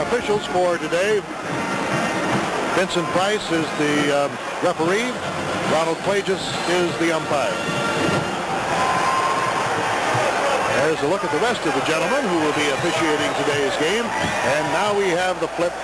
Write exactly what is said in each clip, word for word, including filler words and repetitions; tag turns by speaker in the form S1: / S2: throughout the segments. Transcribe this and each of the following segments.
S1: officials for today. Vincent Price is the uh, referee. Ronald Plages is the umpire. There's a look at the rest of the gentlemen who will be officiating today's game. And now we have the flip.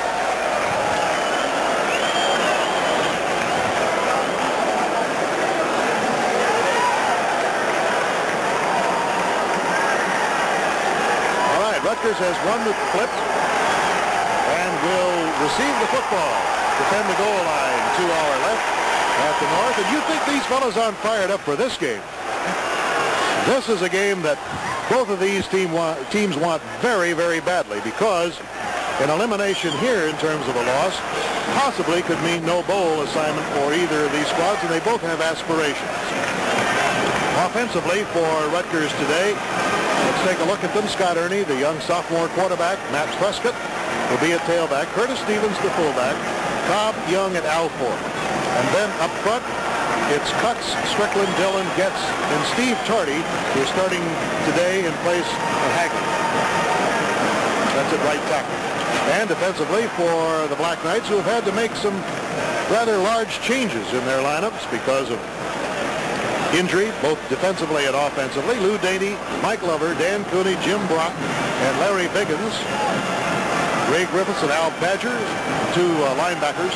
S1: All right, Rutgers has won the flip and will receive the football. Defend the goal line, two hour left at the north. And you think these fellows aren't fired up for this game? This is a game that both of these team wa teams want very, very badly, because an elimination here in terms of a loss possibly could mean no bowl assignment for either of these squads, and they both have aspirations. Offensively for Rutgers today, let's take a look at them. Scott Ernie, the young sophomore quarterback. Matt Prescott will be at tailback. Curtis Stevens, the fullback. Cobb, Young, and Alford. And then up front, it's Cutts, Strickland, Dillon, Getz, and Steve Tardy, who is starting today in place of Hagley. That's at right tackle. And defensively for the Black Knights, who have had to make some rather large changes in their lineups because of injury, both defensively and offensively. Lou Daney, Mike Lover, Dan Cooney, Jim Brock, and Larry Biggins. Ray Griffiths and Al Badger, two uh, linebackers.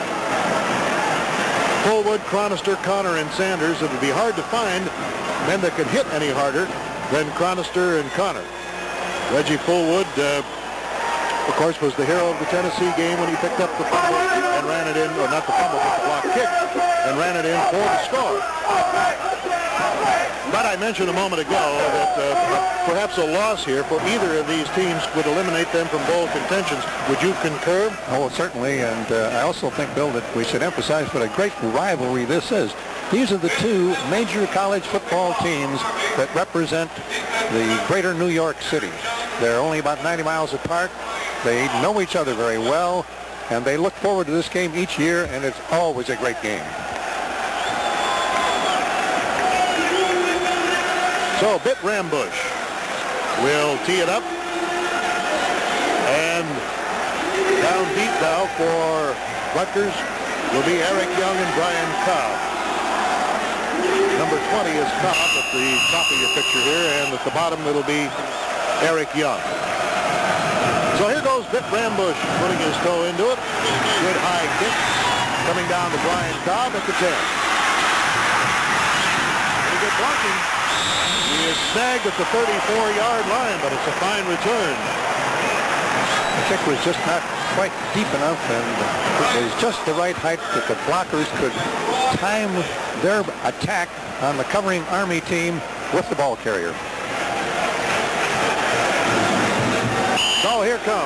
S1: Fullwood, Chronister, Connor, and Sanders. It would be hard to find men that can hit any harder than Chronister and Connor. Reggie Fullwood, uh, of course, was the hero of the Tennessee game when he picked up the fumble and ran it in, or not the fumble, but the block kick, and ran it in for the score. But I mentioned a moment ago that uh, perhaps a loss here for either of these teams would eliminate them from bowl contentions. Would you concur?
S2: Oh, certainly, and uh, I also think, Bill, that we should emphasize what a great rivalry this is. These are the two major college football teams that represent the greater New York City. They're only about ninety miles apart. They know each other very well, and they look forward to this game each year, and it's always a great game.
S1: So Bitt Rambush will tee it up, and down deep now for Rutgers will be Eric Young and Brian Cobb. Number twenty is Cobb at the top of your picture here, and at the bottom it'll be Eric Young. So here goes Bitt Rambush putting his toe into it. Good high kick coming down to Brian Cobb at the ten. Pretty good blocking. He is snagged at the thirty-four yard line, but it's a fine return.
S2: The kick was just not quite deep enough, and it was just the right height that the blockers could time their attack on the covering Army team with the ball carrier.
S1: So here come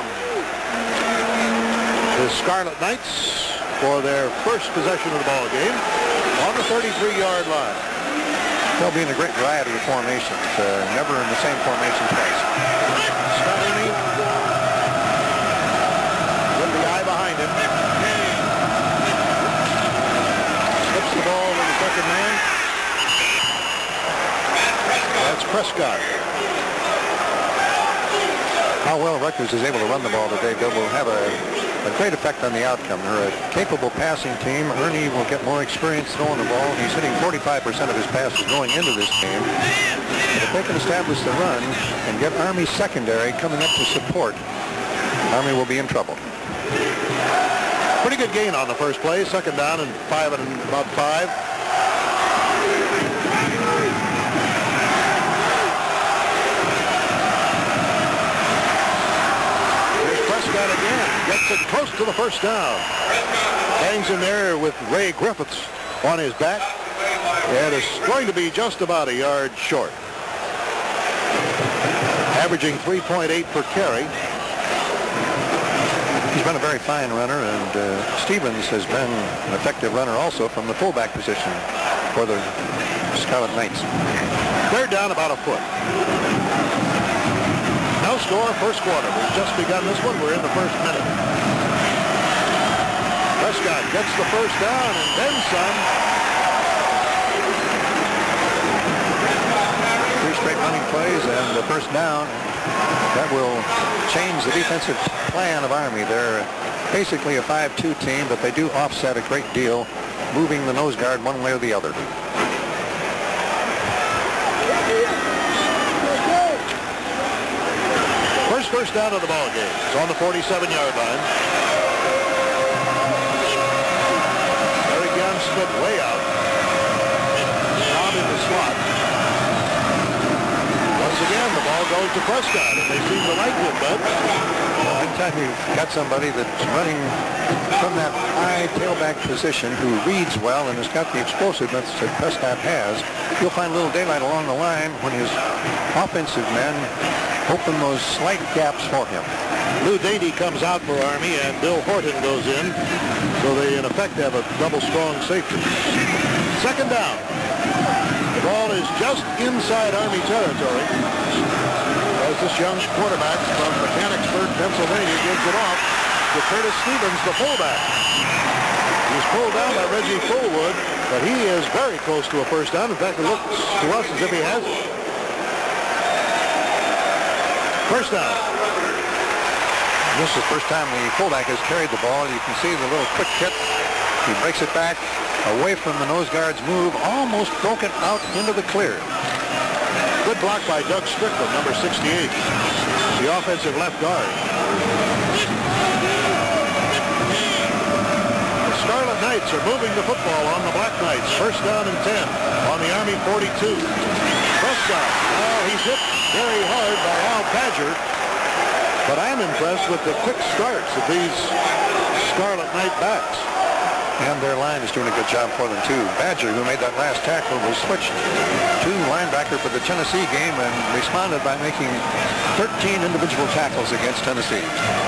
S1: the Scarlet Knights for their first possession of the ball game on the thirty-three yard line.
S2: They'll be in a great variety of formations, uh, never in the same formation twice.
S1: Scott Ernie with the eye behind him. Slips the ball to the second man. That's Prescott.
S2: How well Rutgers is able to run the ball today, Bill, will have a, a great effect on the outcome. They're a capable passing team. Ernie will get more experience throwing the ball. He's hitting forty-five percent of his passes going into this game. But if they can establish the run and get Army secondary coming up to support, Army will be in trouble.
S1: Pretty good gain on the first play. Second down and five and about five. Prescott again gets it close to the first down. Hangs in there with Ray Griffiths on his back, and is going to be just about a yard short. Averaging three point eight per carry.
S2: He's been a very fine runner, and uh, Stevens has been an effective runner also from the fullback position for the Scarlet Knights.
S1: They're down about a foot. No score, first quarter. We've just begun this one. We're in the first minute. Prescott gets the first down and then some.
S2: Three straight running plays and the first down. that will change the defensive plan of Army. They're basically a five two team, but they do offset a great deal, moving the nose guard one way or the other.
S1: First first down of the ball game. It's on the forty-seven yard line. Eric Young split way out. Cobb in the slot. Once again, the ball goes to Prescott, and they seem to like him, but
S2: anytime you've got somebody that's running from that high tailback position who reads well and has got the explosiveness that Prescott has, you'll find a little daylight along the line when his offensive men open those slight gaps for him.
S1: Lou Dainty comes out for Army, and Bill Horton goes in, so they in effect have a double strong safety. Second down. The ball is just inside Army territory as this young quarterback from Mechanicsburg, Pennsylvania, gives it off to Curtis Stevens, the fullback. He's pulled down by Reggie Fullwood, but he is very close to a first down. In fact, it looks to us as if he has it. First down.
S2: This is the first time the fullback has carried the ball. You can see the little quick hit. He breaks it back away from the nose guard's move, almost broken out into the clear.
S1: Good block by Doug Strickland, number sixty-eight, the offensive left guard. The Scarlet Knights are moving the football on the Black Knights. First down and ten on the Army forty-two. Prescott, well, he's hit very hard by Al Badger, but I'm impressed with the quick starts of these Scarlet Knight backs.
S2: And their line is doing a good job for them, too. Badger, who made that last tackle, was switched to linebacker for the Tennessee game and responded by making thirteen individual tackles against Tennessee.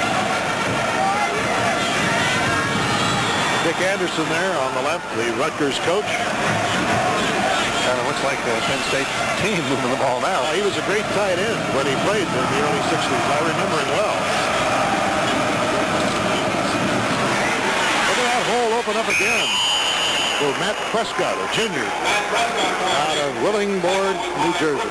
S1: Dick Anderson there on the left, the Rutgers coach.
S2: Kind of looks like the Penn State team moving the ball now.
S1: Uh, he was a great tight end when he played in the early sixties. I remember him well. Hole open up again for Matt Prescott, a junior out of Willingbourne, New Jersey.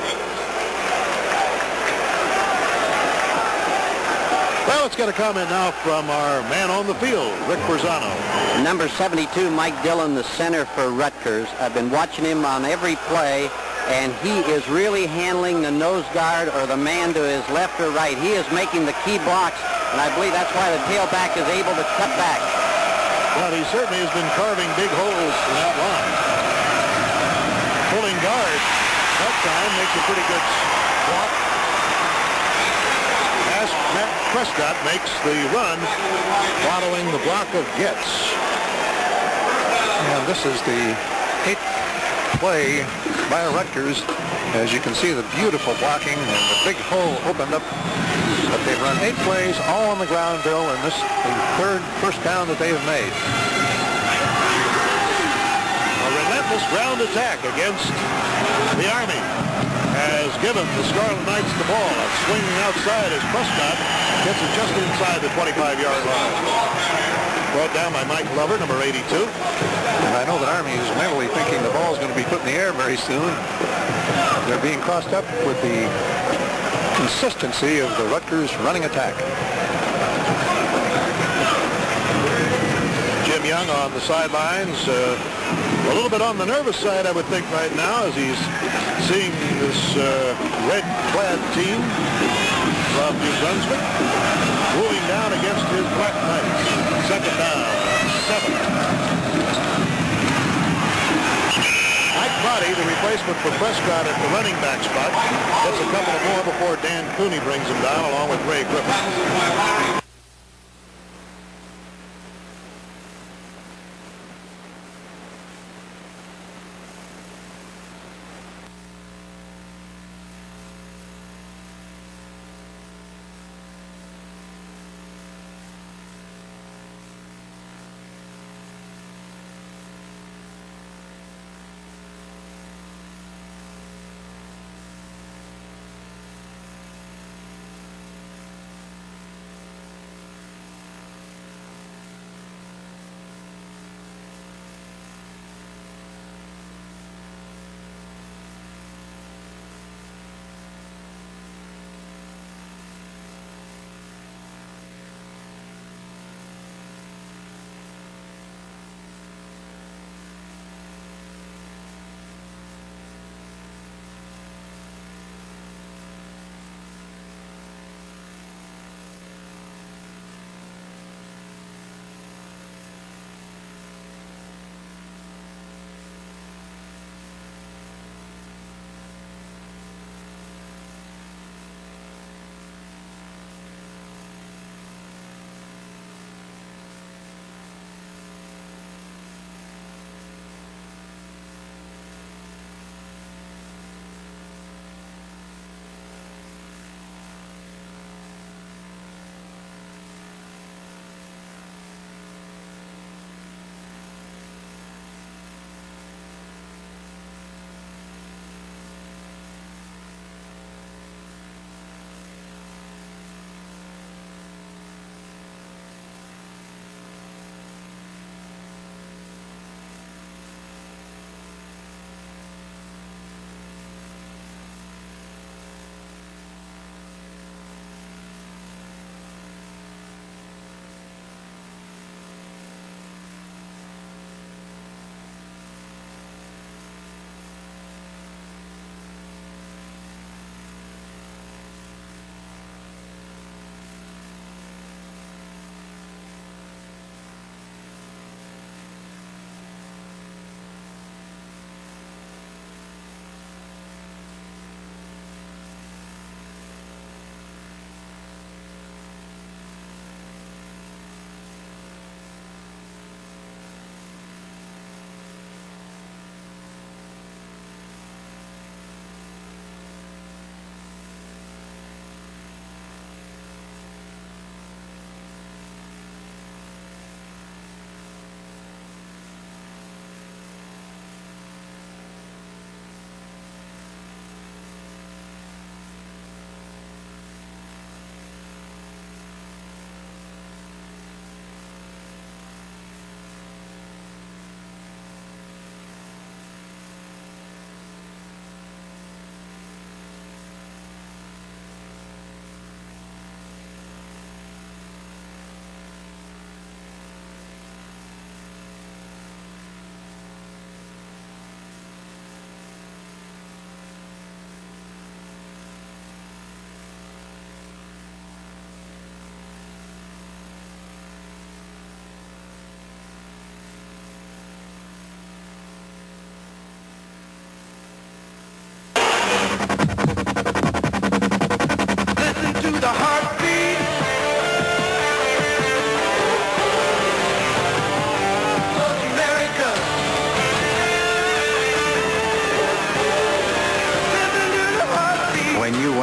S1: Well, let's get a comment now from our man on the field, Rick Berzano.
S3: Number seventy-two, Mike Dillon, the center for Rutgers. I've been watching him on every play, and he is really handling the nose guard or the man to his left or right. He is making the key blocks, and I believe that's why the tailback is able to cut back.
S1: Well, he certainly has been carving big holes in that line. Pulling guard that time makes a pretty good block. As Matt Prescott makes the run following the block of Getz.
S2: And this is the eighth play by Rutgers. As you can see, the beautiful blocking and the big hole opened up. But they've run eight plays, all on the ground, Bill, and this is the third first down that they have made.
S1: A relentless ground attack against the Army has given the Scarlet Knights the ball. Swinging outside as Prescott gets it just inside the twenty-five yard line. Brought down by Mike Lover, number eighty-two.
S2: And I know that Army is mentally thinking the ball is going to be put in the air very soon. They're being crossed up with the consistency of the Rutgers running attack.
S1: Jim Young on the sidelines, uh, a little bit on the nervous side, I would think, right now, as he's seeing this uh, red-clad team from New Brunswick moving down against his Black Knights. Second down, seven. Mike Body, the replacement for Prescott at the running back spot, gets a couple of more before Dan Cooney brings him down along with Ray Griffin.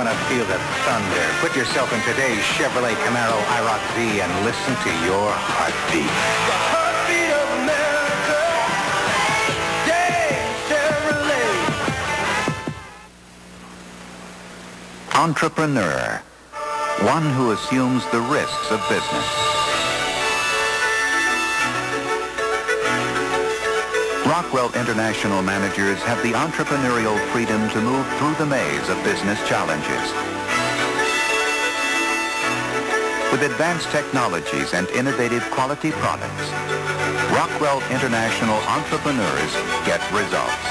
S4: want to feel the thunder, put yourself in today's Chevrolet Camaro I ROC Z and listen to your heartbeat.
S5: The heartbeat of America. Yeah, Chevrolet.
S4: Entrepreneur. One who assumes the risks of business. Rockwell International managers have the entrepreneurial freedom to move through the maze of business challenges. With advanced technologies and innovative quality products, Rockwell International entrepreneurs get results.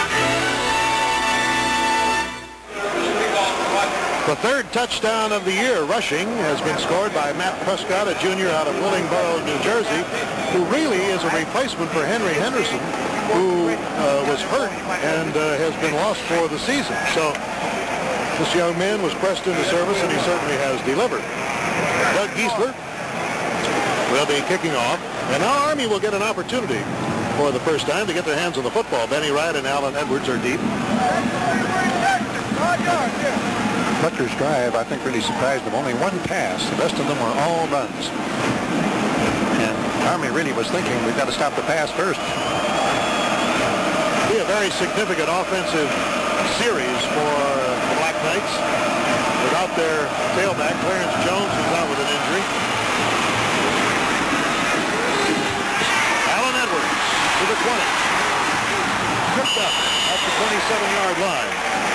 S1: The third touchdown of the year rushing has been scored by Matt Prescott, a junior out of Willingboro, New Jersey, who really is a replacement for Henry Henderson, who uh, was hurt and uh, has been lost for the season. So this young man was pressed into service, and he certainly has delivered. Doug Giesler will be kicking off, and now Army will get an opportunity for the first time to get their hands on the football. Benny Wright and Alan Edwards are deep.
S2: Rutgers' drive, I think, really surprised them. Only one pass. The rest of them were all runs. And Army really was thinking, we've got to stop the pass first.
S1: Be a very significant offensive series for the Black Knights. Without their tailback, Clarence Jones, who's out with an injury. Alan Edwards to the twenty. Tripped up at the twenty-seven yard line.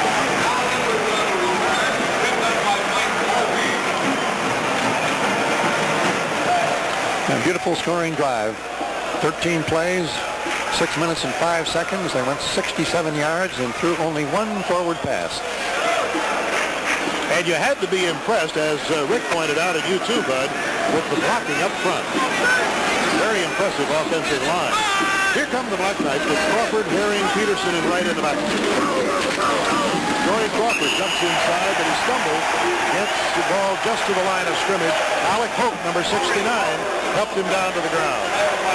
S2: A beautiful scoring drive. thirteen plays, six minutes and five seconds. They went sixty-seven yards and threw only one forward pass.
S1: And you had to be impressed, as uh, Rick pointed out, and you too, Bud, with the blocking up front. Very impressive offensive line. Here come the Black Knights with Crawford, Herring, Peterson, and Wright in the back. Joey Crawford jumps inside, but he stumbles, gets the ball just to the line of scrimmage. Alec Hope, number sixty-nine, helped him down to the ground.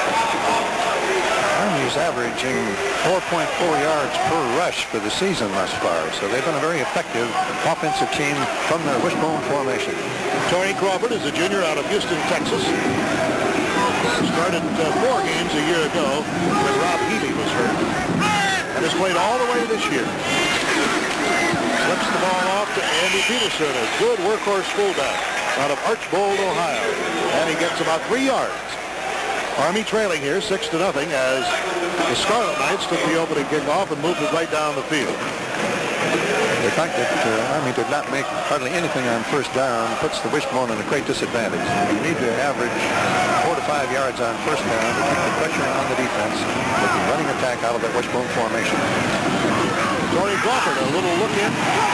S2: Army's averaging four point four yards per rush for the season thus far, so they've been a very effective offensive team from their wishbone formation.
S1: Tony Crawford is a junior out of Houston, Texas. Started uh, four games a year ago when Rob Healy was hurt, and has played all the way this year. Slips the ball off to Andy Peterson, a good workhorse fullback out of Archbold, Ohio, and he gets about three yards. Army trailing here six to nothing as the Scarlet Knights took the opening kickoff and moved it right down the field.
S2: The fact that uh, Army did not make hardly anything on first down puts the wishbone in a great disadvantage. You need to average four to five yards on first down to keep the pressure on the defense with the running attack out of that wishbone formation.
S1: Tony Crawford, a little look in.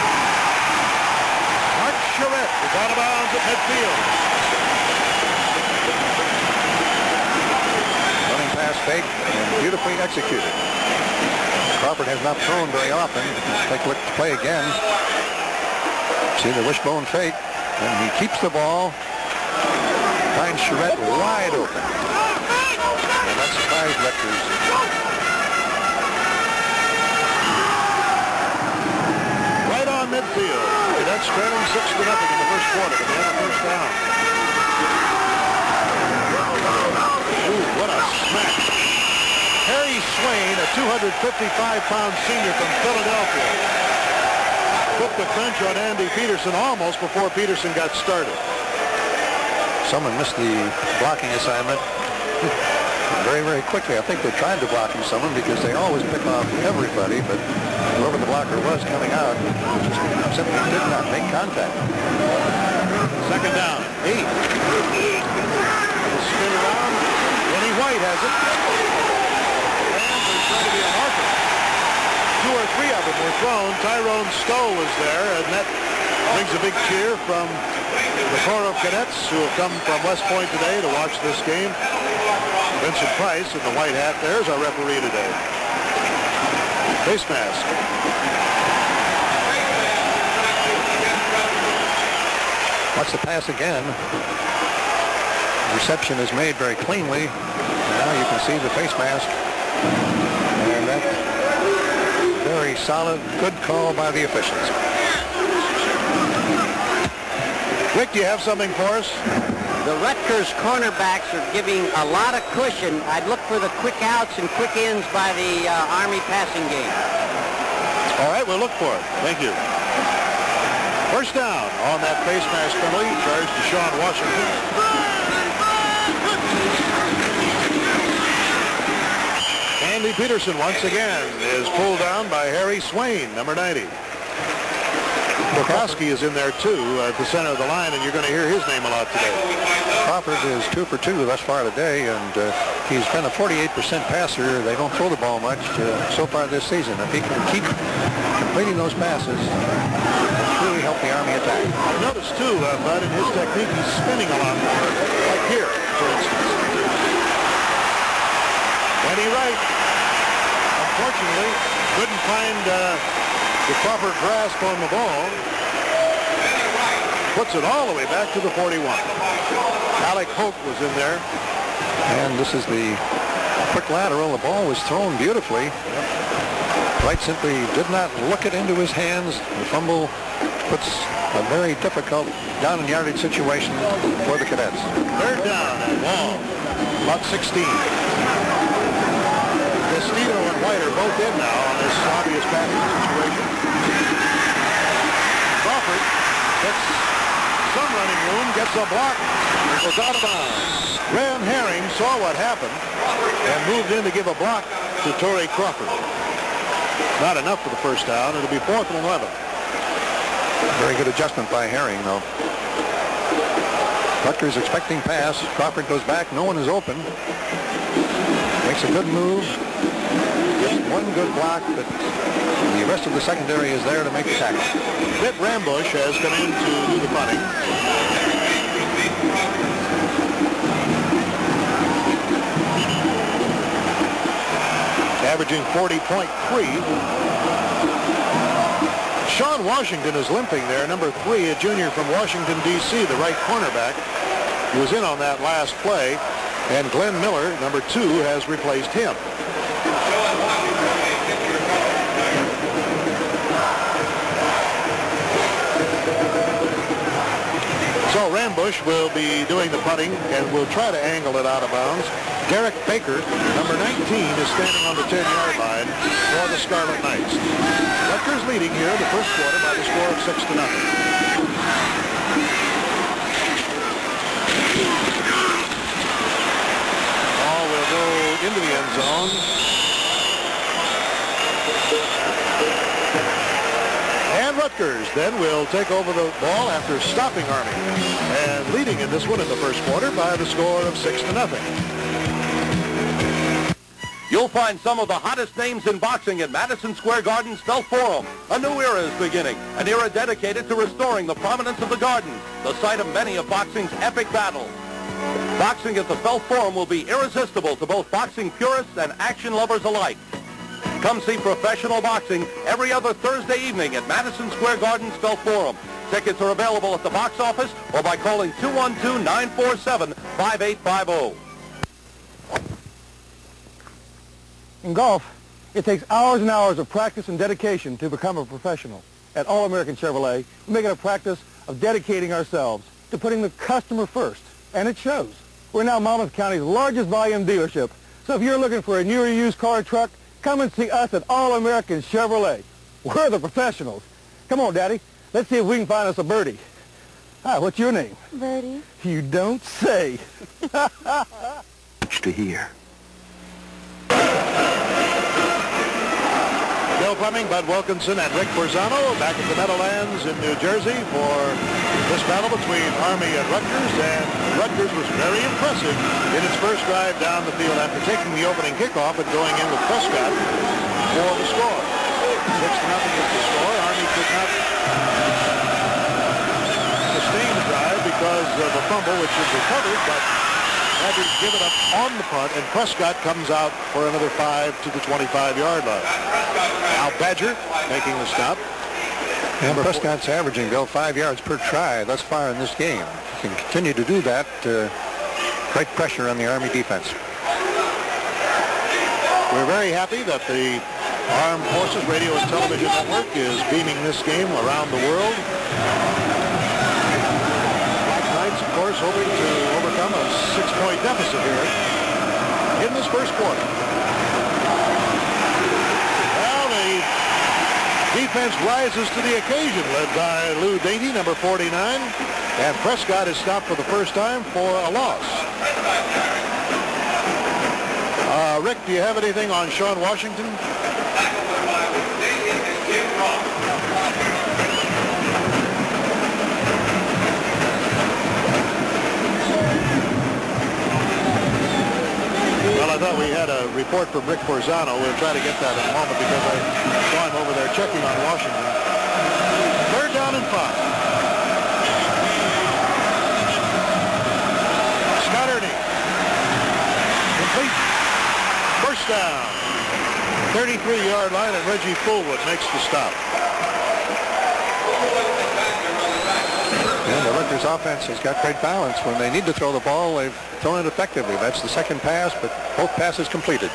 S1: Mark Charette is out of bounds at midfield.
S2: Running pass fake and beautifully executed. Crawford has not thrown very often. Take a look at the play again. See the wishbone fake, and he keeps the ball. Finds Charette wide open. And that surprised Rutgers.
S1: Right on midfield. Cadets trailing six to nothing in the first quarter, but they have a first down. Ooh, what a smack. Harry Swain, a two hundred fifty-five pound senior from Philadelphia, put the crunch on Andy Peterson almost before Peterson got started.
S2: Someone missed the blocking assignment very, very quickly. I think they tried to block him someone because they always pick off everybody, but whoever the blocker was coming out just simply did not make contact.
S1: Second down, eight. He'll spin around. Lenny White has it. Trying to be a marker. Two or three of them were thrown. Tyrone Stowe was there, and that brings a big cheer from the Corps of Cadets who have come from West Point today to watch this game. Vincent Price in the white hat. There's our referee today. Face mask.
S2: Watch the pass again. Reception is made very cleanly. And now you can see the face mask. And that very solid, good call by the officials.
S1: Rick, do you have something for us?
S3: The Rutgers cornerbacks are giving a lot of cushion. I'd look for the quick outs and quick ins by the uh, Army passing game.
S1: All right, we'll look for it. Thank you. First down on that face mask penalty, charged to Sean Washington. Andy Peterson once again is pulled down by Harry Swain, number ninety. Bukowski is in there too at the center of the line, and you're going to hear his name a lot today.
S2: Crawford is two for two thus far today, and uh, he's been a forty-eight percent passer. They don't throw the ball much uh, so far this season. If he can keep completing those passes, it's really help the Army attack.
S1: I noticed too, uh, Bud, in his technique, he's spinning a lot more, like here, for instance. And he right. Unfortunately, couldn't find uh, the proper grasp on the ball. Puts it all the way back to the forty-one. Alec Hoke was in there.
S2: And this is the quick lateral. The ball was thrown beautifully. Wright simply did not look it into his hands. The fumble puts a very difficult down and yardage situation for the Cadets.
S1: Third down and long. About sixteen. Castillo and White are both in now on this obvious passing situation. Crawford gets some running room, gets a block, and goes out of bounds. Graham Herring saw what happened and moved in to give a block to Torrey Crawford. Not enough for the first down. It'll be fourth and eleven.
S2: Very good adjustment by Herring, though. Rutgers expecting pass. Crawford goes back. No one is open. Makes a good move. Gets one good block, but the rest of the secondary is there to make the tackle.
S1: Britt Rambush has come in to do the punting. Averaging forty point three. Sean Washington is limping there, number three, a junior from Washington, D C, the right cornerback. He was in on that last play, and Glenn Miller, number two, has replaced him. So Rambush will be doing the punting and will try to angle it out of bounds. Derek Baker, number nineteen, is standing on the ten-yard line for the Scarlet Knights. Rutgers leading here in the first quarter by the score of six to nothing. Ball will go into the end zone. And Rutgers then will take over the ball after stopping Army and leading in this one in the first quarter by the score of six to nothing.
S6: You'll find some of the hottest names in boxing at Madison Square Garden's Felt Forum. A new era is beginning, an era dedicated to restoring the prominence of the Garden, the site of many of boxing's epic battles. Boxing at the Felt Forum will be irresistible to both boxing purists and action lovers alike. Come see professional boxing every other Thursday evening at Madison Square Garden's Felt Forum. Tickets are available at the box office or by calling two one two, nine four seven, five eight five zero.
S7: In golf, it takes hours and hours of practice and dedication to become a professional. At All American Chevrolet, we make it a practice of dedicating ourselves to putting the customer first, and it shows. We're now Monmouth County's largest volume dealership, so if you're looking for a new or used car or truck, come and see us at All American Chevrolet. We're the professionals. Come on, Daddy. Let's see if we can find us a birdie. Hi, what's your name?
S8: Birdie.
S7: You don't say.
S4: Much to hear.
S1: Bill Fleming, Bud Wilkinson, and Rick Borzano back at the Meadowlands in New Jersey for this battle between Army and Rutgers. And Rutgers was very impressive in its first drive down the field after taking the opening kickoff and going in with Prescott for the score. Six to nothing is the score. Army could not sustain the drive because of a fumble which was recovered, but had to give it up on the punt, and Prescott comes out for another five to the twenty-five-yard line. Now Badger making the stop.
S2: And Prescott's averaging, Bill, five yards per try thus far in this game. He can continue to do that. Uh, great pressure on the Army defense.
S1: We're very happy that the Armed Forces Radio and Television Network is beaming this game around the world. course, hoping to overcome a six-point deficit here in this first quarter. Now the defense rises to the occasion, led by Lou Dainty, number forty-nine, and Prescott is stopped for the first time for a loss. Uh, Rick, do you have anything on Sean Washington? Well, I thought we had a report from Rick Forzano. We'll try to get that in a moment because I saw him over there checking on Washington. Third down and five. Scott Ernie. Complete. First down. thirty-three yard line, and Reggie Fullwood makes the stop.
S2: And the Rutgers offense has got great balance. When they need to throw the ball, they've thrown it effectively. That's the second pass, but both passes completed.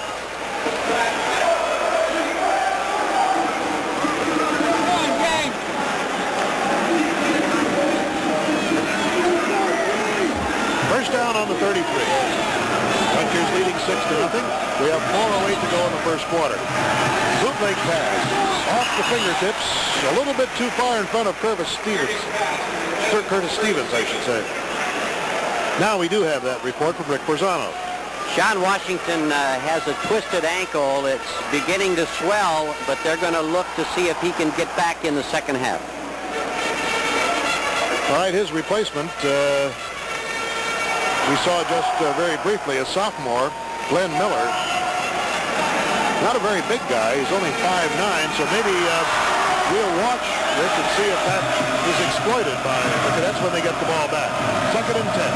S1: First down on the thirty-three. Rutgers leading six to nothing. We have four oh eight to go in the first quarter. Bootleg pass off the fingertips, a little bit too far in front of Curtis Stevens. Curtis Stevens, I should say. Now we do have that report from Rick Forzano.
S3: Sean Washington uh, has a twisted ankle. It's beginning to swell, but they're going to look to see if he can get back in the second half.
S1: All right, his replacement, uh, we saw just uh, very briefly, a sophomore, Glenn Miller. Not a very big guy. He's only five nine, so maybe uh, we'll watch, Rick, and see if that is exploited by, because that's when they get the ball back. Second and ten.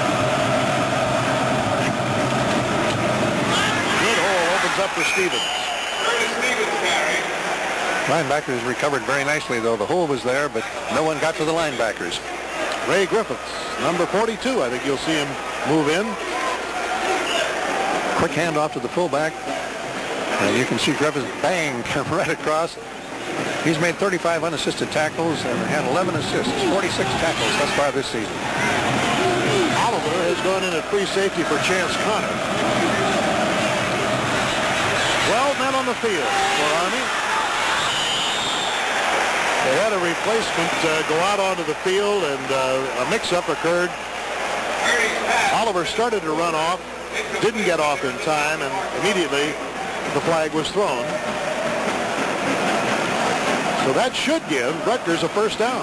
S1: Good hole opens up for Stevens.
S2: Linebackers recovered very nicely, though. The hole was there, but no one got to the linebackers.
S1: Ray Griffiths, number forty-two. I think you'll see him move in.
S2: Quick handoff to the fullback. And you can see Griffiths bang right across. He's made thirty-five unassisted tackles and had eleven assists, forty-six tackles thus far this season.
S1: Oliver has gone in at free safety for Chance Connor. twelve men on the field for Army. They had a replacement uh, go out onto the field, and uh, a mix-up occurred. Oliver started to run off, didn't get off in time, and immediately the flag was thrown. So that should give Rutgers a first down.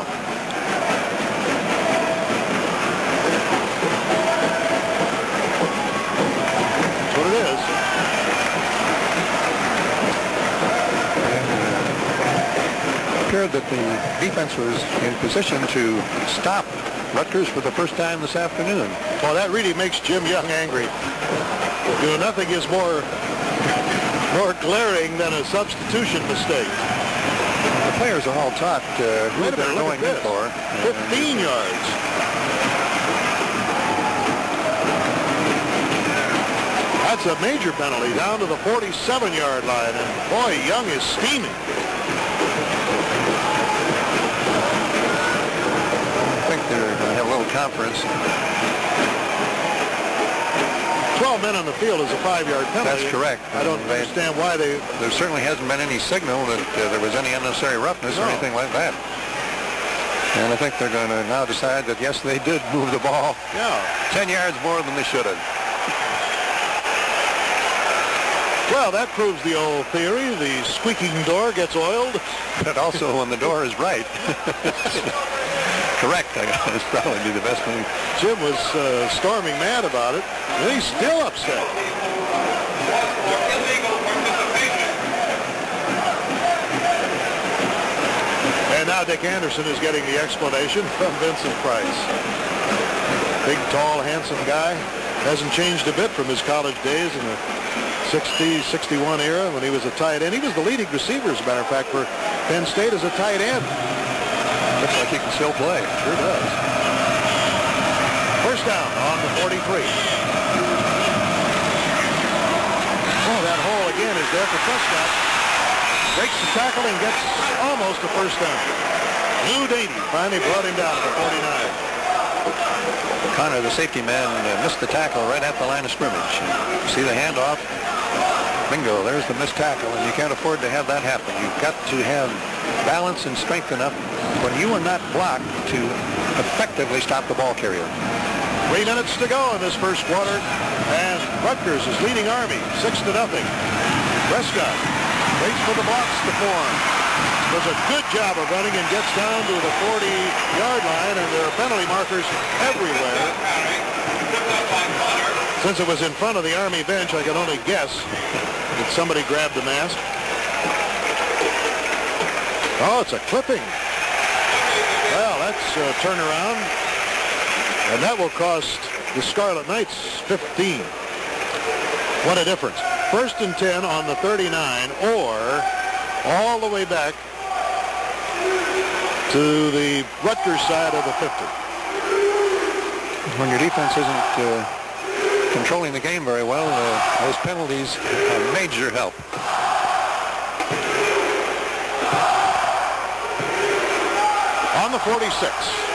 S1: That's what it is.
S2: It appeared that the defense was in position to stop Rutgers for the first time this afternoon.
S1: Well, that really makes Jim Young angry. You know, nothing is more more glaring than a substitution mistake.
S2: The players are all taught uh, who they're going in for.
S1: fifteen yards. That's a major penalty down to the forty-seven yard line, and boy, Young is steaming.
S2: I think they're going to have a little conference.
S1: twelve men on the field is a five-yard penalty.
S2: That's correct.
S1: I don't
S2: they,
S1: understand why they...
S2: There certainly hasn't been any signal that uh, there was any unnecessary roughness
S1: no.
S2: or anything like that. And I think they're going to now decide that, yes, they did move the ball
S1: Yeah.
S2: ten yards more than they should have.
S1: Well, that proves the old theory. The squeaking door gets oiled.
S2: But also when the door is right. Correct, I guess, is probably the best thing.
S1: Jim was uh, storming mad about it, and he's still upset. And now Dick Anderson is getting the explanation from Vincent Price. Big, tall, handsome guy. Hasn't changed a bit from his college days in the sixty, sixty-one era when he was a tight end. He was the leading receiver, as a matter of fact, for Penn State as a tight end.
S2: Looks like he can still play.
S1: Sure does. First down on the forty-three. Oh, that hole again is there for Prescott. Breaks the tackle and gets almost a first down. Lou Dainty finally brought him down to forty-nine.
S2: Connor, the safety man, uh, missed the tackle right at the line of scrimmage. See the handoff? Bingo, there's the missed tackle, and you can't afford to have that happen. You've got to have balance and strength enough when you are not blocked to effectively stop the ball carrier.
S1: Three minutes to go in this first quarter, and Rutgers is leading Army six to nothing. Prescott waits for the blocks to form. Does a good job of running and gets down to the forty-yard line, and there are penalty markers everywhere. Since it was in front of the Army bench, I can only guess that somebody grabbed the mask. Oh, it's a clipping. Well, that's a turnaround. And that will cost the Scarlet Knights fifteen. What a difference. First and ten on the thirty-nine, or all the way back to the Rutgers side of the fifty.
S2: When your defense isn't uh, controlling the game very well, uh, those penalties are major help.
S1: On the forty-six.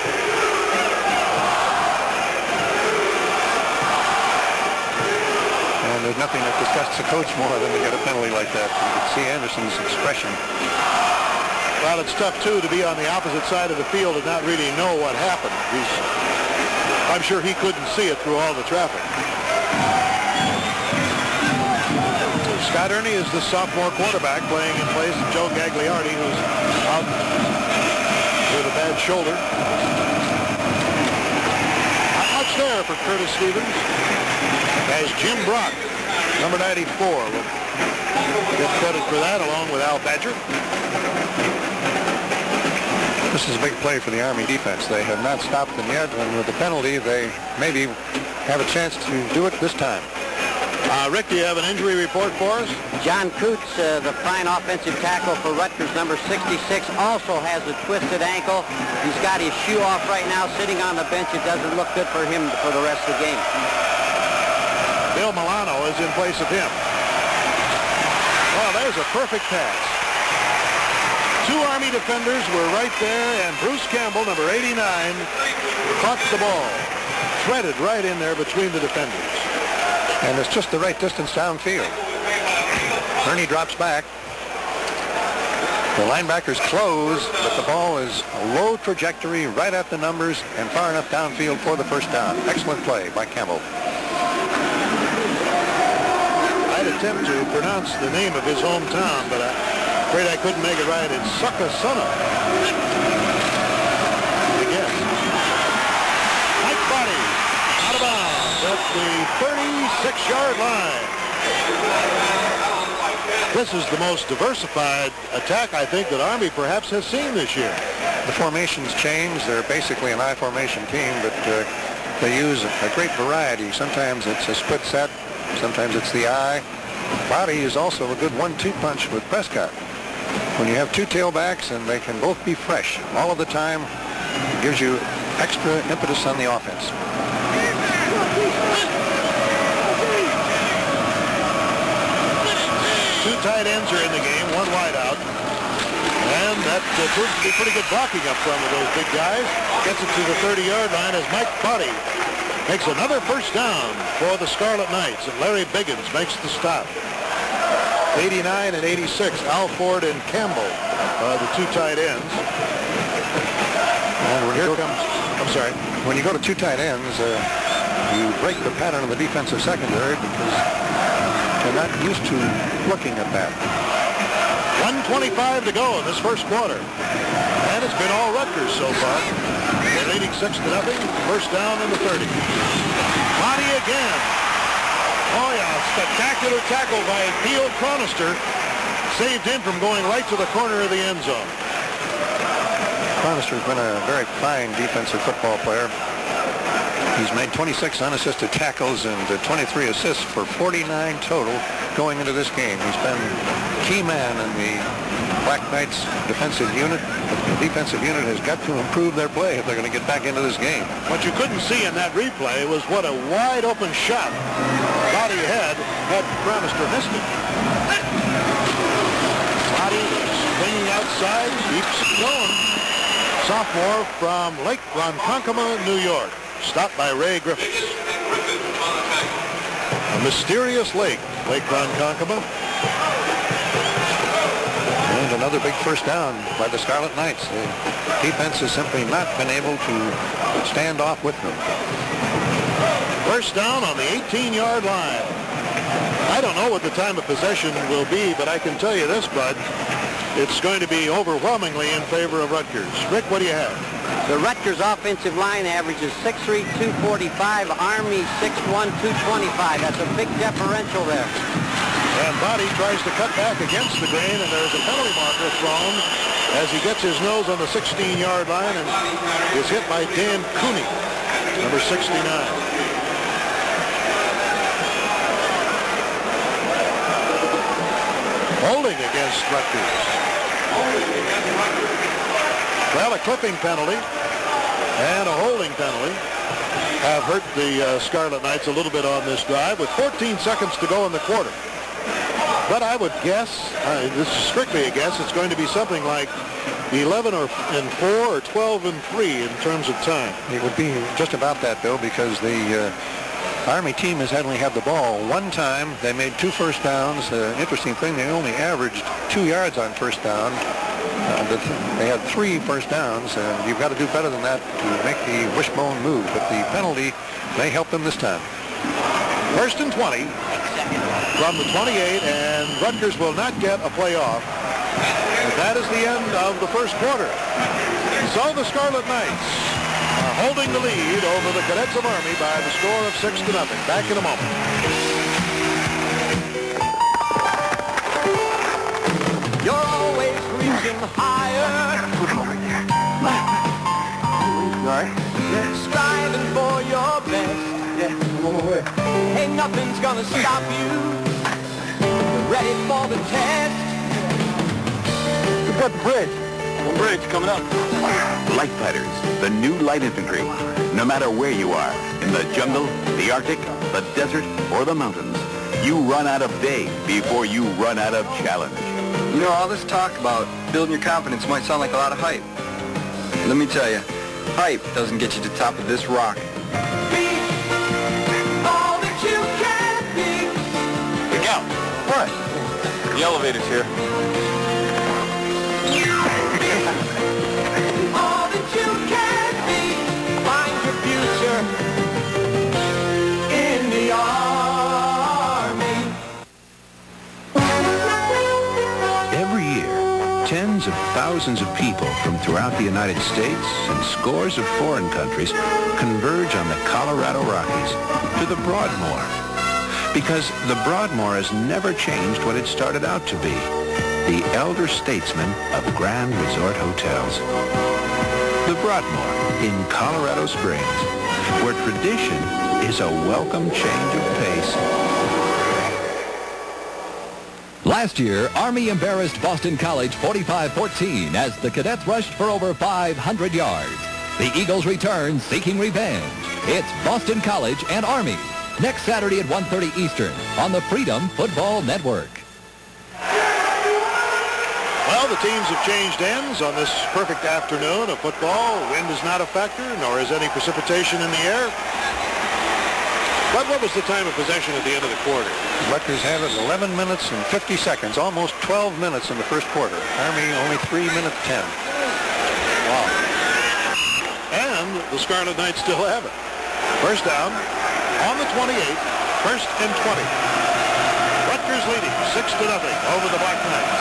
S2: And there's nothing that disgusts a coach more than to get a penalty like that. You can see Anderson's expression.
S1: Well, it's tough, too, to be on the opposite side of the field and not really know what happened. He's, I'm sure he couldn't see it through all the traffic. Scott Ernie is the sophomore quarterback playing in place of Joe Gagliardi, who's out with a bad shoulder. Not much there for Curtis Stevens, as Jim Brock, number ninety-four, will get credit for that, along with Al Badger.
S2: This is a big play for the Army defense. They have not stopped them yet, and with the penalty, they maybe have a chance to do it this time.
S1: Uh, Rick, do you have an injury report for us?
S3: John Coots, uh, the fine offensive tackle for Rutgers, number sixty-six, also has a twisted ankle. He's got his shoe off right now, sitting on the bench. It doesn't look good for him for the rest of the game.
S1: Bill Milano is in place of him. Well, there's a perfect pass. Two Army defenders were right there, and Bruce Campbell, number eighty-nine, caught the ball. Threaded right in there between the defenders.
S2: And it's just the right distance downfield. Ernie drops back. The linebackers close, but the ball is a low trajectory right at the numbers and far enough downfield for the first down. Excellent play by Campbell.
S1: I'd attempt to pronounce the name of his hometown, but I'm afraid I couldn't make it right. It's Succasunna. I guess. Mike Body out of bounds at the thirty-six-yard line. This is the most diversified attack, I think, that Army perhaps has seen this year.
S2: The formations change. They're basically an I formation team, but uh, they use a great variety. Sometimes it's a split set. Sometimes it's the I. Body is also a good one two punch with Prescott. When you have two tailbacks and they can both be fresh all of the time, it gives you extra impetus on the offense.
S1: Two tight ends are in the game, one wide out. And that uh, proves to be pretty good blocking up front with those big guys. Gets it to the thirty-yard line as Mike Body makes another first down for the Scarlet Knights, and Larry Biggins makes the stop. eighty-nine and eighty-six, Alford and Campbell, uh, the two tight ends.
S2: And
S1: Here comes, I'm sorry.
S2: When you go to two tight ends, uh, you break the pattern of the defensive secondary because they're not used to looking at that.
S1: one twenty-five to go in this first quarter. And it's been all Rutgers so far. They're leading six to nothing. First down in the thirty. Body again. Oh, yeah, spectacular tackle by Theo Cronister. Saved him from going right to the corner of the end zone.
S2: Cronister's been a very fine defensive football player. He's made twenty-six unassisted tackles and twenty-three assists for forty-nine total going into this game. He's been key man in the Black Knights defensive unit. The defensive unit has got to improve their play if they're going to get back into this game.
S1: What you couldn't see in that replay was what a wide open shot Body had had Cronister missed it. Body swinging outside, keeps going. Sophomore from Lake Ronkonkoma, New York. stopped by Ray Griffiths. A mysterious lake, Lake Ronkonkoma.
S2: And another big first down by the Scarlet Knights. The defense has simply not been able to stand off with them.
S1: First down on the eighteen-yard line. I don't know what the time of possession will be, but I can tell you this, Bud. It's going to be overwhelmingly in favor of Rutgers. Rick, what do you have?
S3: The Rutgers offensive line averages six three, two forty-five, Army six one, two twenty-five. That's a big differential there.
S1: And Body tries to cut back against the grain, and there's a penalty marker thrown as he gets his nose on the sixteen-yard line and is hit by Dan Cooney, number sixty-nine. Holding against Rutgers. Well, a clipping penalty and a holding penalty have hurt the uh, Scarlet Knights a little bit on this drive with fourteen seconds to go in the quarter. But I would guess, uh, this is strictly a guess, it's going to be something like eleven or and four or twelve and three in terms of time.
S2: It would be just about that, Bill, because the uh, Army team has only had the ball one time. They made two first downs. Uh, interesting thing, they only averaged two yards on first down. Uh, the th they had three first downs, and you've got to do better than that to make the wishbone move. But the penalty may help them this time.
S1: First and twenty from the twenty-eight, and Rutgers will not get a playoff. But that is the end of the first quarter. So the Scarlet Knights are holding the lead over the Cadets of Army by the score of six to nothing. Back in a moment.
S5: You're always reaching higher.
S7: Sorry?
S5: Yeah. Striving for your best.
S7: Yeah, one more way.
S5: Ain't nothing's gonna stop you. Ready for the test.
S7: We've got the bridge.
S6: The bridge coming up.
S4: Light fighters, the new light infantry. No matter where you are, in the jungle, the Arctic, the desert, or the mountains, you run out of day before you run out of challenge.
S8: You know, all this talk about building your confidence might sound like a lot of hype. Let me tell you, hype doesn't get you to the top of this rock.
S5: Be all that you can be.
S6: Look out.
S7: What?
S6: The elevator's here.
S5: All that you can be. Find your future in the Army.
S9: Every year, tens of thousands of people from throughout the United States and scores of foreign countries converge on the Colorado Rockies to the Broadmoor. Because the Broadmoor has never changed what it started out to be, the elder statesman of grand resort hotels. The Broadmoor in Colorado Springs, where tradition is a welcome change of pace.
S10: Last year, Army embarrassed Boston College forty-five fourteen as the cadets rushed for over five hundred yards. The Eagles return seeking revenge. It's Boston College and Army next Saturday at one thirty Eastern on the Freedom Football Network.
S1: Well, the teams have changed ends on this perfect afternoon of football. Wind is not a factor, nor is any precipitation in the air. But what was the time of possession at the end of the quarter?
S2: Rutgers had it eleven minutes and fifty seconds, almost twelve minutes in the first quarter. Army only three minutes ten.
S1: Wow. And the Scarlet Knights still have it. First down on the twenty-eight, first and twenty. Rutgers leading six to nothing over the Black Knights.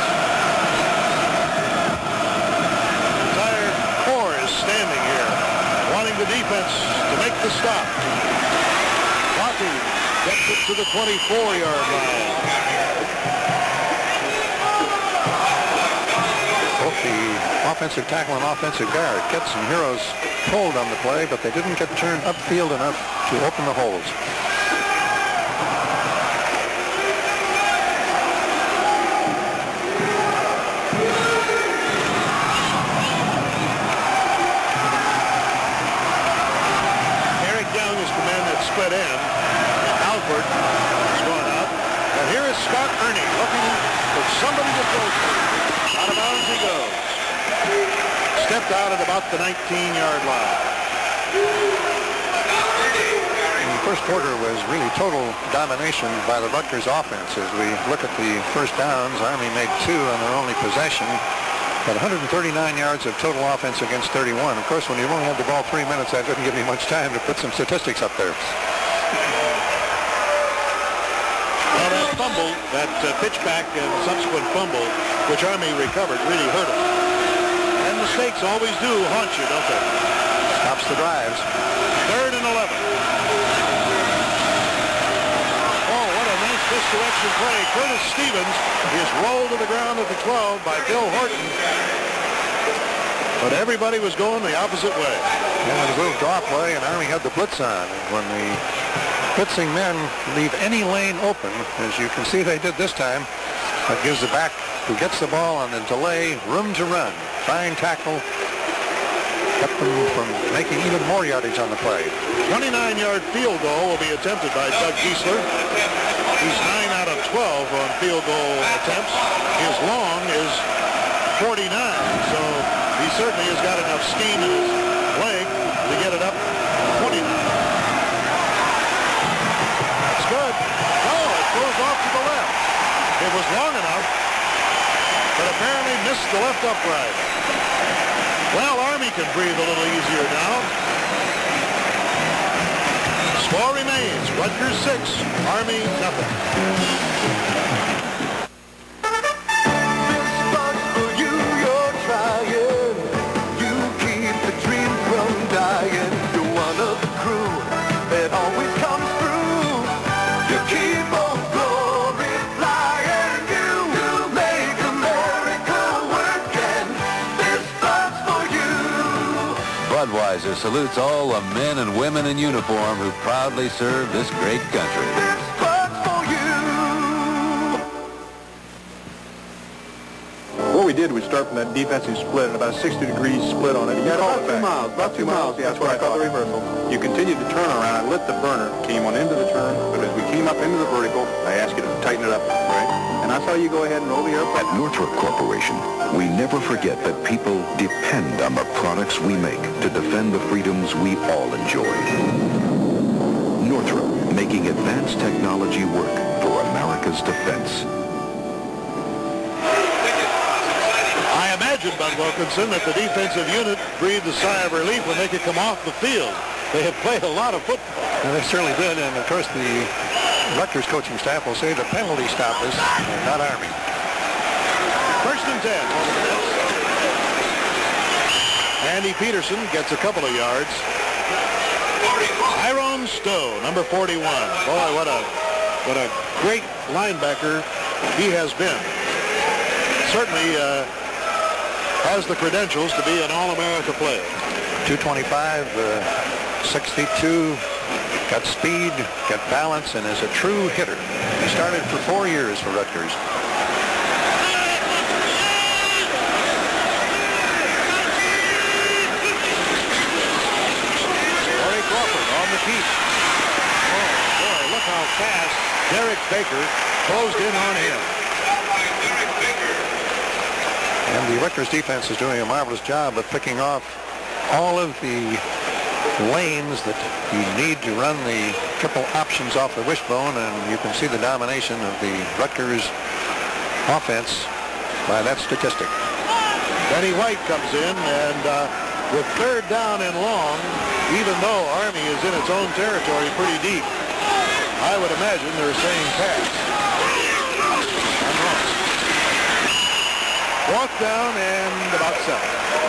S1: The entire corps is standing here, wanting the defense to make the stop. Lockheed gets it to the twenty-four-yard line.
S2: Both the offensive tackle and offensive guard kept some heroes pulled on the play, but they didn't get turned upfield enough to open the holes.
S1: Eric Young is the man that split in. Alford has gone out. And here is Scott Ernie looking for somebody to throw to. Out of bounds he goes. Stepped out at about the nineteen-yard line.
S2: first quarter was really total domination by the Rutgers offense. As we look at the first downs, Army made two on their only possession. But one hundred thirty-nine yards of total offense against thirty-one. Of course, when you only have the ball three minutes, that doesn't give me much time to put some statistics up there.
S1: Well, that fumble, that uh, pitchback and subsequent fumble, which Army recovered, really hurt them. And mistakes always do haunt you, don't they?
S2: Stops the drives.
S1: Third and eleven. Oh, what a nice misdirection play. Curtis Stevens is rolled to the ground at the twelve by Bill Horton. But everybody was going the opposite way.
S2: Yeah, it was a little draw play, and Army had the blitz on. When the blitzing men leave any lane open, as you can see they did this time, that gives the back who gets the ball on the delay room to run. Fine tackle. Kept them from making even more yardage on the play.
S1: twenty-nine yard field goal will be attempted by Doug Giesler. He's nine out of twelve on field goal attempts. His long is forty-nine, so he certainly has got enough steam in his leg to get it up twenty-nine. That's good. No, it goes off to the left. It was long enough, but apparently missed the left upright. Well, Army can breathe a little easier now. Score remains Rutgers six, Army nothing.
S5: This one's for you, you're trying. You keep the dream from dying. You're one of the crew that always comes through. You keep on glory flying. You, you make America work, and this one's for you.
S11: Budweiser salutes all the men and women in uniform who proudly serve this great country.
S5: This one's for you.
S7: What we did was start from that defensive split and about a sixty degrees split on it. You got about two miles, about two miles. Yeah, that's what I call the reversal. You continued to turn around, lit the burner, came on into the turn, but as we came up into the vertical, I asked you to tighten it up, right? And I saw you go ahead and roll the airplane.
S12: At Northrop Corporation, we never forget that people depend on the products we make to defend the freedoms we all enjoy. Northrop, making advanced technology work for America's defense.
S1: I imagine, Bud Wilkinson, that the defensive unit breathed a sigh of relief when they could come off the field. They have played a lot of football.
S2: And they certainly did, and of course the Rutgers coaching staff will say the penalty stop us, not Army.
S1: First and ten. Andy Peterson gets a couple of yards. Tyrone Stowe, number forty-one. Boy, what a what a great linebacker he has been. Certainly uh, has the credentials to be an All-America player.
S2: two twenty-five, uh, sixty-two, got speed, got balance, and is a true hitter. He started for four years for Rutgers.
S1: Corey Crawford on the keep. Oh, boy, look how fast Derek Baker closed in on him.
S2: And the Rutgers defense is doing a marvelous job of picking off all of the lanes that you need to run the triple options off the wishbone, and you can see the domination of the Rutgers offense by that statistic.
S1: Benny White comes in, and uh, with third down and long, even though Army is in its own territory pretty deep, I would imagine they're saying pass. I'm wrong. Walk down and about seven.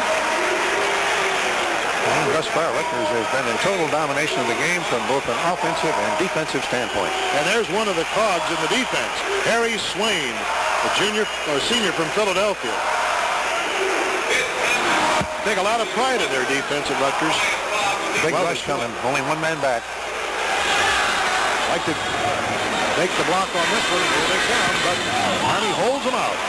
S2: And thus far, Rutgers has been in total domination of the game from both an offensive and defensive standpoint.
S1: And there's one of the cogs in the defense, Harry Swain, a junior or senior from Philadelphia. Take a lot of pride in their defense at Rutgers.
S2: Big
S1: well,
S2: rush coming, only one man back.
S1: Like to make the block on this one. Here they come, but Army holds them out.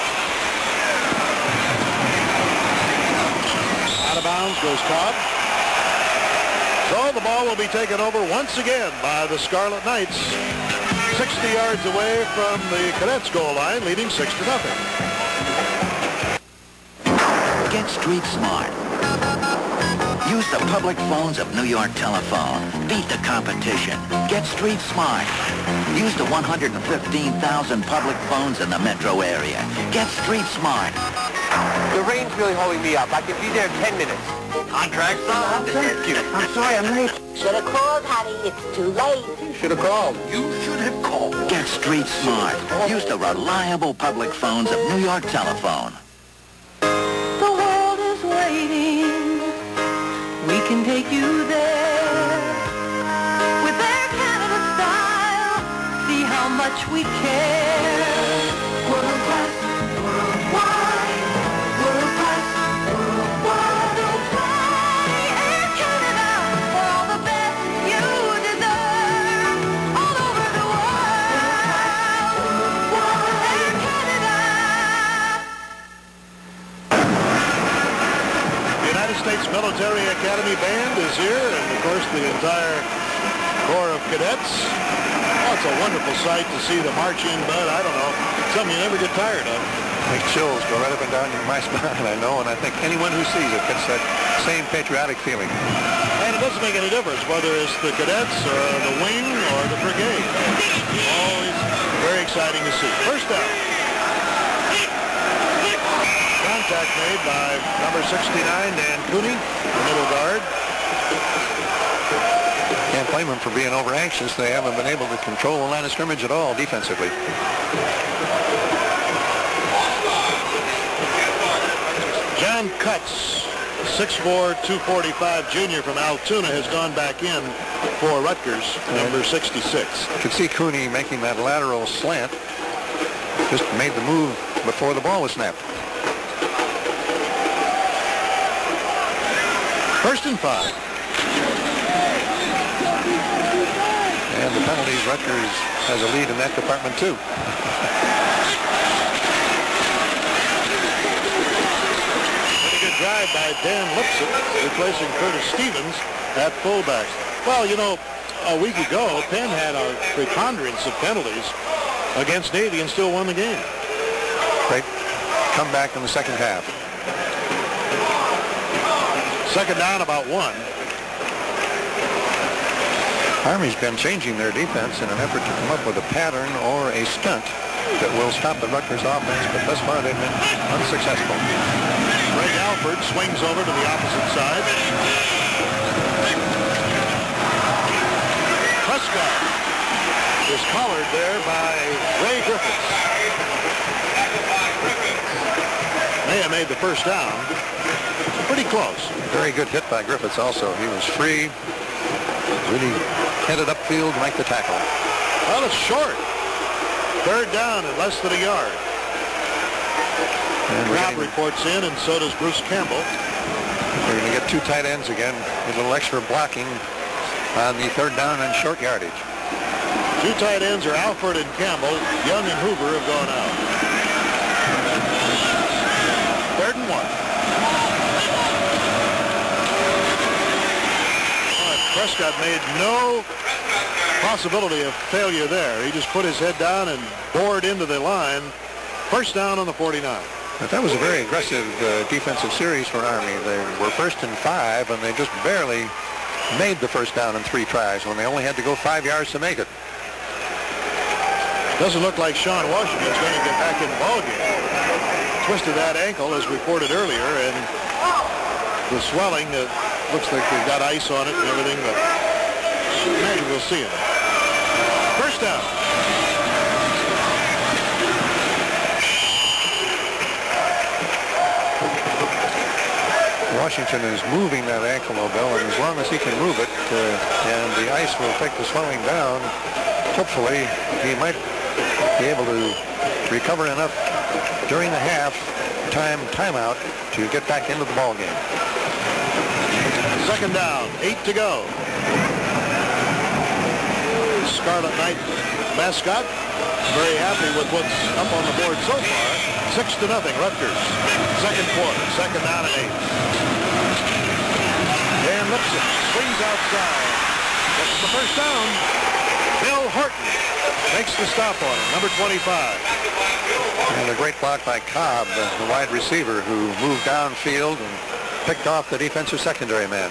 S1: Out of bounds goes Cobb. So the ball will be taken over once again by the Scarlet Knights. sixty yards away from the Cadets goal line, leading six to nothing.
S10: Get street smart.
S13: Use the public phones of New York Telephone. Beat the competition. Get street smart. Use the one hundred fifteen thousand public phones in the metro area. Get street smart.
S14: The rain's really holding me up. I can be there in ten minutes.
S13: Contract signed.
S14: Thank you. I'm sorry I'm late.
S15: Should have called, honey. It's too late.
S14: You should have called.
S13: You should have called. Get street smart. Use the reliable public phones of New York Telephone.
S5: The world is waiting. We can take you there. With Air Canada style. See how much we care. World class, worldwide. World class, worldwide. Don't fly Air Canada for all the best you deserve. All over the world. Air Canada.
S1: The United States Military Academy Band is here, and of course the entire Corps of Cadets. Oh, it's a wonderful sight to see the march in, bud. I don't know, something you never get tired of.
S2: Makes chills go right up and down your my spine, I know, and I think anyone who sees it gets that same patriotic feeling.
S1: And it doesn't make any difference whether it's the cadets or the wing or the brigade. Always very exciting to see. First down. Contact made by number sixty-nine, Dan Cooney, the middle guard.
S2: Can't blame them for being over anxious. They haven't been able to control the line of scrimmage at all defensively.
S1: John Cutts, six four, two forty-five junior from Altoona, has gone back in for Rutgers, number sixty-six.
S2: You could see Cooney making that lateral slant. Just made the move before the ball was snapped.
S1: First and five.
S2: And the penalties, Rutgers has a lead in that department too.
S1: Pretty good drive by Dan Lipson, replacing Curtis Stevens at fullback. Well, you know, a week ago, Penn had a preponderance of penalties against Navy and still won the game.
S2: Great comeback in the second half.
S1: Second down, about one.
S2: Army's been changing their defense in an effort to come up with a pattern or a stunt that will stop the Rutgers offense, but thus far they've been unsuccessful.
S1: Greg Alford swings over to the opposite side. Prescott is collared there by Ray Griffiths. May have made the first down. Pretty close.
S2: Very good hit by Griffiths also. He was free. Really headed upfield to make the tackle.
S1: Well, it's short. Third down at less than a yard.
S2: And
S1: Rob reports in, and so does Bruce Campbell.
S2: We're going to get two tight ends again. A little extra blocking on the third down and short yardage.
S1: Two tight ends are Alford and Campbell. Young and Hoover have gone out. Third and one. Prescott made no possibility of failure there. He just put his head down and bored into the line. First down on the forty-nine.
S2: But that was a very aggressive uh, defensive series for Army. They were first and five, and they just barely made the first down in three tries when they only had to go five yards to make it.
S1: Doesn't look like Sean Washington's going to get back in the ballgame. Twisted that ankle, as reported earlier, and the swelling uh, looks like they've got ice on it and everything, but maybe we'll see him. First down.
S2: Washington is moving that ankle, Nobel, and as long as he can move it uh, and the ice will take the swelling down, hopefully he might be able to recover enough during the half time timeout to get back into the ball game.
S1: Second down, eight to go. Scarlet Knight mascot very happy with what's up on the board so far. Six to nothing, Rutgers. Second quarter, second down and eight. Dan Lipson swings outside. Gets the first down. Bill Horton makes the stop on it, number twenty-five.
S2: And a great block by Cobb, the wide receiver, who moved downfield and picked off the defensive secondary man.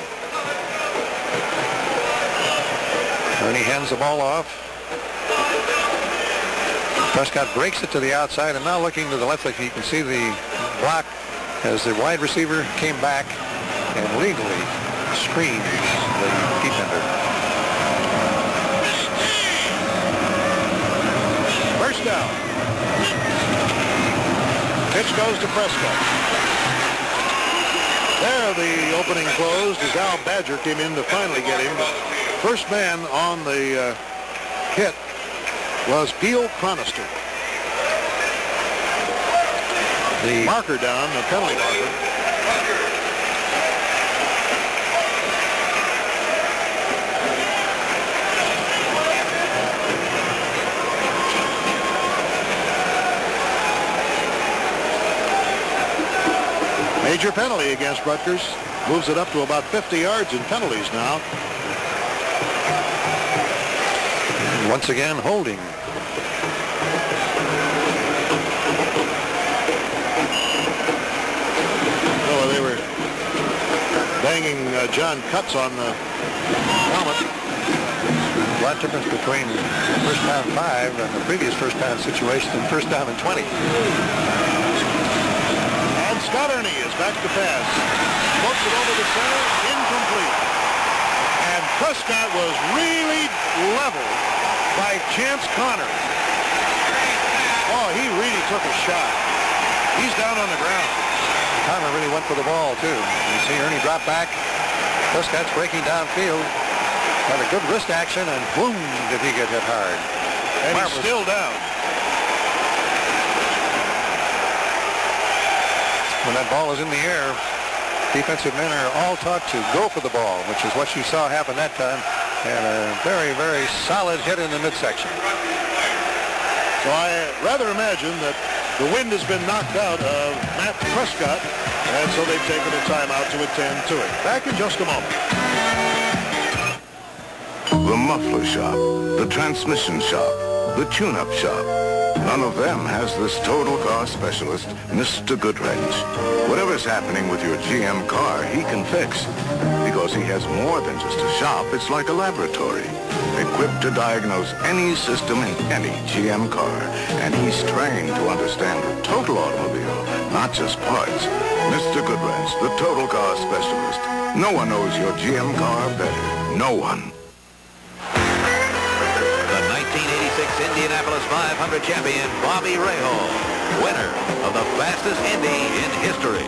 S2: Ernie hands the ball off. Prescott breaks it to the outside, and now looking to the left, like you can see the block as the wide receiver came back and legally screens the defender.
S1: First down. Pitch goes to Prescott. There, the opening closed as Al Badger came in to finally get him. First man on the uh, hit was Peel Cronister. The marker down, the penalty marker. Major penalty against Rutgers. Moves it up to about fifty yards in penalties now.
S2: Once again, holding.
S1: Oh, they were banging uh, John Cutts on the helmet.
S2: A lot difference between first down five and the previous first down situation and first down and twenty.
S1: And Scott Ernie is back to pass. Floats it over the center, incomplete. And Prescott was really leveled by Chance Connor. Oh, he really took a shot. He's down on the ground.
S2: Connor really went for the ball, too. You see Ernie drop back. Prescott's breaking downfield. Had a good wrist action, and boom, did he get hit hard.
S1: And Marvelous. He's still down.
S2: When that ball is in the air, defensive men are all taught to go for the ball, which is what you saw happen that time. And a very, very solid hit in the midsection.
S1: So I rather imagine that the wind has been knocked out of Matt Prescott, and so they've taken a timeout to attend to it. Back in just a moment.
S12: The muffler shop, the transmission shop, the tune-up shop. None of them has this total car specialist, Mister Goodwrench. Whatever's happening with your G M car, he can fix. Because he has more than just a shop, it's like a laboratory. Equipped to diagnose any system in any G M car. And he's trained to understand the total automobile, not just parts. Mister Goodwrench, the total car specialist. No one knows your G M car better. No one.
S9: Indianapolis five hundred champion Bobby Rahal, winner of the fastest Indy in history.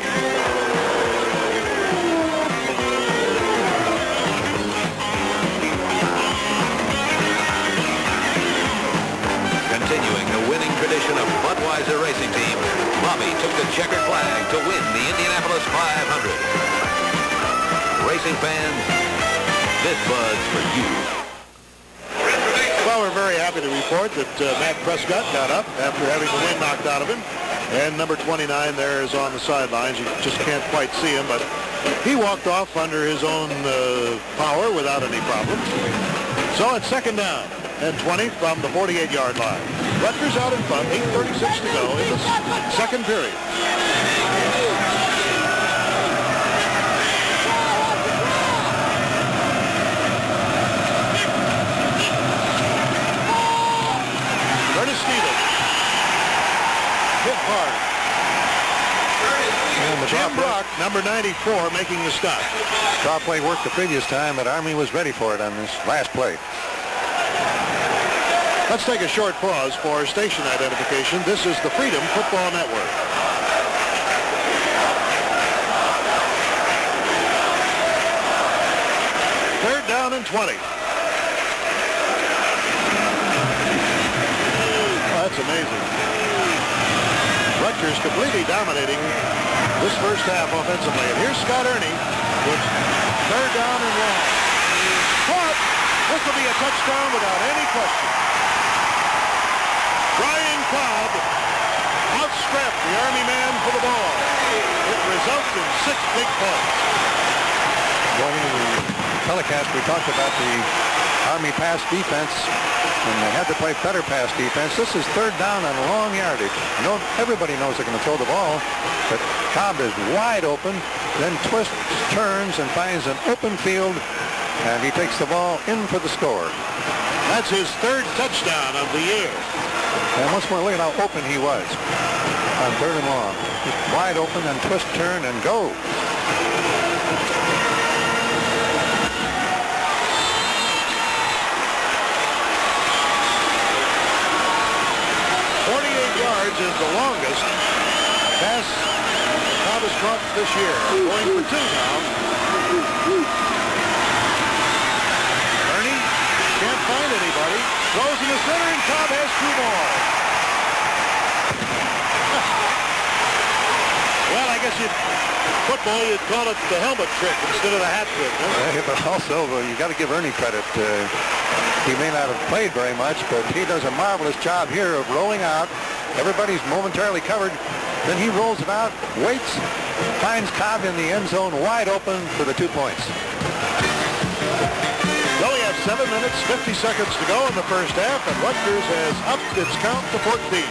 S9: Continuing the winning tradition of Budweiser racing team, Bobby took the checkered flag to win the Indianapolis five hundred. Racing fans, this Bud's for you.
S1: Well, we're very happy to report that uh, Matt Prescott got up after having the wind knocked out of him. And number twenty-nine there is on the sidelines. You just can't quite see him, but he walked off under his own uh, power without any problem. So it's second down and twenty from the forty-eight-yard line. Rutgers out in front, eight thirty-six to go in the second period. Hit hard. Jim Brock, number ninety-four, making the stop.
S2: Draw play worked the previous time, but Army was ready for it on this last play.
S1: Let's take a short pause for station identification. This is the Freedom Football Network. Third down and twenty. Oh, that's amazing. Rutgers completely dominating this first half offensively. And here's Scott Ernie with third down and long. Caught. This will be a touchdown without any question. Brian Cobb outstrapped the Army man for the ball. It results in six big points.
S2: Going into the telecast, we talked about the Army pass defense and they had to play better pass defense. This is third down on long yardage. No, everybody knows they're going to throw the ball, but Cobb is wide open, then twists, turns, and finds an open field, and he takes the ball in for the score.
S1: That's his third touchdown of the year.
S2: And once more, look at how open he was on third and long. Just wide open, and twist, turn, and go.
S1: forty-eight yards is the longest pass Cobb has caught this year. Going for two now. Ernie can't find anybody. Throws in the center, and Cobb has two more. Well, I guess you'd, football, you'd call it the helmet trick instead of the hat trick. Huh?
S2: Yeah, but also, uh, you got to give Ernie credit. Uh, he may not have played very much, but he does a marvelous job here of rolling out. Everybody's momentarily covered. Then he rolls it out, waits, finds Cobb in the end zone wide open for the two points.
S1: So we have seven minutes, fifty seconds to go in the first half, and Rutgers has upped its count to fourteen.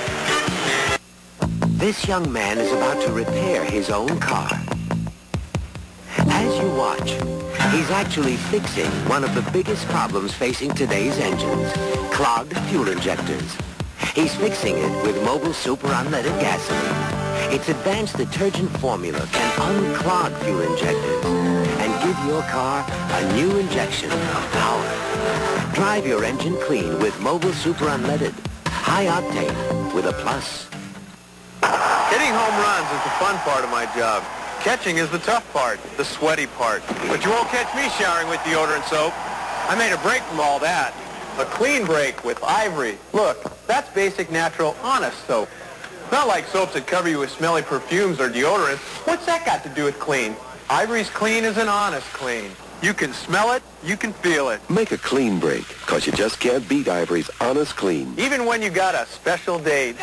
S13: This young man is about to repair his own car. As you watch, he's actually fixing one of the biggest problems facing today's engines, clogged fuel injectors. He's fixing it with Mobile Super Unleaded Gasoline. Its advanced detergent formula can unclog fuel injectors and give your car a new injection of power. Drive your engine clean with Mobile Super Unleaded. High octane with a plus.
S8: Hitting home runs is the fun part of my job. Catching is the tough part, the sweaty part. But you won't catch me showering with deodorant soap. I made a break from all that. A clean break with Ivory. Look, that's basic, natural, honest soap. Not like soaps that cover you with smelly perfumes or deodorants. What's that got to do with clean? Ivory's clean is an honest clean. You can smell it, you can feel it.
S16: Make a clean break, because you just can't beat Ivory's honest clean.
S8: Even when you got a special date.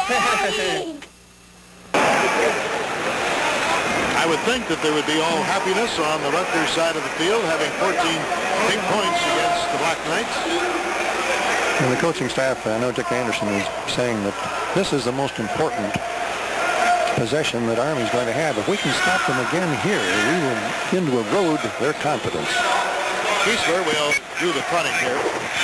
S1: I would think that there would be all happiness on the Rutgers side of the field, having fourteen big points against the Black Knights.
S2: And the coaching staff, I know Dick Anderson is saying that this is the most important possession that Army's going to have. If we can stop them again here, we will begin to erode their confidence.
S1: Kiesler will do the punting here.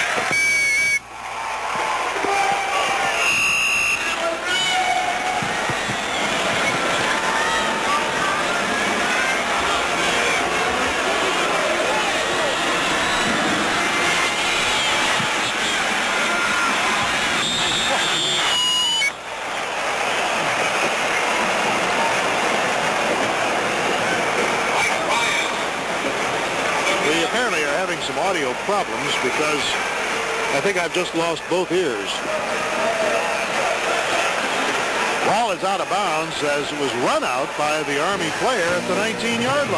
S1: Some audio problems because I think I've just lost both ears. Ball is out of bounds as it was run out by the Army player at the nineteen-yard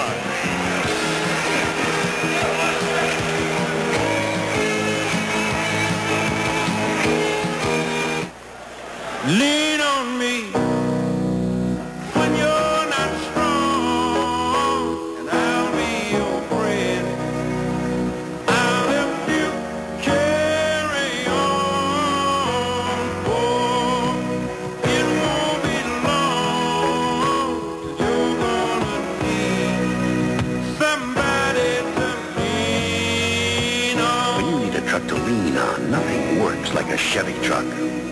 S1: line.
S5: Lean on me when you're not strong, and I'll be your friend. I'll help you carry on, for it won't be long till you're gonna need somebody to lean on.
S13: When you need a truck to lean on, nothing works like a Chevy truck.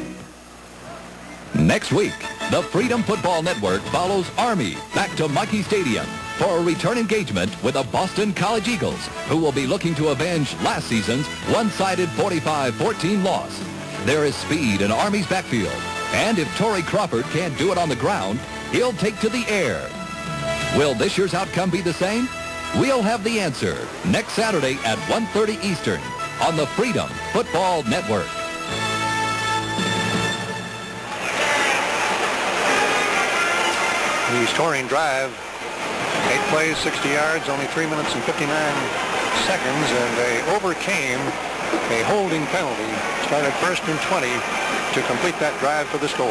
S10: Next week, the Freedom Football Network follows Army back to Mackey Stadium for a return engagement with the Boston College Eagles, who will be looking to avenge last season's one-sided forty-five fourteen loss. There is speed in Army's backfield, and if Torrey Crawford can't do it on the ground, he'll take to the air. Will this year's outcome be the same? We'll have the answer next Saturday at one thirty Eastern on the Freedom Football Network.
S2: The scoring drive, eight plays, sixty yards, only three minutes and fifty-nine seconds, and they overcame a holding penalty. Started first and twenty to complete that drive for the score.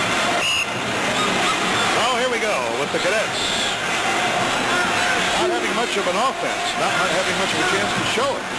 S1: Oh, here we go with the Cadets. Not having much of an offense, not having much of a chance to show it.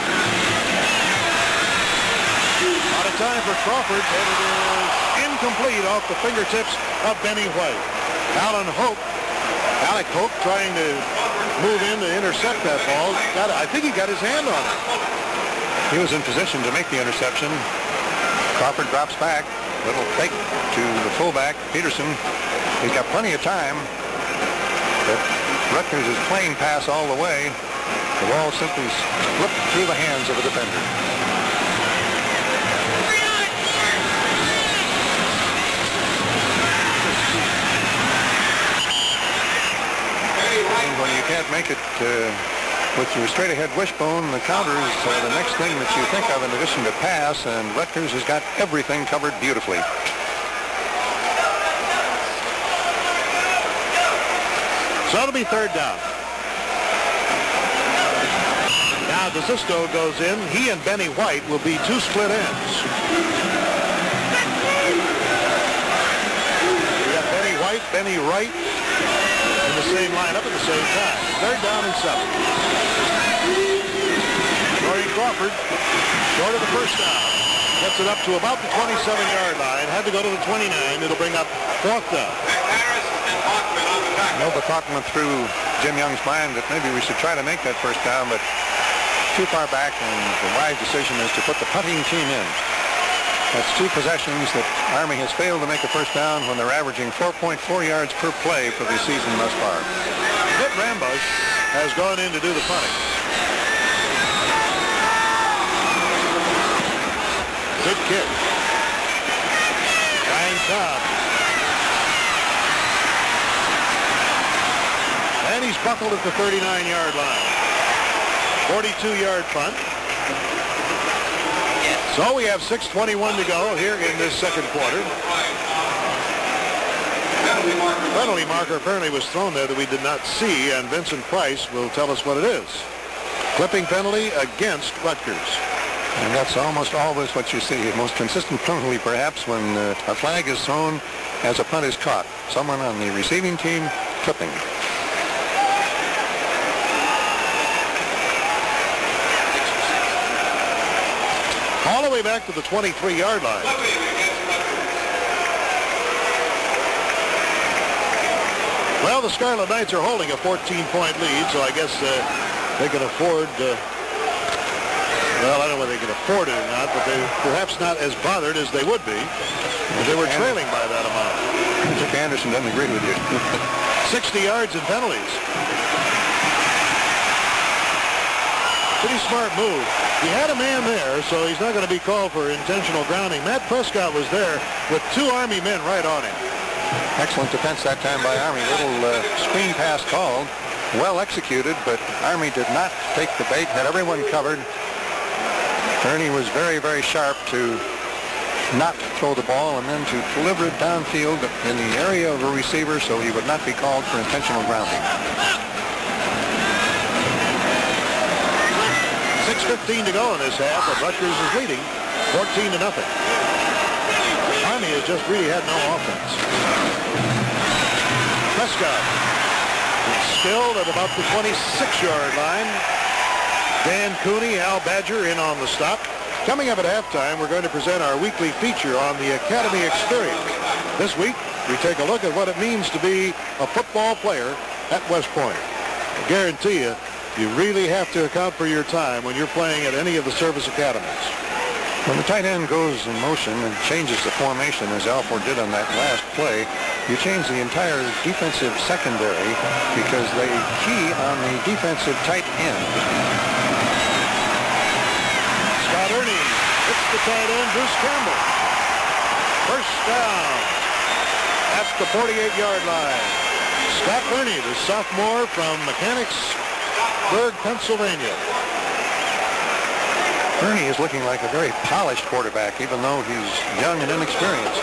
S1: Out of time for Crawford, and it is incomplete off the fingertips of Benny White. Alan Hope, Alec Hope trying to move in to intercept that ball. Got it. I think he got his hand on it.
S2: He was in position to make the interception. Crawford drops back. Little fake to the fullback, Peterson. He's got plenty of time. But Rutgers is playing pass all the way. The ball simply slipped through the hands of a defender. And when you can't make it uh, with your straight-ahead wishbone, the counter is uh, the next thing that you think of in addition to pass, and Rutgers has got everything covered beautifully.
S1: So it'll be third down. Now DeSisto goes in. He and Benny White will be two split ends. We got Benny White, Benny Wright in the same lineup at the same time. Third down and seven. Jordan Crawford, short of the first down. Gets it up to about the twenty-seven yard line. Had to go to the twenty-nine. It'll bring up fourth down.
S2: I know the thought went through Jim Young's mind that maybe we should try to make that first down, but too far back, and the wise decision is to put the punting team in. That's two possessions that Army has failed to make a first down when they're averaging four point four yards per play for the season thus far.
S1: Vic Rambush has gone in to do the punting. Good kick. Ryan Cobb. And he's buckled at the thirty-nine yard line. forty-two yard punt. So we have six twenty-one to go here in this second quarter. Penalty marker apparently was thrown there that we did not see, and Vincent Price will tell us what it is. Clipping penalty against Rutgers.
S2: And that's almost always what you see. The most consistent penalty, perhaps, when uh, a flag is thrown as a punt is caught. Someone on the receiving team clipping.
S1: All the way back to the twenty-three yard line. Well, the Scarlet Knights are holding a fourteen point lead, so I guess uh, they can afford, uh, well, I don't know whether they can afford it or not, but they're perhaps not as bothered as they would be if they were trailing by that amount.
S2: Dick Anderson doesn't agree with you.
S1: sixty yards and penalties. Pretty smart move. He had a man there, so he's not going to be called for intentional grounding. Matt Prescott was there with two Army men right on him.
S2: Excellent defense that time by Army. Little uh, screen pass called. Well executed, but Army did not take the bait, had everyone covered. Ernie was very, very sharp to not throw the ball and then to deliver it downfield in the area of a receiver so he would not be called for intentional grounding.
S1: six fifteen to go in this half, but Rutgers is leading fourteen to nothing. Army has just really had no offense. Prescott is still at about the twenty-six yard line. Dan Cooney, Al Badger in on the stop. Coming up at halftime, we're going to present our weekly feature on the Academy Experience. This week, we take a look at what it means to be a football player at West Point. I guarantee you, you really have to account for your time when you're playing at any of the service academies.
S2: When the tight end goes in motion and changes the formation, as Alford did on that last play, you change the entire defensive secondary because they key on the defensive tight end.
S1: Scott Ernie hits the tight end, Bruce Campbell. First down at the forty-eight yard line. Scott Ernie, the sophomore from Mechanicsburg, Pennsylvania.
S2: Ernie is looking like a very polished quarterback, even though he's young and inexperienced.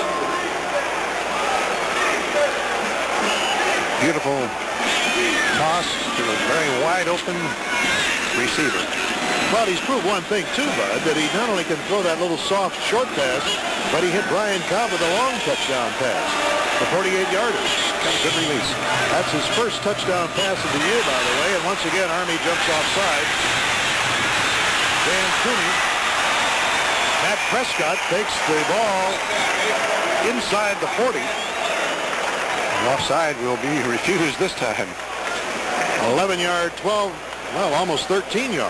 S2: Beautiful toss to a very wide open receiver.
S1: Well, he's proved one thing, too, Bud, that he not only can throw that little soft short pass, but he hit Brian Cobb with a long touchdown pass. the forty-eight yarder.
S2: Good release.
S1: That's his first touchdown pass of the year, by the way. And once again, Army jumps offside. Dan Cooney. Matt Prescott takes the ball inside the forty.
S2: And offside will be refused this time.
S1: eleven yard, twelve, well, almost thirteen yards.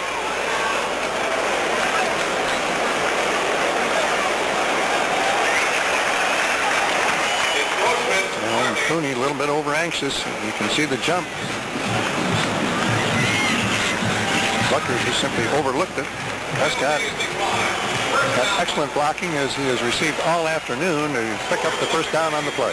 S2: And Cooney a little bit over anxious. You can see the jump. Rutgers has simply overlooked it. Prescott had excellent blocking as he has received all afternoon to pick up the first down on the play.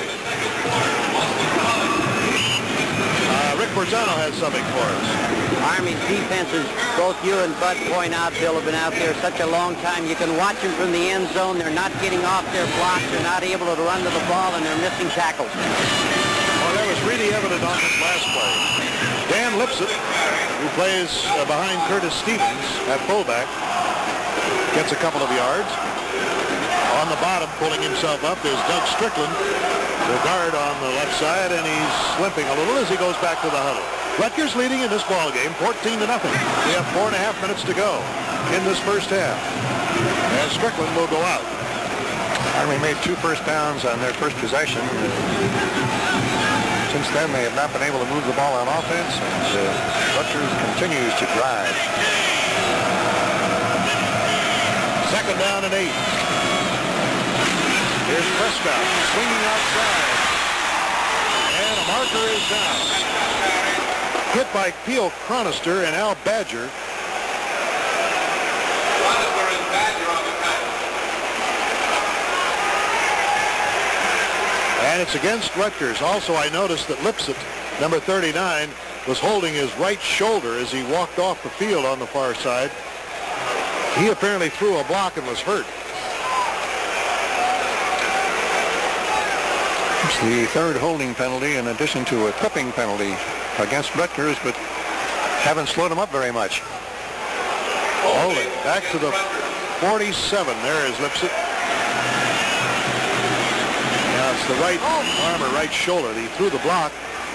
S1: Uh, Rick Borzano has something for us.
S3: Army's defenses, both you and Bud point out, Bill, have been out there such a long time. You can watch them from the end zone. They're not getting off their blocks. They're not able to run to the ball, and they're missing tackles.
S1: Well, that was really evident on this last play. Dan Lipsett, who plays uh, behind Curtis Stevens at fullback, gets a couple of yards. On the bottom, pulling himself up, is Doug Strickland, the guard on the left side, and he's limping a little as he goes back to the huddle. Rutgers leading in this ball game, fourteen to nothing. We have four and a half minutes to go in this first half. And Strickland will go out.
S2: Army made two first downs on their first possession. Since then, they have not been able to move the ball on offense, and uh, Rutgers continues to drive.
S1: Second down and eight. Here's Prescott swinging outside. And a marker is down. Hit by Peel Cronister and Al Badger.
S6: Cronister and Badger on the cut.
S1: And it's against Rutgers. Also, I noticed that Lipsett, number thirty-nine, was holding his right shoulder as he walked off the field on the far side. He apparently threw a block and was hurt.
S2: It's the third holding penalty in addition to a tripping penalty against Rutgers, but haven't slowed him up very much.
S1: Holding back to the forty-seven. There is Lipsett. Now it's the right arm or right shoulder. He threw the block.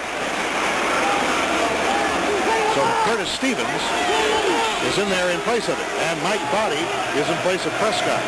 S1: So Curtis Stevens is in there in place of it. And Mike Body is in place of Prescott.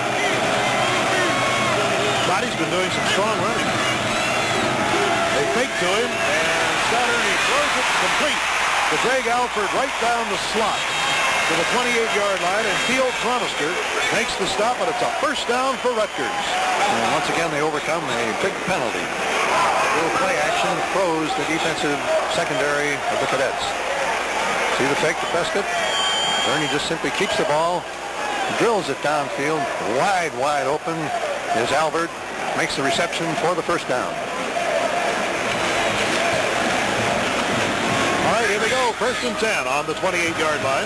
S1: Body's been doing some strong running. They fake to him, and Scott Ernie throws it complete to Greg Alford right down the slot to the twenty-eight yard line, and Theo Cronister makes the stop, but it's a first down for Rutgers.
S2: And once again, they overcome a big penalty. Little play action froze the defensive secondary of the Cadets. See the fake to Prescott? Ernie just simply keeps the ball, drills it downfield, wide, wide open is Albert, makes the reception for the first down.
S1: All right, here we go. First and ten on the twenty-eight yard line.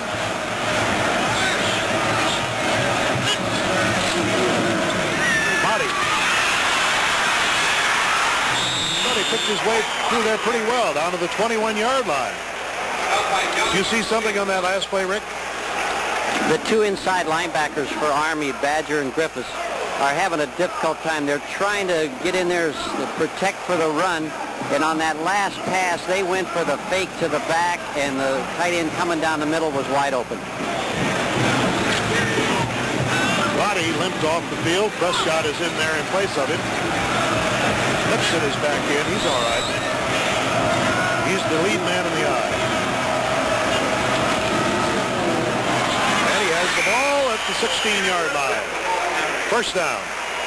S1: Body. But he picked his way through there pretty well, down to the twenty-one yard line. Do you see something on that last play, Rick?
S3: The two inside linebackers for Army, Badger and Griffiths, are having a difficult time. They're trying to get in there to protect for the run, and on that last pass, they went for the fake to the back, and the tight end coming down the middle was wide open.
S1: Roddy limped off the field. Prescott is in there in place of him. Lipsett is back in. He's all right. He's the lead man in the eye. And he has the ball at the sixteen yard line. First down.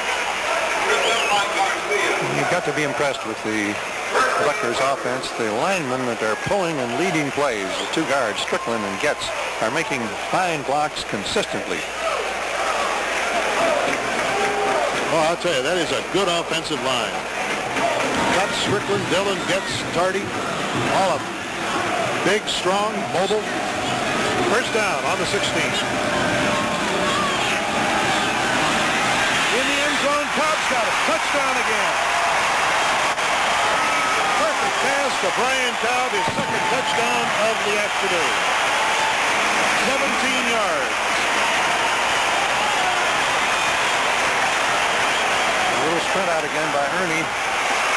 S2: You've got to be impressed with the Rutgers offense. The linemen that are pulling and leading plays, the two guards, Strickland and Getz, are making fine blocks consistently.
S1: Oh, I'll tell you, that is a good offensive line. Getz, Strickland, Dillon, Getz, Tardy, all of them. Big, strong, mobile. First down on the sixteen. In the end zone, Cobb's got a touchdown again. Perfect pass to Brian Cobb, his second touchdown of the afternoon. seventeen yards.
S2: A little sprint out again by Ernie.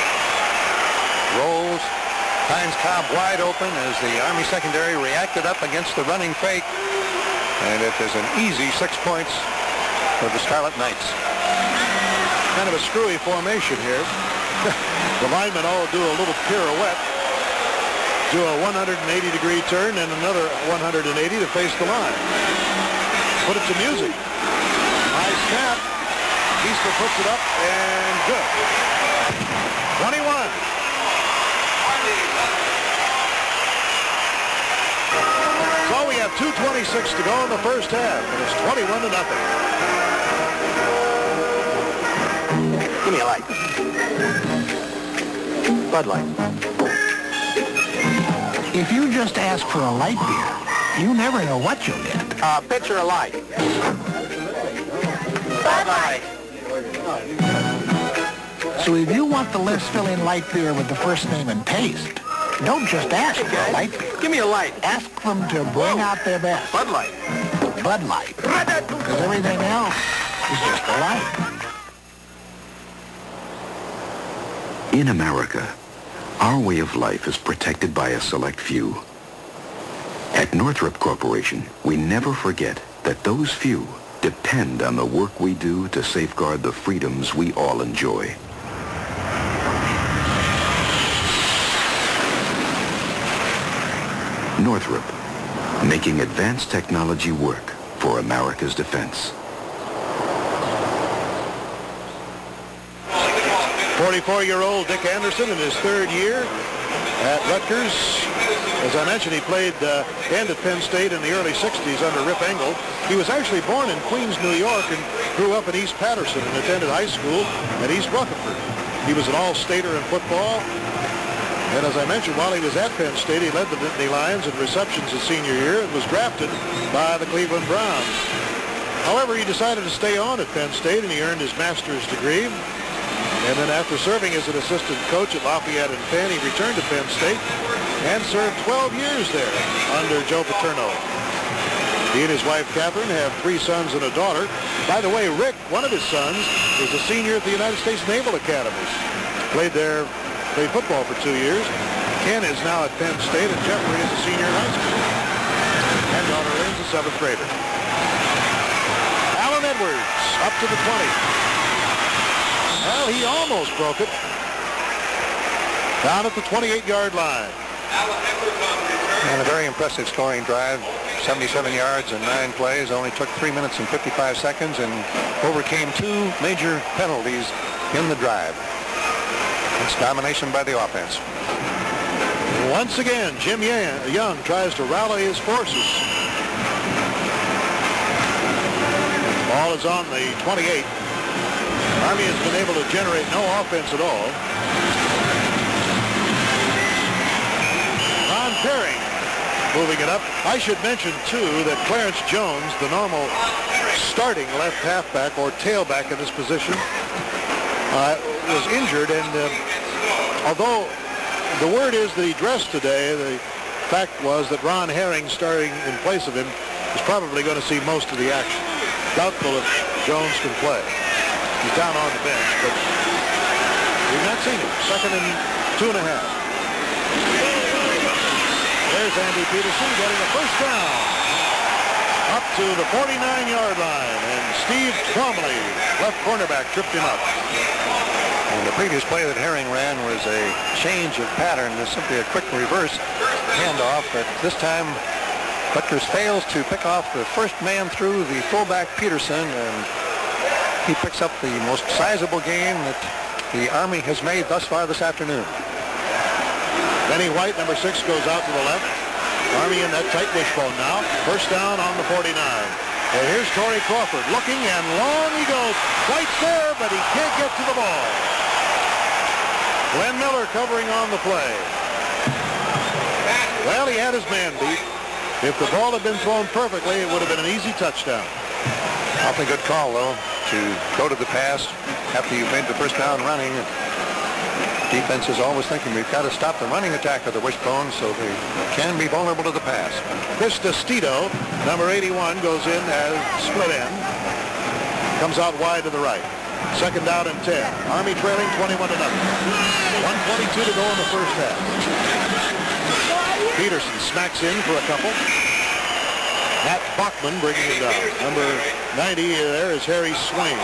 S2: rolls, finds Cobb wide open as the Army secondary reacted up against the running fake. And it is an easy six points for the Scarlet Knights.
S1: Kind of a screwy formation here. The linemen all do a little pirouette, do a one hundred eighty degree turn and another one hundred eighty to face the line. Put it to music. High snap. Easter puts it up and good. twenty-one. So we have two twenty-six to go in the first half, and it's twenty-one to nothing.
S8: Give me a light. Bud Light.
S17: If you just ask for a light beer, you never know what you'll get.
S8: Uh, pitcher of light. Bud Light.
S17: So if you want the lips-filling light beer with the first name and taste, don't just ask for a light beer.
S8: Give me a light.
S17: Ask them to bring out their best.
S8: Bud Light.
S17: Bud Light. Because everything else is just a light.
S11: In America, our way of life is protected by a select few. At Northrop Corporation, we never forget that those few depend on the work we do to safeguard the freedoms we all enjoy. Northrop, making advanced technology work for America's defense.
S1: forty-four-year-old Dick Anderson in his third year at Rutgers. As I mentioned, he played uh, and at Penn State in the early sixties under Rip Engel. He was actually born in Queens, New York, and grew up in East Patterson and attended high school at East Rutherford. He was an all-stater in football. And as I mentioned, while he was at Penn State, he led the Nittany Lions in receptions his senior year and was drafted by the Cleveland Browns. However, he decided to stay on at Penn State, and he earned his master's degree. And then after serving as an assistant coach at Lafayette and Penn, he returned to Penn State and served twelve years there under Joe Paterno. He and his wife, Catherine, have three sons and a daughter. By the way, Rick, one of his sons, is a senior at the United States Naval Academy. Played there, played football for two years. Ken is now at Penn State, and Jeffrey is a senior in high school. And daughter Lynn's a seventh grader. Alan Edwards, up to the twenty. Well, he almost broke it. Down at the twenty-eight-yard line.
S2: And a very impressive scoring drive. seventy-seven yards and nine plays. Only took three minutes and fifty-five seconds and overcame two major penalties in the drive. It's domination by the offense.
S1: Once again, Jim Young tries to rally his forces. Ball is on the twenty-eight. Army has been able to generate no offense at all. Ron Perry moving it up. I should mention, too, that Clarence Jones, the normal starting left halfback or tailback in this position, uh, was injured. And uh, although the word is that he dressed today, the fact was that Ron Herring, starting in place of him, is probably going to see most of the action. Doubtful if Jones can play. He's down on the bench, but we've not seen him. Second and two and a half. There's Andy Peterson getting a first down. Up to the forty-nine-yard line, and Steve Twomley, left cornerback, tripped him up.
S2: And the previous play that Herring ran was a change of pattern. There's simply a quick reverse handoff, but this time Rutgers fails to pick off the first man through the fullback Peterson, and he picks up the most sizable gain that the Army has made thus far this afternoon.
S1: Benny White, number six, goes out to the left. Army in that tight wishbone now. First down on the forty-nine. And here's Torrey Crawford looking, and long he goes. White's there, but he can't get to the ball. Glenn Miller covering on the play. Well, he had his man beat. If the ball had been thrown perfectly, it would have been an easy touchdown.
S2: Awfully good call, though, to go to the pass after you've made the first down running. Defense is always thinking we've got to stop the running attack of the wishbone so they can be vulnerable to the pass.
S1: Chris Destito, number eighty-one, goes in as split end. Comes out wide to the right. Second down and ten. Army trailing twenty-one to nothing. one twenty-two to go in the first half. Peterson smacks in for a couple. Matt Bachman bringing him down. Number ninety there is Harry Swain.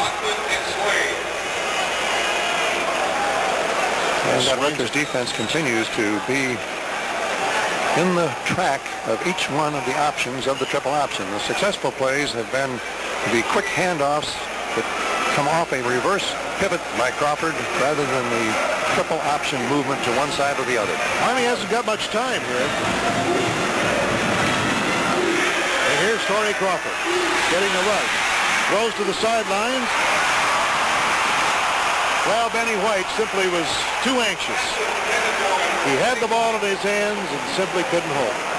S2: And that Rutgers defense continues to be in the track of each one of the options of the triple option. The successful plays have been the quick handoffs that come off a reverse pivot by Crawford rather than the triple option movement to one side or the other.
S1: Army hasn't got much time here. And here's Torrey Crawford getting a rush. Throws to the sidelines. Well, Benny White simply was too anxious. He had the ball in his hands and simply couldn't hold it.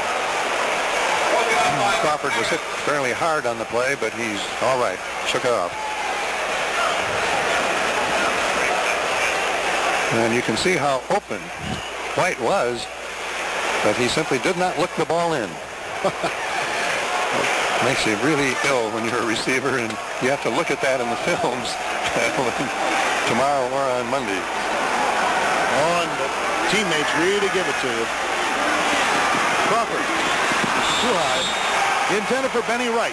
S2: Crawford was hit fairly hard on the play, but he's all right. Shook it off. And you can see how open White was, but he simply did not look the ball in. Makes you really ill when you're a receiver, and you have to look at that in the films tomorrow or on Monday.
S1: Oh, and the teammates really give it to you. Crawford, too high. Intended for Benny Wright.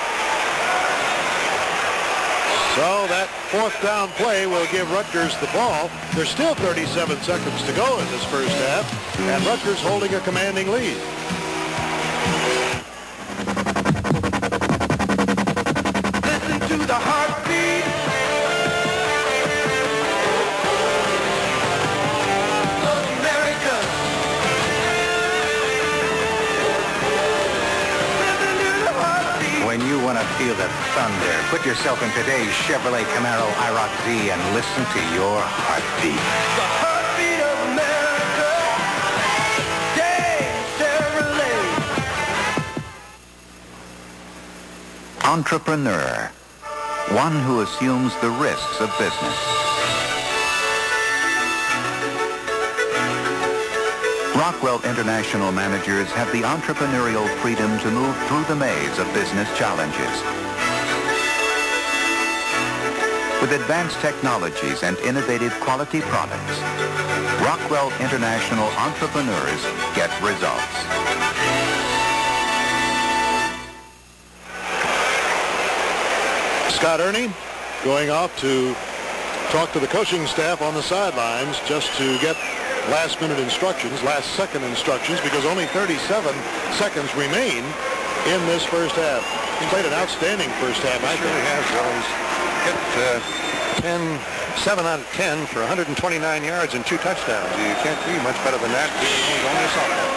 S1: So that fourth down play will give Rutgers the ball. There's still thirty-seven seconds to go in this first half, and Rutgers holding a commanding lead.
S5: Listen to the heartbeat of America. Listen to the heartbeat.
S18: When you want to feel the thunder, put yourself in today's Chevrolet Camaro I ROC Z and listen to your heartbeat.
S5: The heartbeat of America. Dave Chevrolet.
S18: Entrepreneur, one who assumes the risks of business. Rockwell International managers have the entrepreneurial freedom to move through the maze of business challenges. With advanced technologies and innovative quality products, Rockwell International entrepreneurs get results.
S1: Scott Ernie going off to talk to the coaching staff on the sidelines just to get last-minute instructions, last-second instructions, because only thirty-seven seconds remain in this first half. He played an outstanding first half.
S2: I really has, Rose. Hit uh, ten, seven out of ten for one hundred twenty-nine yards and two touchdowns. You can't do much better than that. He's only a sophomore.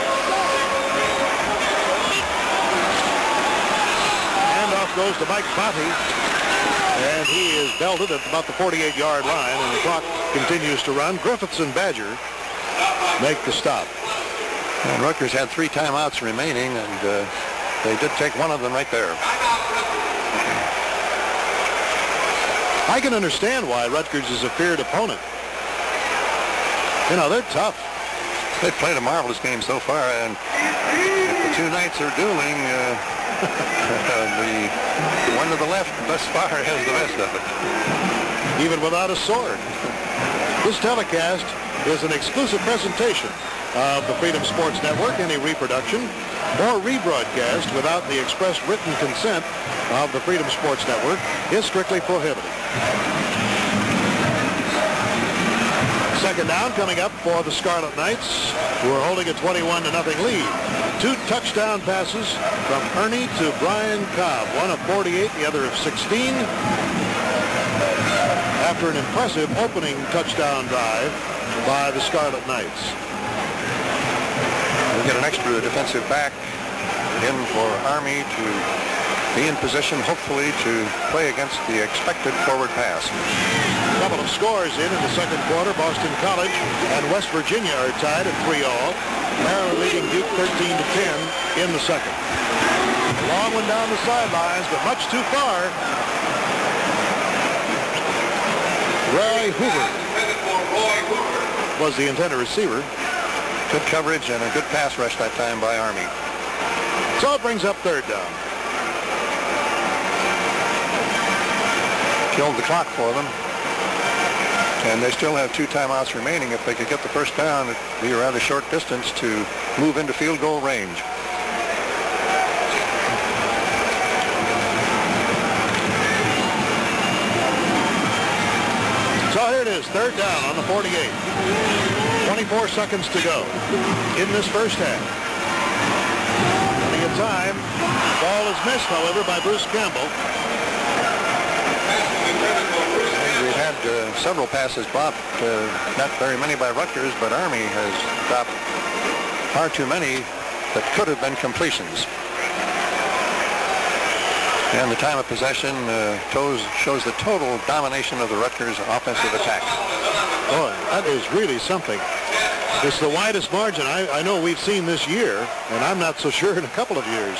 S1: Handoff goes to Mike Botti, and he is belted at about the forty-eight yard line, and the clock continues to run. Griffiths and Badger make the stop.
S2: And Rutgers had three timeouts remaining, and uh, they did take one of them right there.
S1: I can understand why Rutgers is a feared opponent. You know, they're tough.
S2: They've played a marvelous game so far, and if the two Knights are dueling, uh, the one to the left thus far has the best of it.
S1: Even without a sword. This telecast is an exclusive presentation of the Freedom Sports Network. Any reproduction or rebroadcast without the express written consent of the Freedom Sports Network is strictly prohibited. Second down coming up for the Scarlet Knights, who are holding a twenty-one to nothing lead. Two touchdown passes from Ernie to Brian Cobb, one of forty-eight, the other of sixteen. After an impressive opening touchdown drive by the Scarlet Knights.
S2: We'll get an extra defensive back in for Army to be in position, hopefully, to play against the expected forward pass.
S1: A couple of scores in in the second quarter. Boston College and West Virginia are tied at three all. Maryland leading Duke thirteen to ten in the second. A long one down the sidelines, but much too far. Roy Hoover was the intended receiver.
S2: Good coverage and a good pass rush that time by Army.
S1: So it brings up third down.
S2: killed the clock for them. And they still have two timeouts remaining. If they could get the first down, it'd be a rather short distance to move into field goal range.
S1: So here it is, third down on the forty-eight. twenty-four seconds to go in this first half. Plenty of time. Ball is missed, however, by Bruce Campbell.
S2: We've had uh, several passes dropped, uh, not very many by Rutgers, but Army has dropped far too many that could have been completions. And the time of possession uh, shows, shows the total domination of the Rutgers offensive attack.
S1: Boy, that is really something. It's the widest margin I, I know we've seen this year, and I'm not so sure in a couple of years.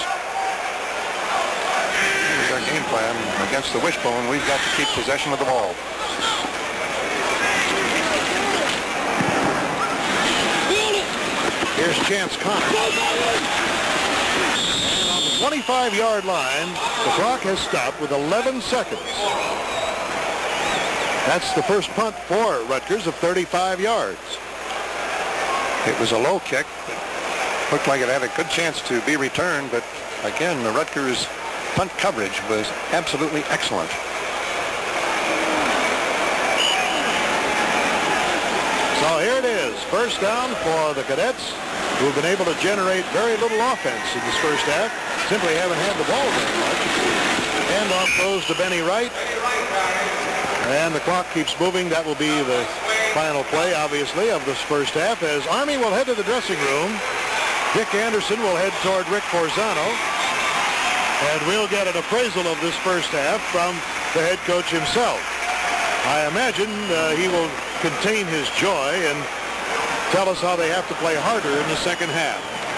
S2: Here's our game plan. Against the wishbone, we've got to keep possession of the ball.
S1: Here's Chance Connor. And on the twenty-five-yard line, the clock has stopped with eleven seconds. That's the first punt for Rutgers of thirty-five yards.
S2: It was a low kick. It looked like it had a good chance to be returned, but again, the Rutgers punt coverage was absolutely excellent.
S1: So here it is, first down for the Cadets, who have been able to generate very little offense in this first half. Simply haven't had the ball very much. Handoff goes to Benny Wright. And the clock keeps moving. That will be the final play, obviously, of this first half, as Army will head to the dressing room. Dick Anderson will head toward Rick Forzano. And we'll get an appraisal of this first half from the head coach himself. I imagine uh, he will contain his joy and tell us how they have to play harder in the second half.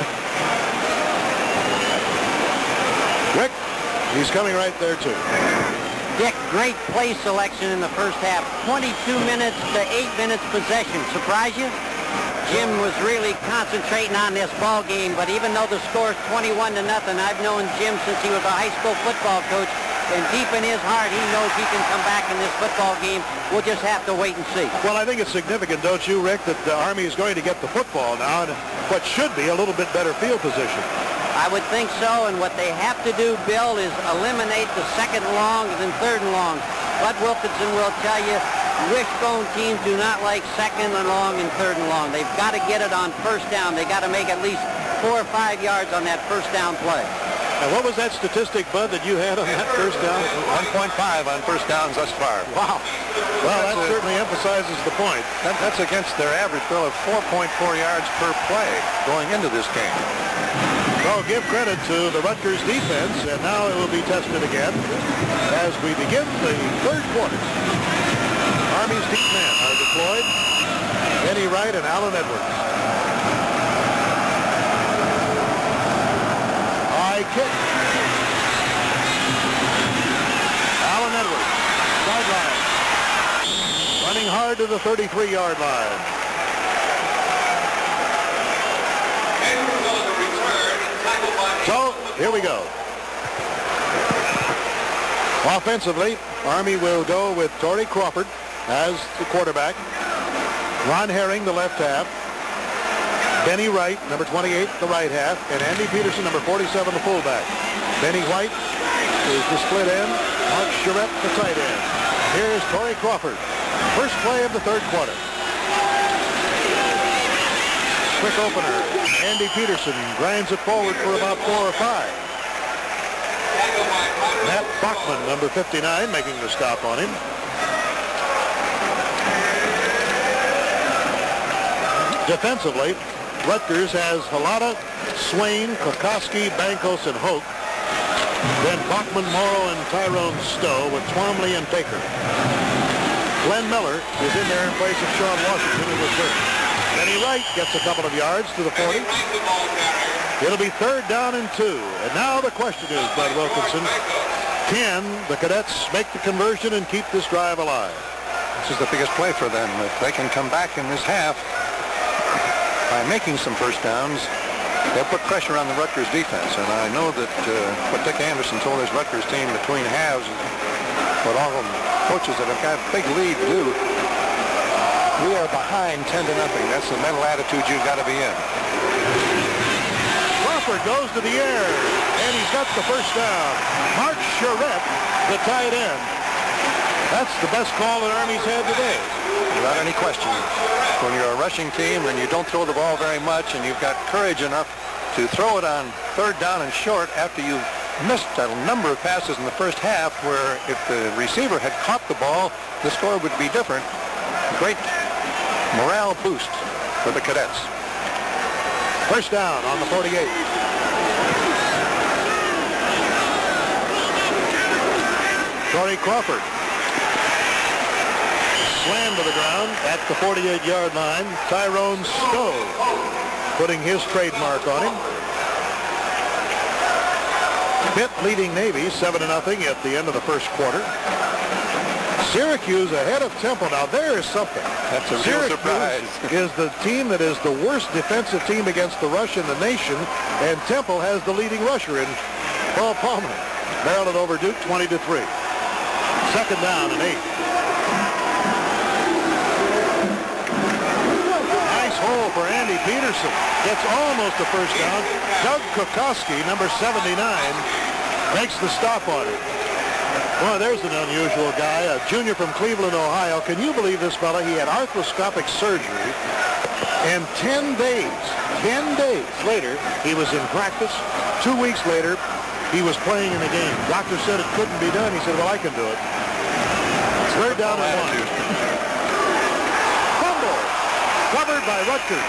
S1: Rick, he's coming right there, too.
S3: Dick, great play selection in the first half. twenty-two minutes to eight minutes possession. Surprise you? Jim was really concentrating on this ball game, but even though the score is twenty-one to nothing, I've known Jim since he was a high school football coach, and deep in his heart, he knows he can come back in this football game. We'll just have to wait and see.
S1: Well, I think it's significant, don't you, Rick, that the Army is going to get the football now in what should be a little bit better field position.
S3: I would think so, and what they have to do, Bill, is eliminate the second and long and third and long. Bud Wilkinson will tell you, wishbone teams do not like second and long and third and long. They've got to get it on first down. They've got to make at least four or five yards on that first down play.
S1: Now, what was that statistic, Bud, that you had on that first down?
S2: one point five on first downs thus far.
S1: Wow. Well, that a, certainly emphasizes the point.
S2: That, that's against their average, Bill, of four point four yards per play going into this game.
S1: So give credit to the Rutgers defense, and now it will be tested again as we begin the third quarter. Army's deep men are deployed. Benny Wright and Alan Edwards. High kick. Alan Edwards, sideline. Running hard to the thirty-three-yard line. So, here we go. Offensively, Army will go with Torrey Crawford as the quarterback. Ron Herring, the left half. Benny Wright, number twenty-eight, the right half. And Andy Peterson, number forty-seven, the fullback. Benny White is the split end. Mark Charette, the tight end. Here's Torrey Crawford. First play of the third quarter. Quick opener. Andy Peterson grinds it forward for about four or five. Matt Bachman, number fifty-nine, making the stop on him. Defensively, Rutgers has Halata, Swain, Kokoski, Bankos, and Hoke. Then Bachman, Morrow, and Tyrone Stowe with Twombly and Baker. Glenn Miller is in there in place of Sean Washington, who was hurt. Benny Wright gets a couple of yards to the forty. It'll be third down and two. And now the question is, Bud Wilkinson, can the Cadets make the conversion and keep this drive alive?
S2: This is the biggest play for them. If they can come back in this half by making some first downs, they'll put pressure on the Rutgers defense. And I know that uh, what Dick Anderson told his Rutgers team between halves is what all of them coaches that have got a big lead do. We are behind ten to nothing. That's the mental attitude you've got to be in.
S1: Crawford goes to the air, and he's got the first down. Mark Charette, the tight end. That's the best call that Army's had today.
S2: Without any question. When you're a rushing team and you don't throw the ball very much and you've got courage enough to throw it on third down and short after you've missed a number of passes in the first half where if the receiver had caught the ball, the score would be different. Great morale boost for the cadets.
S1: First down on the forty-eight. Torrey Crawford. Slammed to the ground at the forty-eight yard line. Tyrone Stowe putting his trademark on him. Pitt leading Navy seven to nothing at the end of the first quarter. Syracuse ahead of Temple. Now there is something.
S2: That's a real surprise.
S1: Is the team that is the worst defensive team against the rush in the nation, and Temple has the leading rusher in Paul Palmer. Maryland over Duke twenty to three. Second down and eight. Nice hole for Andy Peterson. Gets almost a first down. Doug Kokoski, number seventy-nine, makes the stop on it. Boy, there's an unusual guy, a junior from Cleveland, Ohio. Can you believe this fella? He had arthroscopic surgery, and ten days, ten days later, he was in practice. Two weeks later, he was playing in a game. Doctor said it couldn't be done. He said, well, I can do it. Third down and one. Fumble, covered by Rutgers.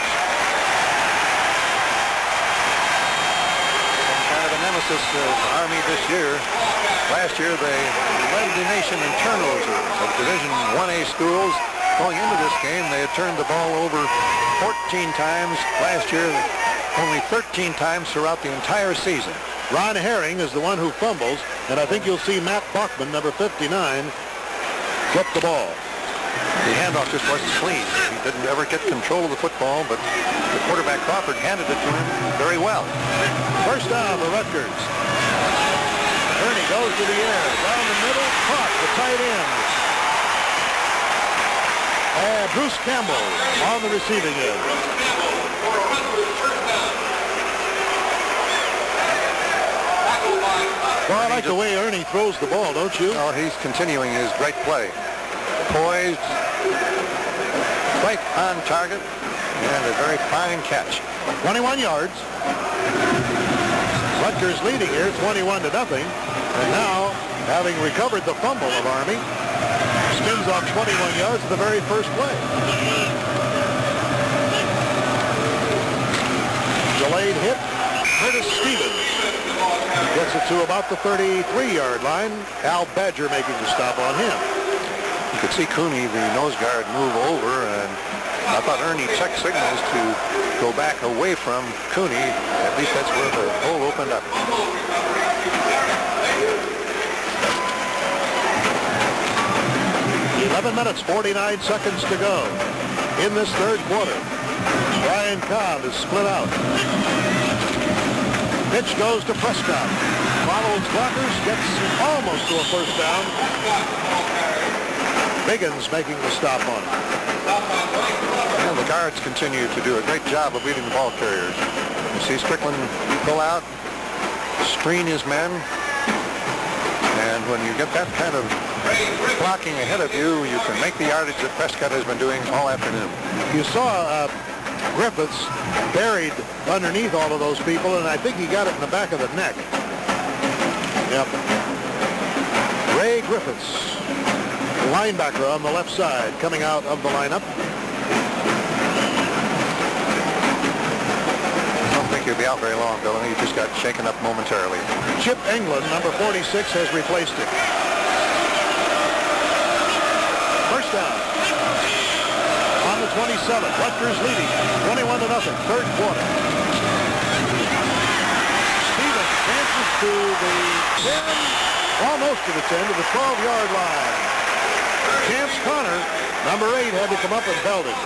S2: Nemesis of Army this year. Last year they led the nation in turnovers of Division one A schools. Going into this game, they had turned the ball over fourteen times. Last year, only thirteen times throughout the entire season.
S1: Ron Herring is the one who fumbles, and I think you'll see Matt Bachman, number fifty-nine, get the ball.
S2: The handoff just wasn't clean. He didn't ever get control of the football, but the quarterback Crawford handed it to him very well.
S1: First down for Rutgers. Ernie goes to the air. Down the middle, caught the tight end. And Bruce Campbell on the receiving end. Well, I like the way Ernie throws the ball, don't you?
S2: Oh, he's continuing his great play. Poised, right on target, and a very fine catch.
S1: twenty-one yards. Rutgers leading here twenty-one to nothing. And now, having recovered the fumble of Army, spins off twenty-one yards at the very first play. Delayed hit. Curtis Stevens gets it to about the thirty-three yard line. Al Badger making the stop on him.
S2: You could see Cooney, the nose guard, move over, and I thought Ernie checked signals to go back away from Cooney. At least that's where the hole opened up.
S1: eleven minutes, forty-nine seconds to go in this third quarter. Brian Cobb is split out. Pitch goes to Prescott. Follows blockers, gets almost to a first down. Biggins making the stop on it.
S2: And the guards continue to do a great job of leading the ball carriers. You see Strickland pull out, screen his men, and when you get that kind of blocking ahead of you, you can make the yardage that Prescott has been doing all afternoon.
S1: You saw uh, Griffiths buried underneath all of those people, and I think he got it in the back of the neck. Yep. Ray Griffiths, linebacker on the left side, coming out of the lineup.
S2: I don't think he'll be out very long, Bill. He just got shaken up momentarily.
S1: Chip England, number forty-six, has replaced him. First down. On the twenty-seven, Rutgers leading, twenty-one to nothing, third quarter. Stevens dances to the ten, almost to the ten, to the twelve yard line. Chance Connor, number eight, had to come up and belt it.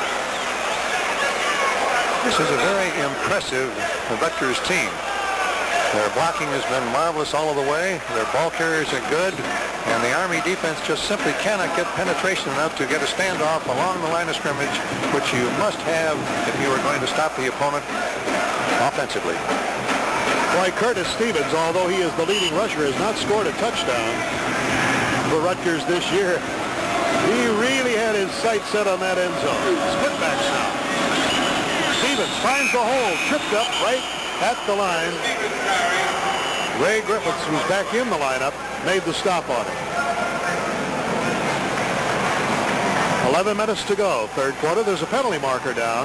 S2: This is a very impressive Rutgers team. Their blocking has been marvelous all of the way. Their ball carriers are good. And the Army defense just simply cannot get penetration enough to get a standoff along the line of scrimmage, which you must have if you are going to stop the opponent offensively.
S1: Boy, Curtis Stevens, although he is the leading rusher, has not scored a touchdown for Rutgers this year. He really had his sights set on that end zone. Split backs now. Stevens finds the hole, tripped up right at the line. Ray Griffiths, who's back in the lineup, made the stop on it. eleven minutes to go, third quarter. There's a penalty marker down.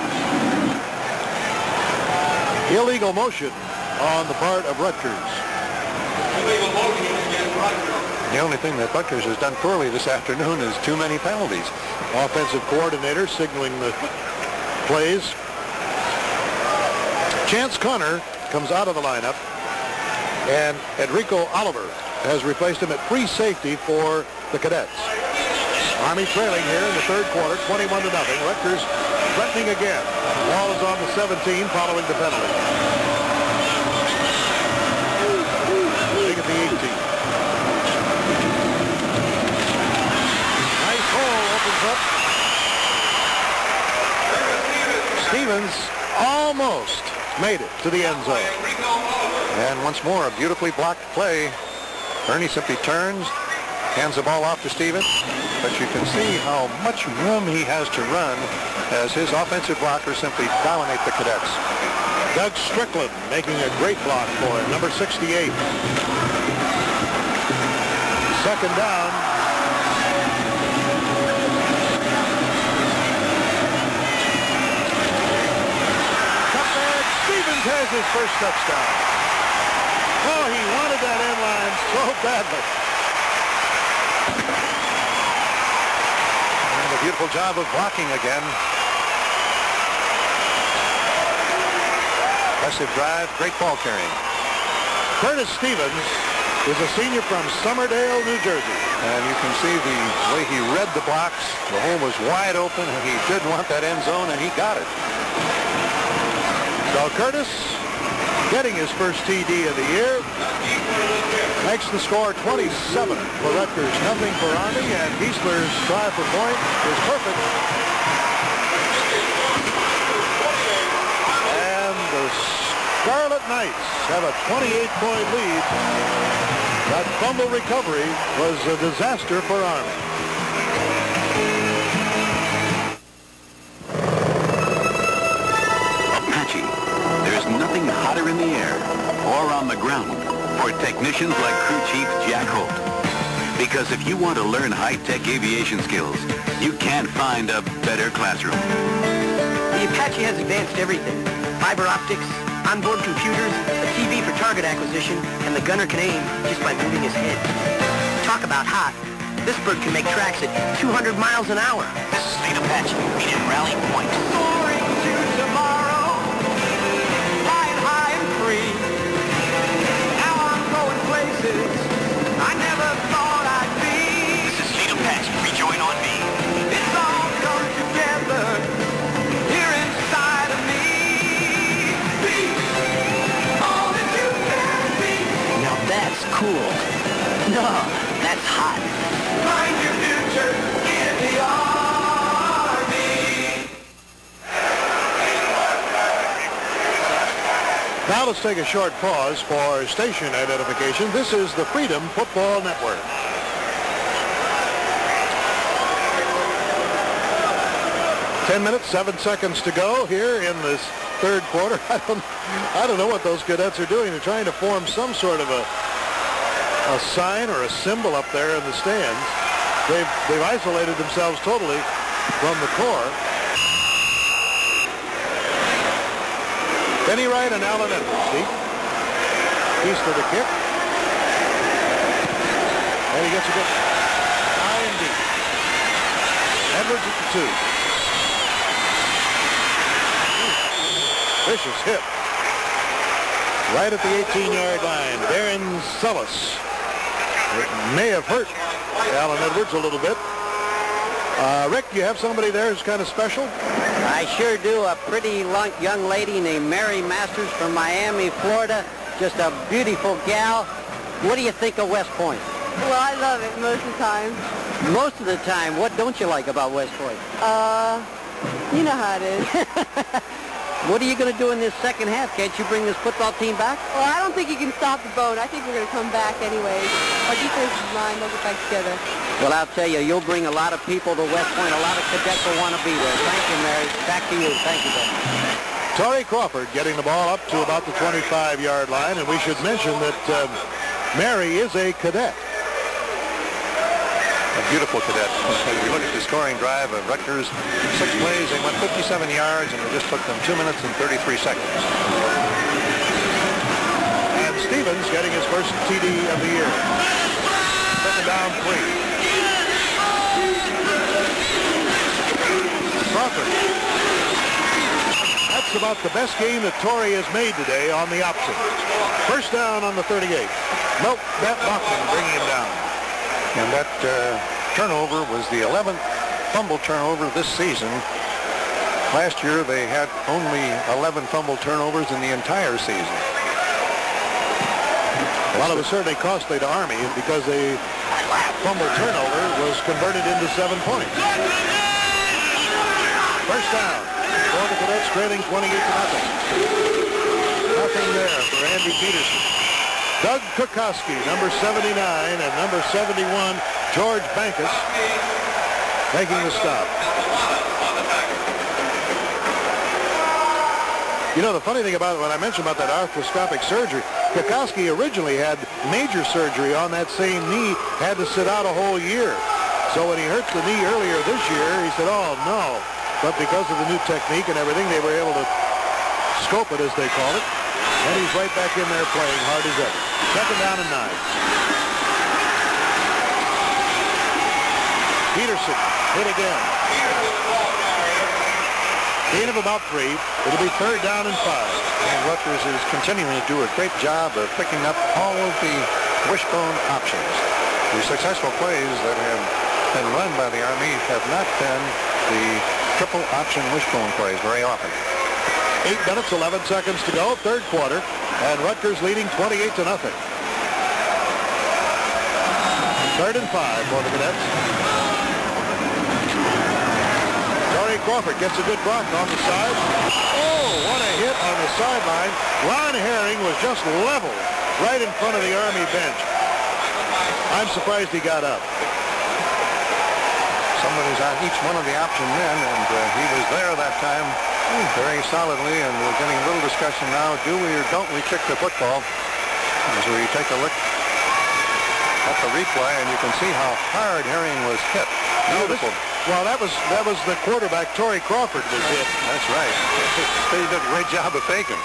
S1: Illegal motion on the part of Rutgers.
S6: Illegal motion against Rutgers.
S2: The only thing that Rutgers has done poorly this afternoon is too many penalties.
S1: Offensive coordinator signaling the plays. Chance Connor comes out of the lineup, and Enrico Oliver has replaced him at free safety for the Cadets. Army trailing here in the third quarter, twenty-one to nothing. Rutgers threatening again. The ball is on the seventeen following the penalty. Big at the eighteen. Nice hole opens up. Stevens almost made it to the end zone.
S2: And once more, a beautifully blocked play. Ernie simply turns, hands the ball off to Stevens, but you can see how much room he has to run as his offensive blockers simply dominate the Cadets.
S1: Doug Strickland making a great block for him, number sixty-eight. Second down. Cutback. Stevens has his first touchdown. Oh, he wanted that end line so badly.
S2: And a beautiful job of blocking again. Impressive drive, great ball carrying.
S1: Curtis Stevens is a senior from Summerdale, New Jersey.
S2: And you can see the way he read the blocks. The hole was wide open, and he did want that end zone, and he got it.
S1: So Curtis, getting his first T D of the year, makes the score twenty-seven for Rutgers, nothing for Army, and Giesler's try for point is perfect. And the Scarlet Knights have a twenty-eight point lead. That fumble recovery was a disaster for Army.
S4: Apache, there's nothing hotter in the air or on the ground for technicians like Crew Chief Jack Holt. Because if you want to learn high-tech aviation skills, you can't find a better classroom.
S19: The Apache has advanced everything. Fiber optics, onboard computers, a T V for target acquisition, and the gunner can aim just by moving his head. Talk about hot. This bird can make tracks at two hundred miles an hour.
S13: This is State Apache. Meet at Rally Point.
S5: Soaring to tomorrow, flying high and free. Now I'm going places I never thought I'd be.
S13: This is State Apache. Rejoin on me.
S5: It's all come together here inside of me. Be all that you can be.
S19: Now that's cool. No, that's hot.
S5: Find your future in the Army.
S1: Now let's take a short pause for station identification. This is the Freedom Football Network. Ten minutes, seven seconds to go here in this third quarter. I don't, I don't know what those cadets are doing. They're trying to form some sort of a, a sign or a symbol up there in the stands. They've, they've isolated themselves totally from the core. Benny Wright and Alan Edwards. Deep. East of the kick. And he gets a good high and deep. Edwards at the two. Vicious hit. Right at the eighteen-yard line. Darren Sullis. It may have hurt Alan Edwards a little bit. Uh, Rick, you have somebody there who's kind of special?
S3: I sure do. A pretty young lady named Mary Masters from Miami, Florida. Just a beautiful gal. What do you think of West Point?
S20: Well, I love it most of the time.
S3: Most of the time, what don't you like about West Point?
S20: Uh, you know how it is.
S3: What are you going to do in this second half? Can't you bring this football team back?
S20: Well, I don't think you can stop the boat. I think we're going to come back anyway. Our defensive line, they'll get back together.
S3: Well, I'll tell you, you'll bring a lot of people to West Point. A lot of cadets will want to be there. Thank you, Mary. Back to you. Thank you, Ben.
S1: Torrey Crawford getting the ball up to about the twenty-five yard line, and we should mention that uh, Mary is a cadet.
S2: A beautiful cadet. As we look at the scoring drive of Rutgers, six plays, they went fifty-seven yards, and it just took them two minutes and thirty-three seconds.
S1: And Stevens getting his first T D of the year. Second down, three. Crawford. That's about the best game that Torrey has made today on the option. First down on the thirty-eight. Nope, Matt Bachman bringing him down.
S2: And that uh, turnover was the eleventh fumble turnover this season. Last year they had only eleven fumble turnovers in the entire season.
S1: Well, it was certainly costly to Army because the fumble turnover was converted into seven points. First down. For the Cadets trailing twenty-eight to nothing. Nothing there for Andy Peterson. Doug Kukoski, number seventy-nine, and number seventy-one, George Bankus, making the stop. You know, the funny thing about it, when I mentioned about that arthroscopic surgery, Kukoski originally had major surgery on that same knee, had to sit out a whole year. So when he hurt the knee earlier this year, he said, oh, no. But because of the new technique and everything, they were able to scope it, as they call it. And he's right back in there playing hard as ever. Second down and nine. Peterson hit again. Gain of about three. It'll be third down and five.
S2: And Rutgers is continuing to do a great job of picking up all of the wishbone options. The successful plays that have been run by the Army have not been the triple option wishbone plays very often.
S1: Eight minutes, eleven seconds to go, third quarter, and Rutgers leading twenty-eight to nothing. Third and five for the Cadets. Torrey Crawford gets a good block on the side. Oh, what a hit on the sideline. Ron Herring was just level right in front of the Army bench. I'm surprised he got up.
S2: Somebody's on each one of the option men, and uh, he was there that time very solidly, and we're getting a little discussion now. Do we or don't we kick the football? As we take a look at the replay, and you can see how hard Herring was hit. Beautiful.
S1: Well, that was that was the quarterback, Torrey Crawford, was hit.
S2: That's right. He did a great job of faking.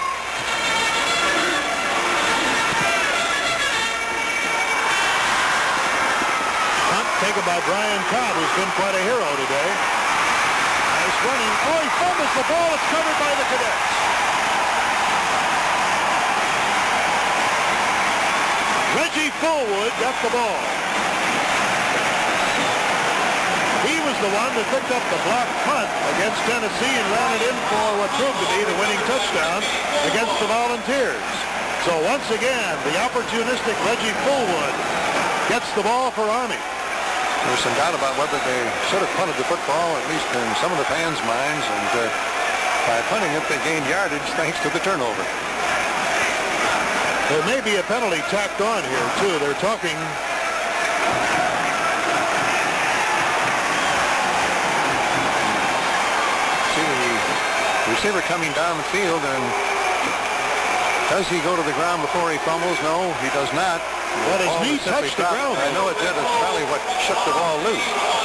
S1: Taken by Brian Cobb, who's been quite a hero today. Nice running. Oh, he fumbles the ball. It's covered by the Cadets. Reggie Fullwood got the ball. He was the one that picked up the block punt against Tennessee and ran it in for what proved to be the winning touchdown against the Volunteers. So once again, the opportunistic Reggie Fullwood gets the ball for Army.
S2: There's some doubt about whether they should have punted the football, at least in some of the fans' minds, and uh, by punting it, they gained yardage thanks to the turnover.
S1: There may be a penalty tacked on here, too. They're talking.
S2: See the receiver coming down the field, and does he go to the ground before he fumbles? No, he does not.
S1: But his knee touched the ground.
S2: I know it did. It's probably what shook the ball loose.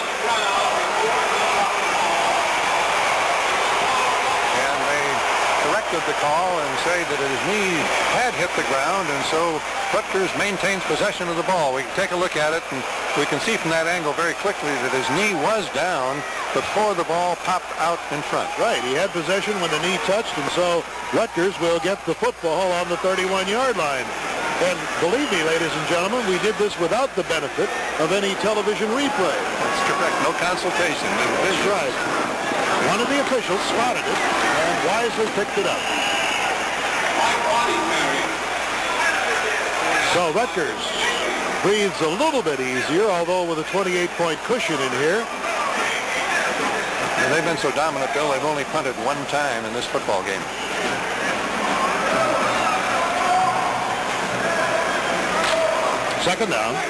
S2: And they corrected the call and say that his knee had hit the ground, and so Rutgers maintains possession of the ball. We can take a look at it, and we can see from that angle very quickly that his knee was down before the ball popped out in front.
S1: Right. He had possession when the knee touched, and so Rutgers will get the football on the thirty-one yard line. And believe me, ladies and gentlemen, we did this without the benefit of any television replay.
S2: That's correct. No consultation.
S1: That's right. One of the officials spotted it and wisely picked it up. So Rutgers breathes a little bit easier, although with a twenty-eight point cushion in here.
S2: And they've been so dominant, Bill, they've only punted one time in this football game.
S1: Second down.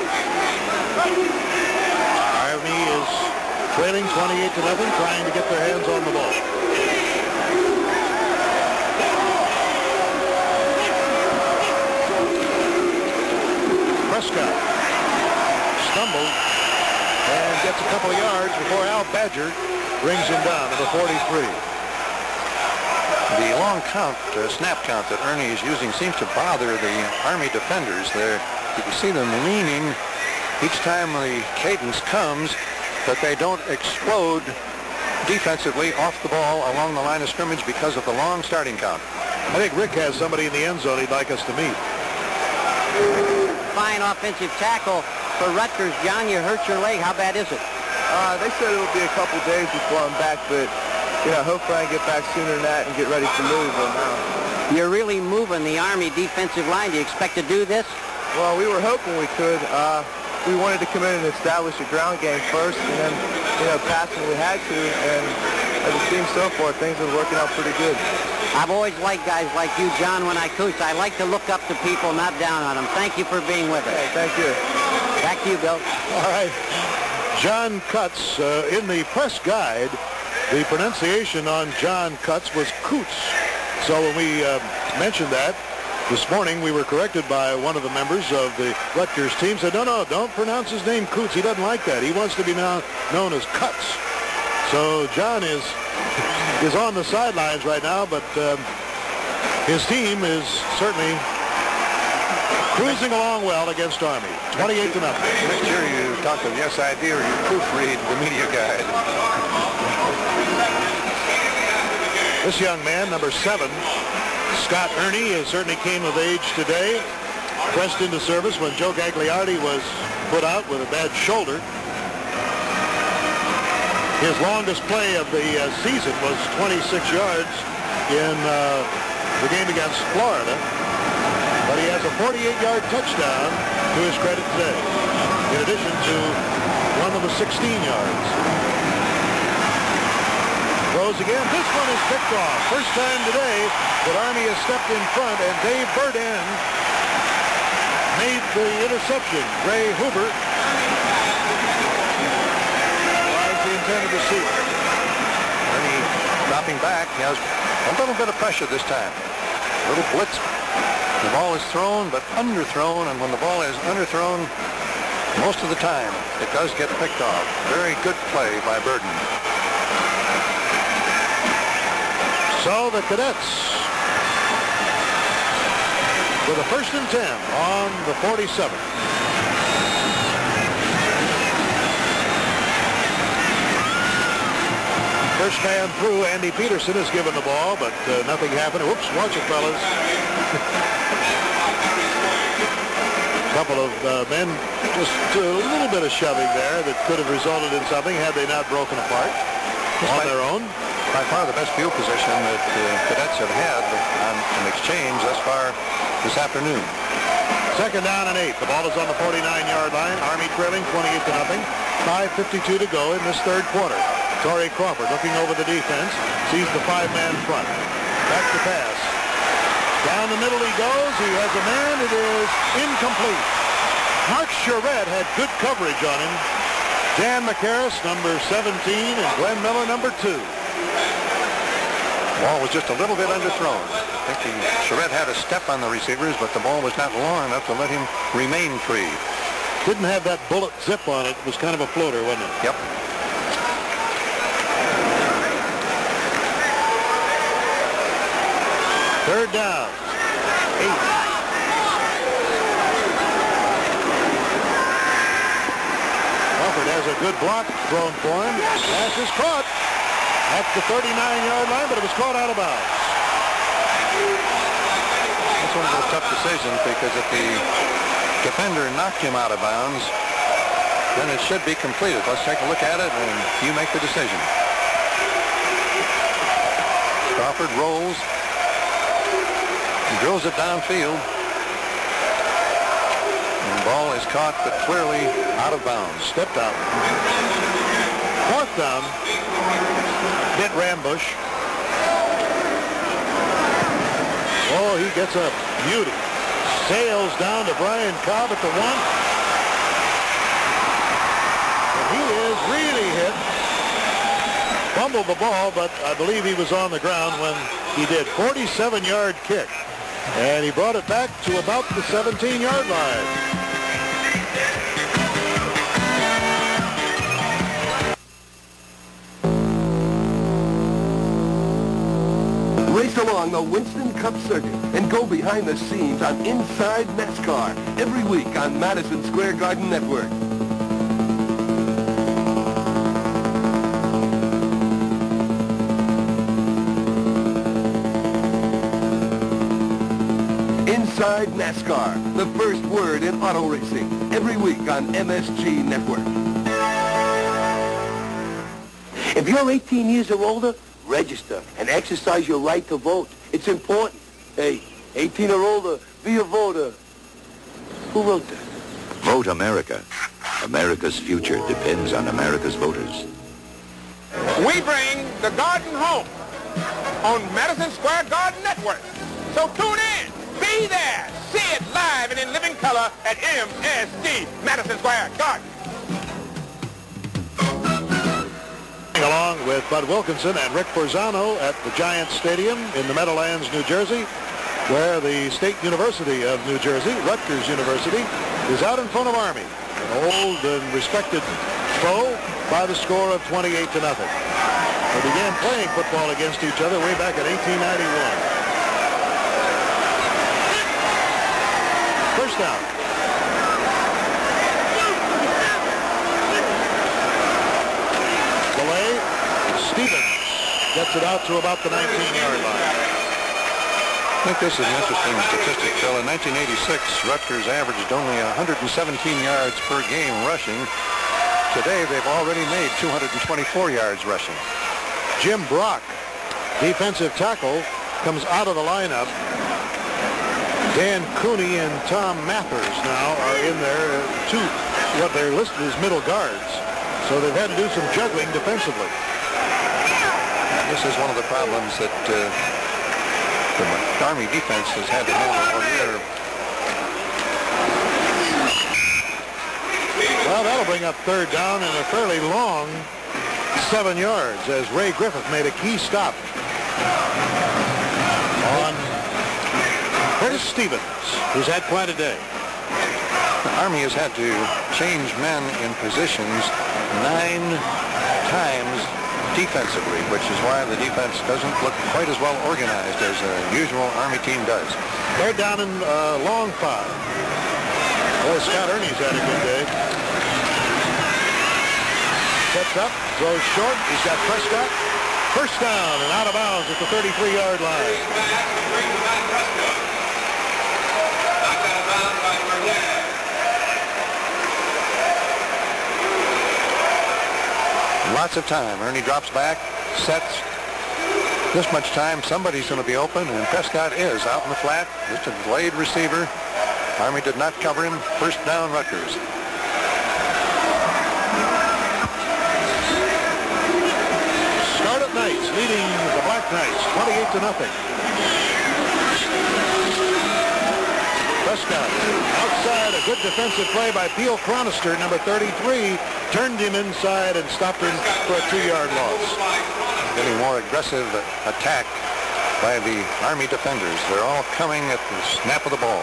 S1: Army is trailing twenty-eight to nothing, trying to get their hands on the ball. Prescott stumbled and gets a couple of yards before Al Badger brings him down to the forty-three.
S2: The long count, uh, snap count that Ernie is using seems to bother the Army defenders. There, you can see them leaning each time the cadence comes, but they don't explode defensively off the ball along the line of scrimmage because of the long starting count.
S1: I think Rick has somebody in the end zone he'd like us to meet.
S3: Fine offensive tackle for Rutgers. John, you hurt your leg. How bad is it?
S8: Uh, they said it would be a couple days before I'm back, but you know, hopefully I can get back sooner than that and get ready for Louisville now.
S3: You're really moving the Army defensive line. Do you expect to do this?
S8: Well, we were hoping we could. Uh, we wanted to come in and establish a ground game first, and then, you know, pass when we had to. And as it seems so far, things are working out pretty good.
S3: I've always liked guys like you, John, when I coach. I like to look up to people, not down on them. Thank you for being with us.
S8: Hey, thank you.
S3: Back to you, Bill.
S1: All right. John Cutts, uh, in the press guide, the pronunciation on John Cutts was Coots. So when we uh, mentioned that this morning, we were corrected by one of the members of the Rutgers team. Said, no, no, don't pronounce his name Coots. He doesn't like that. He wants to be now known as Cutts. So John is is on the sidelines right now, but um, his team is certainly cruising along well against Army. twenty-eight to nothing.
S2: Make sure you talk to the S I D or you proofread the media guide.
S1: This young man, number seven, Scott Ernie, has certainly came of age today. Pressed into service when Joe Gagliardi was put out with a bad shoulder. His longest play of the uh, season was twenty-six yards in uh, the game against Florida. But he has a forty-eight yard touchdown to his credit today, in addition to one of the sixteen yards. Throws again. This one is picked off. First time today that Army has stepped in front, and Dave Burden made the interception. Ray Hoover was the intended receiver.
S2: Ernie dropping back. He has a little bit of pressure this time. A little blitz. The ball is thrown, but underthrown, and when the ball is underthrown, most of the time, it does get picked off. Very good play by Burden.
S1: So the Cadets with a first and ten on the forty-seven. First man through, Andy Peterson is given the ball, but uh, nothing happened. Whoops, watch it, fellas. A couple of uh, men, just a little bit of shoving there that could have resulted in something had they not broken apart on their own.
S2: By far the best field position that the Cadets have had on an exchange thus far this afternoon.
S1: Second down and eight. The ball is on the forty-nine yard line. Army trailing twenty-eight to nothing. five fifty-two to go in this third quarter. Torrey Crawford looking over the defense. Sees the five-man front. Back to pass. Down the middle he goes. He has a man. It is incomplete. Mark Charette had good coverage on him. Dan McCarris, number seventeen, and Glenn Miller, number two.
S2: The ball was just a little bit underthrown. I think the Charette had a step on the receivers, but the ball was not long enough to let him remain free.
S1: Didn't have that bullet zip on it. It was kind of a floater, wasn't it?
S2: Yep.
S1: Third down. Eight. Crawford has a good block thrown for him. Pass is caught at the thirty-nine yard line, but it was caught out of bounds.
S2: That's one of those tough decisions, because if the defender knocked him out of bounds, then it should be completed. Let's take a look at it, and you make the decision. Crawford rolls. He drills it downfield. And the ball is caught, but clearly out of bounds.
S1: Stepped out. Fourth down. Hit Rambush. Oh, he gets a beauty. Sails down to Brian Cobb at the one. And he is really hit. Fumbled the ball, but I believe he was on the ground when he did. forty-seven yard kick. And he brought it back to about the seventeen yard line.
S5: Race along the Winston Cup circuit and go behind the scenes on Inside NASCAR every week on Madison Square Garden Network. Inside NASCAR, the first word in auto racing, every week on M S G Network.
S14: If you're eighteen years or older, register and exercise your right to vote. It's important. Hey, eighteen or older, be a voter. Who wrote that?
S11: Vote America. America's future depends on America's voters.
S21: We bring the garden home on Madison Square Garden Network. So tune in. Be there. See it live and in living color at M S D, Madison Square Garden.
S1: Along with Bud Wilkinson and Rick Forzano at the Giants Stadium in the Meadowlands, New Jersey, where the State University of New Jersey, Rutgers University, is out in front of Army, an old and respected foe, by the score of twenty-eight to nothing. They began playing football against each other way back in eighteen ninety-one. First down. Stevens gets it out to about the nineteen yard line.
S2: I think this is an interesting statistic, Phil. In nineteen eighty-six, Rutgers averaged only one hundred seventeen yards per game rushing. Today, they've already made two hundred twenty-four yards rushing.
S1: Jim Brock, defensive tackle, comes out of the lineup. Dan Cooney and Tom Mathers now are in there. Two, what they're listed as middle guards. So they've had to do some juggling defensively.
S2: This is one of the problems that uh, the Army defense has had to handle all year.
S1: Well, that'll bring up third down and a fairly long seven yards as Ray Griffith made a key stop on Curtis Stevens, who's had quite a day.
S2: The Army has had to change men in positions nine times defensively, which is why the defense doesn't look quite as well organized as a usual Army team does.
S1: They're down in uh, long five. Boy, Scott Ernie's had a good day. Sets up, throws short. He's got Prescott. First down and out of bounds at the thirty-three yard line.
S2: Lots of time. Ernie drops back, sets. This much time, somebody's going to be open, and Prescott is out in the flat. Just a delayed receiver. Army did not cover him. First down, Rutgers.
S1: Scarlet Knights leading the Black Knights twenty-eight to nothing. Prescott outside, a good defensive play by Peel Chronister, number thirty-three, turned him inside and stopped him for a two yard loss.
S2: Getting more aggressive attack by the Army defenders. They're all coming at the snap of the ball.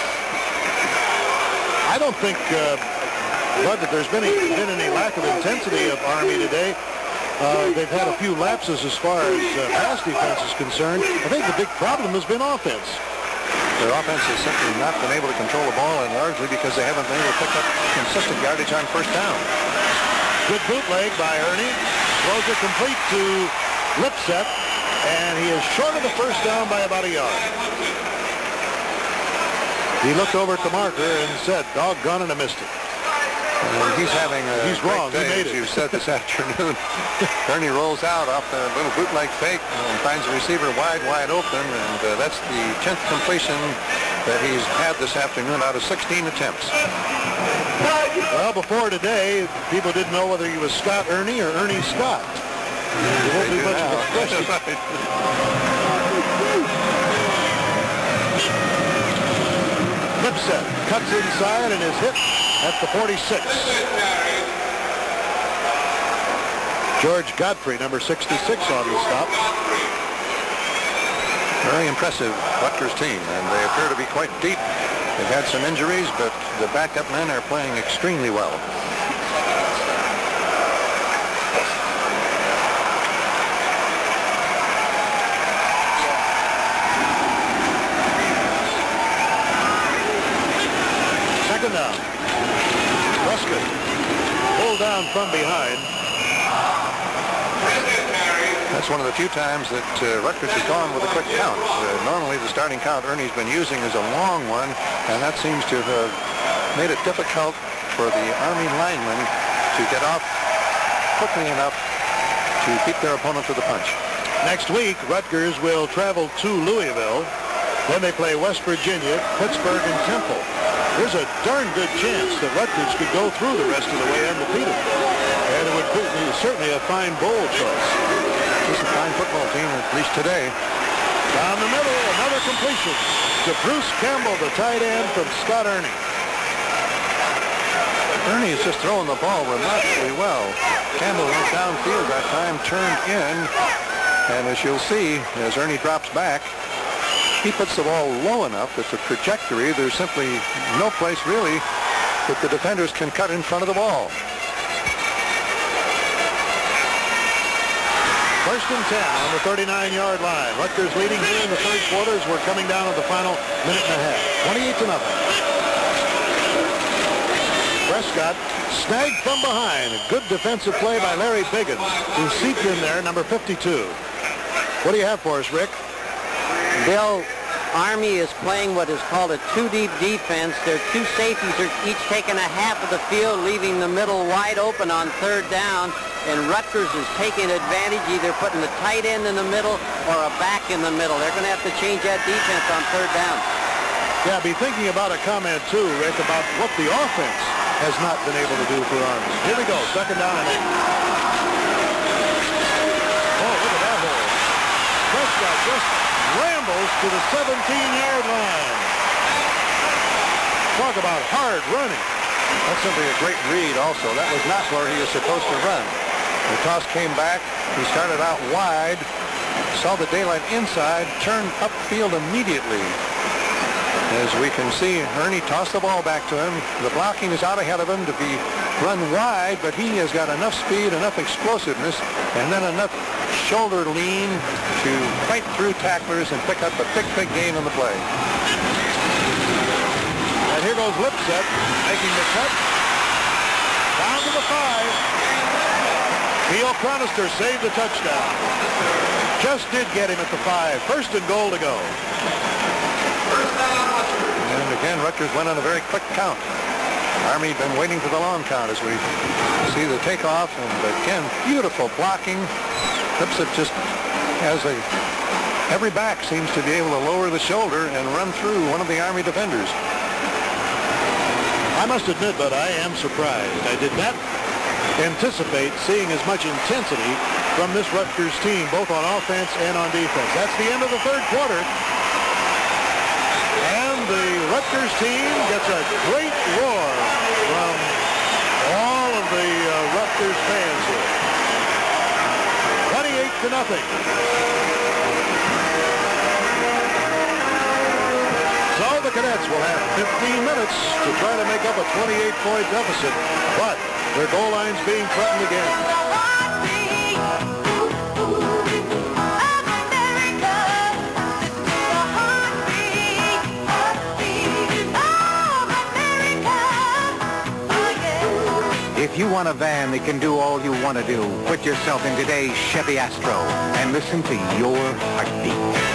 S1: I don't think, uh, Bud, that there's been any, been any lack of intensity of Army today. Uh, they've had a few lapses as far as uh, pass defense is concerned. I think the big problem has been offense.
S2: Their offense has simply not been able to control the ball, and largely because they haven't been able to pick up consistent yardage on first down.
S1: Good bootleg by Ernie. Throws it complete to Lipset, and he is short of the first down by about a yard. He looked over at the marker and said, doggone it, I missed it.
S2: And he's having a
S1: He's wrong. He made it.
S2: As you said this afternoon. Ernie rolls out off the little bootleg fake and finds the receiver wide, wide open, and uh, that's the tenth completion that he's had this afternoon out of sixteen attempts.
S1: Well, before today, people didn't know whether he was Scott Ernie or Ernie Scott. There won't be much of a question. Lipset cuts inside and is hit at the forty-six. George Godfrey, number sixty-six, on the stop.
S2: Very impressive Rutgers team, and they appear to be quite deep. They've had some injuries, but the backup men are playing extremely well.
S1: Second down. Prescott pulled down from behind.
S2: That's one of the few times that uh, Rutgers has gone with a quick count. Uh, normally the starting count Ernie's been using is a long one, and that seems to have made it difficult for the Army linemen to get off quickly enough to keep their opponent to the punch.
S1: Next week, Rutgers will travel to Louisville. Then they play West Virginia, Pittsburgh, and Temple. There's a darn good chance that Rutgers could go through the rest of the way undefeated. And it would be certainly a fine bowl choice.
S2: This is a fine football team, at least today.
S1: Down the middle, another completion to Bruce Campbell, the tight end from Scott Ernie.
S2: Ernie is just throwing the ball remarkably well. Campbell went downfield that time, turned in, and as you'll see, as Ernie drops back, he puts the ball low enough that the trajectory, there's simply no place really that the defenders can cut in front of the ball.
S1: First and ten on the thirty-nine-yard line. Rutgers leading here in the third quarter as we're coming down to the final minute and a half. twenty-eight to nothing. Prescott snagged from behind. A good defensive play by Larry Biggins, who seeped in there, number fifty-two. What do you have for us, Rick?
S3: Bill, Army is playing what is called a two-deep defense. Their two safeties are each taking a half of the field, leaving the middle wide open on third down. And Rutgers is taking advantage, either putting the tight end in the middle or a back in the middle. They're going to have to change that defense on third down.
S1: Yeah, be thinking about a comment, too, Rick, about what the offense has not been able to do for Army. Here we go, second down and eight. Oh, look at that hole. Prescott just rambles to the seventeen-yard line. Talk about hard running.
S2: That's simply a great read also. That was not where he was supposed to run. The toss came back. He started out wide, saw the daylight inside, turned upfield immediately. As we can see, Ernie tossed the ball back to him. The blocking is out ahead of him to be run wide, but he has got enough speed, enough explosiveness, and then enough shoulder lean to fight through tacklers and pick up a big, big gain on the play.
S1: And here goes Lipset making the cut. Down to the five. Theo Cronister saved the touchdown. Just did get him at the five. First and goal to go.
S2: And again, Rutgers went on a very quick count. Army been waiting for the long count as we see the takeoff. And again, beautiful blocking. Lipset just has a... Every back seems to be able to lower the shoulder and run through one of the Army defenders.
S1: I must admit, but I am surprised. I did not anticipate seeing as much intensity from this Rutgers team, both on offense and on defense. That's the end of the third quarter. And the Rutgers team gets a great roar from all of the uh, Rutgers fans here. twenty-eight to nothing. So the Cadets will have fifteen minutes to try to make up a twenty-eight point deficit, but their goal line's being threatened again.
S7: If you want a van that can do all you want to do, put yourself in today's Chevy Astro and listen to your heartbeat.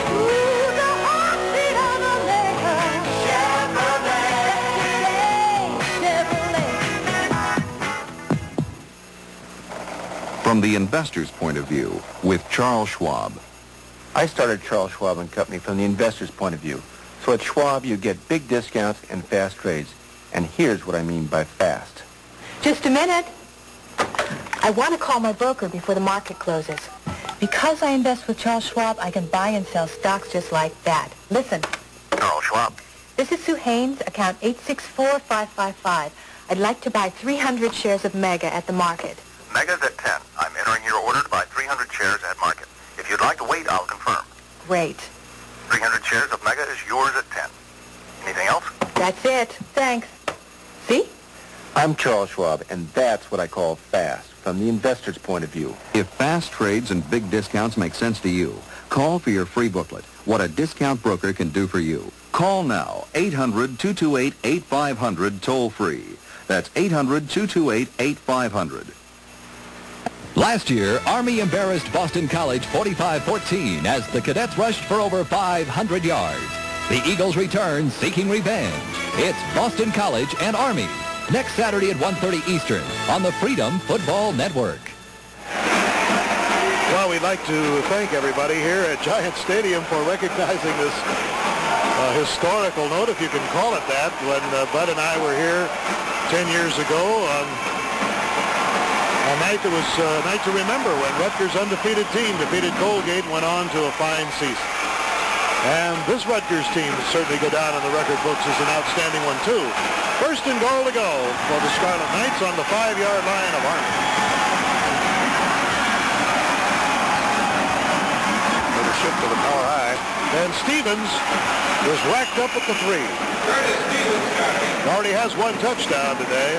S18: From the investor's point of view, with Charles Schwab.
S8: I started Charles Schwab and Company from the investor's point of view.
S15: So at Schwab, you get big discounts and fast trades. And here's what I mean by fast.
S22: Just a minute. I want to call my broker before the market closes. Because I invest with Charles Schwab, I can buy and sell stocks just like that. Listen.
S15: Charles Schwab.
S22: This is Sue Haynes, account eight six four five five five. I'd like to buy three hundred shares of Mega at the market.
S15: Mega's at ten. I'm entering your order to buy three hundred shares at market. If you'd like to wait, I'll confirm.
S22: Great.
S15: three hundred shares of Mega is yours at ten. Anything else?
S22: That's it. Thanks. See?
S15: I'm Charles Schwab, and that's what I call fast, from the investor's point of view.
S23: If fast trades and big discounts make sense to you, call for your free booklet, What a Discount Broker Can Do for You. Call now, eight hundred, two two eight, eight five zero zero, toll free. That's eight hundred, two two eight, eight five zero zero.
S10: Last year, Army embarrassed Boston College forty-five fourteen as the cadets rushed for over five hundred yards. The Eagles return seeking revenge. It's Boston College and Army. Next Saturday at one thirty Eastern on the Freedom Football Network.
S1: Well, we'd like to thank everybody here at Giant Stadium for recognizing this uh, historical note, if you can call it that, when uh, Bud and I were here ten years ago on a night that was uh, a night to remember when Rutgers' undefeated team defeated Colgate and went on to a fine season. And this Rutgers team will certainly go down in the record books as an outstanding one, too. First and goal to go for the Scarlet Knights on the five-yard line of Army.
S2: Another shift to the power high.
S1: And Stevens was racked up at the three. Already has one touchdown today.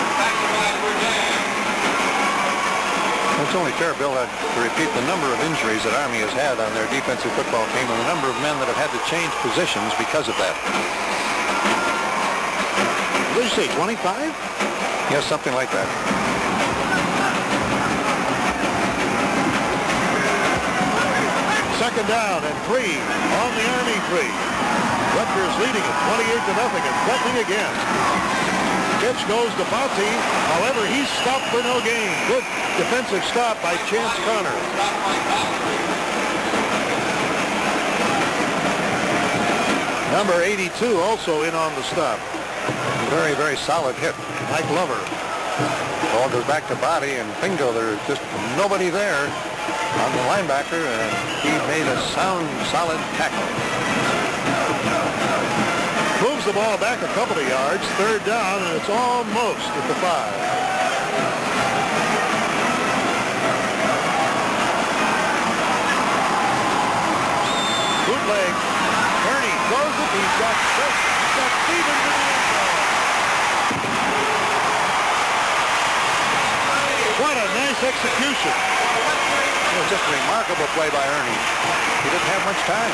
S2: It's only fair, Bill, uh, to repeat the number of injuries that Army has had on their defensive football team and the number of men that have had to change positions because of that.
S1: What did you say, twenty-five?
S2: Yes, something like that.
S1: Second down and three on the Army three. Rutgers leading it twenty-eight to nothing and threatening again. Pitch goes to Botti. However, he's stopped for no gain. Good defensive stop by Chance Connor. Number eighty-two also in on the stop.
S2: Very, very solid hit.
S1: Mike Lover.
S2: Ball goes back to Botti, and bingo, there's just nobody there on the linebacker, and he made a sound, solid tackle.
S1: Moves the ball back a couple of yards, third down, and it's almost at the five. Bootleg. Kearney throws it. He's got, he's got Stevens in the end zone. What a nice execution.
S2: It was just a remarkable play by Ernie. He didn't have much time.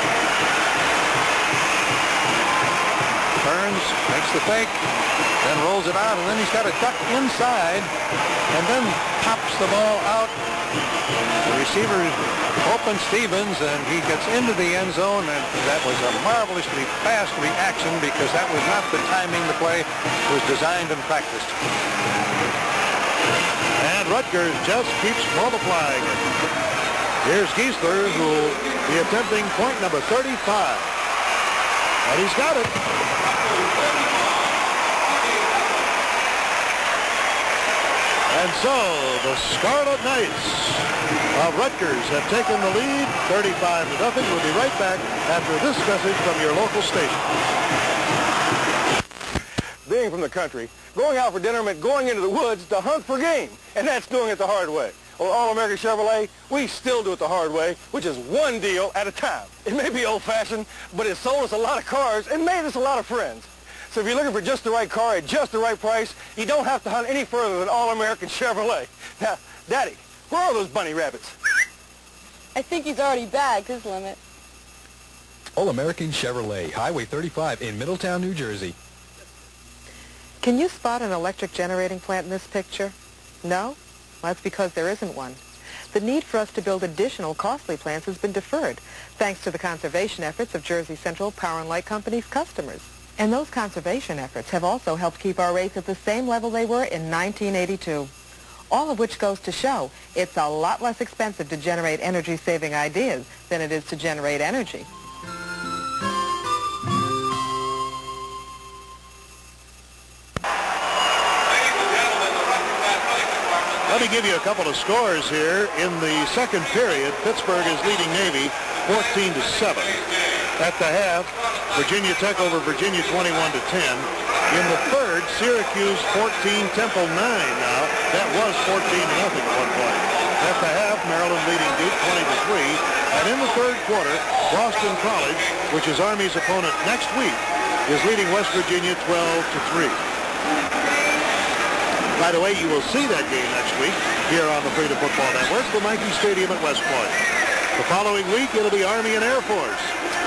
S2: Turns, makes the fake, then rolls it out, and then he's got to duck inside, and then pops the ball out. The receiver opens Stevens, and he gets into the end zone, and that was a marvelously fast reaction because that was not the timing the play was designed and practiced.
S1: And Rutgers just keeps multiplying it. Here's Giesler, who will be attempting point number thirty-five. And he's got it. And so the Scarlet Knights of Rutgers have taken the lead, thirty-five to nothing. We'll be right back after this message from your local station.
S21: Being from the country, going out for dinner meant going into the woods to hunt for game, and that's doing it the hard way. Well, All-American Chevrolet, we still do it the hard way, which is one deal at a time. It may be old-fashioned, but it sold us a lot of cars and made us a lot of friends. So if you're looking for just the right car at just the right price, you don't have to hunt any further than All-American Chevrolet. Now, Daddy, where are those bunny rabbits?
S20: I think he's already bagged his limit.
S24: All-American Chevrolet, Highway thirty-five in Middletown, New Jersey.
S25: Can you spot an electric generating plant in this picture? No? Well, that's because there isn't one. The need for us to build additional costly plants has been deferred, thanks to the conservation efforts of Jersey Central Power and Light Company's customers. And those conservation efforts have also helped keep our rates at the same level they were in nineteen eighty-two. All of which goes to show it's a lot less expensive to generate energy-saving ideas than it is to generate energy.
S1: Let me give you a couple of scores here. In the second period, Pittsburgh is leading Navy fourteen to seven. At the half, Virginia Tech over Virginia twenty-one to ten. In the third, Syracuse fourteen, Temple nine now. That was fourteen to nothing at one point. At the half, Maryland leading Duke twenty to three. And in the third quarter, Boston College, which is Army's opponent next week, is leading West Virginia twelve to three. By the way, you will see that game next week here on the Freedom Football Network from Nike Stadium at West Point. The following week, it'll be Army and Air Force.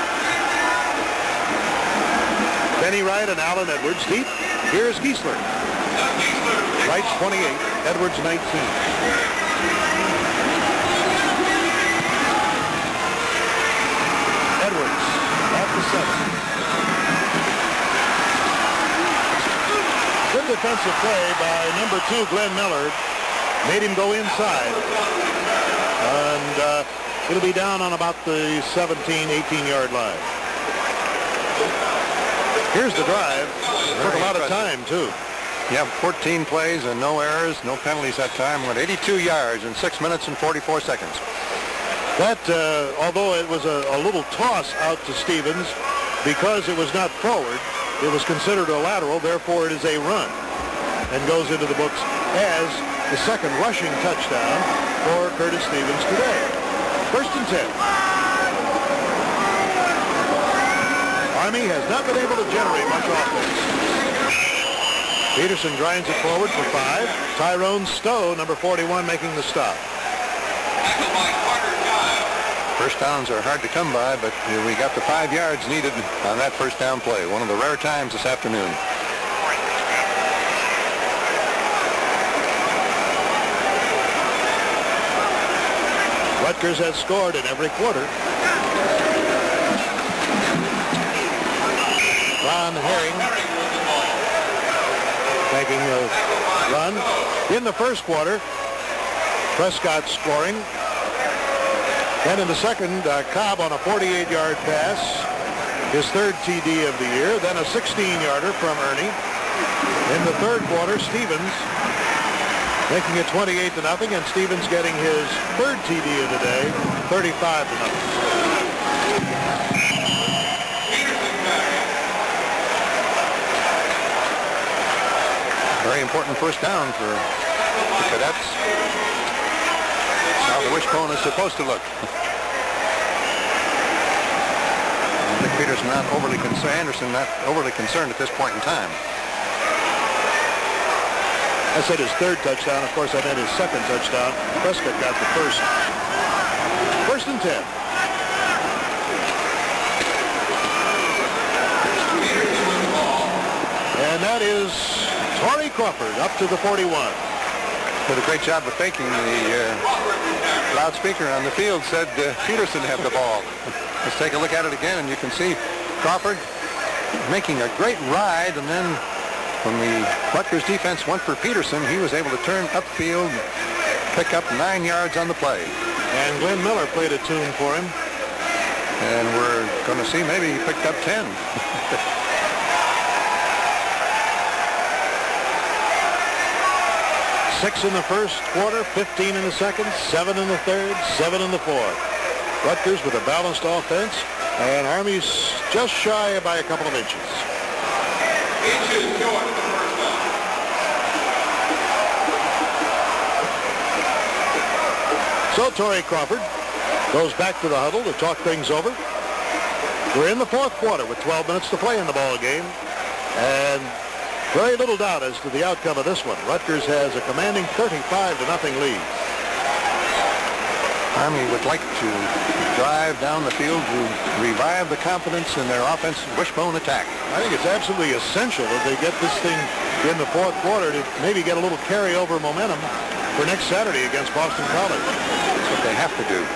S1: Benny Wright and Alan Edwards deep. Here's Giesler. Wright's twenty-eight, Edwards nineteen. Edwards at the seven. Good defensive play by number two, Glenn Miller. Made him go inside. And uh, it'll be down on about the seventeen, eighteen yard line. Here's the drive. Took a lot of time, too.
S2: Yeah, fourteen plays and no errors, no penalties that time. Went eighty-two yards in six minutes and forty-four seconds.
S1: That, uh, although it was a, a little toss out to Stevens, because it was not forward, it was considered a lateral, therefore it is a run, and goes into the books as the second rushing touchdown for Curtis Stevens today. First and ten. Army has not been able to generate much offense. Peterson grinds it forward for five. Tyrone Stowe, number forty-one, making the stop.
S2: First downs are hard to come by, but we got the five yards needed on that first down play. One of the rare times this afternoon.
S1: Rutgers has scored in every quarter. Ron Herring making a run. In the first quarter, Prescott scoring. Then in the second, uh, Cobb on a forty-eight yard pass, his third T D of the year. Then a sixteen yarder from Ernie. In the third quarter, Stevens making it twenty-eight to nothing, and Stevens getting his third T D of the day, thirty-five to nothing.
S2: Very important first down for the Cadets. How the wishbone is supposed to look. Dick Peterson not overly concerned. Anderson not overly concerned at this point in time.
S1: I said his third touchdown. Of course, I meant his second touchdown. Prescott got the first. First and ten. And that is Torrey Crawford up to the forty-one.
S2: Did a great job of faking. The uh, loudspeaker on the field said uh, Peterson had the ball. Let's take a look at it again, and you can see Crawford making a great ride, and then when the Rutgers defense went for Peterson, he was able to turn upfield, pick up nine yards on the play.
S1: And Glenn Miller played a tune for him.
S2: And we're going to see maybe he picked up ten.
S1: Six in the first quarter, fifteen in the second, seven in the third, seven in the fourth. Rutgers with a balanced offense, and Army's just shy by a couple of inches. Inches short of the first down. So Torrey Crawford goes back to the huddle to talk things over. We're in the fourth quarter with twelve minutes to play in the ball game, and very little doubt as to the outcome of this one. Rutgers has a commanding thirty-five to nothing lead.
S2: Army would like to drive down the field to revive the confidence in their offensive wishbone attack.
S1: I think it's absolutely essential that they get this thing in the fourth quarter to maybe get a little carryover momentum for next Saturday against Boston College.
S2: That's what they have to do.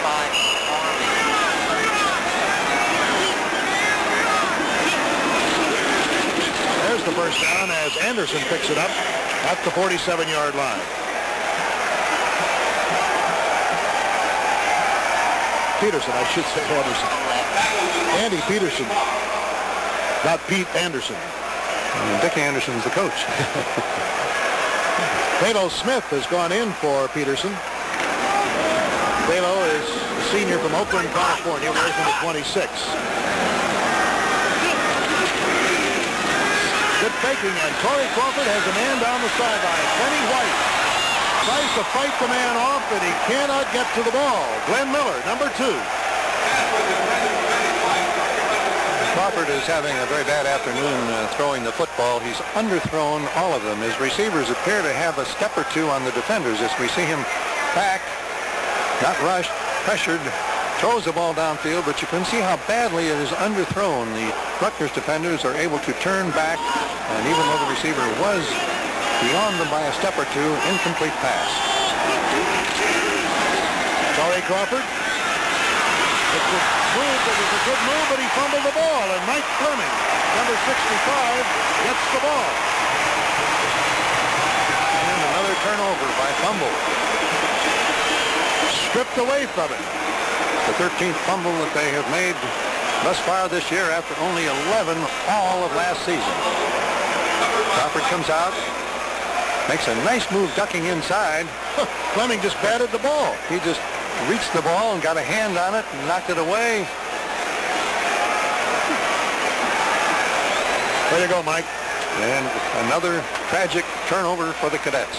S1: There's the first down as Anderson picks it up at the forty-seven yard line. Peterson, I should say Anderson. Andy Peterson, not Pete Anderson.
S2: And Dick Anderson's the coach.
S1: Phalo Smith has gone in for Peterson. Phalo is a senior from Oakland, California, wears number twenty-six. Good faking, and Torrey Crawford has a man down the sideline. Kenny White tries to fight the man off, and he cannot get to the ball. Glenn Miller, number two.
S2: Crawford is having a very bad afternoon uh, throwing the football. He's underthrown all of them. His receivers appear to have a step or two on the defenders as we see him back, not rushed, pressured, throws the ball downfield, but you can see how badly it is underthrown. The Rutgers defenders are able to turn back, and even though the receiver was beyond them by a step or two, incomplete pass.
S1: Torrey Crawford. It's a move that was a good move, but he fumbled the ball, and Mike Fleming, number sixty-five, gets the ball.
S2: And another turnover by fumble.
S1: Stripped away from it.
S2: The thirteenth fumble that they have made thus far this year after only eleven all of last season. Crawford comes out, makes a nice move ducking inside.
S1: Fleming just batted the ball.
S2: He just reached the ball and got a hand on it and knocked it away.
S1: There you go, Mike.
S2: And another tragic turnover for the Cadets.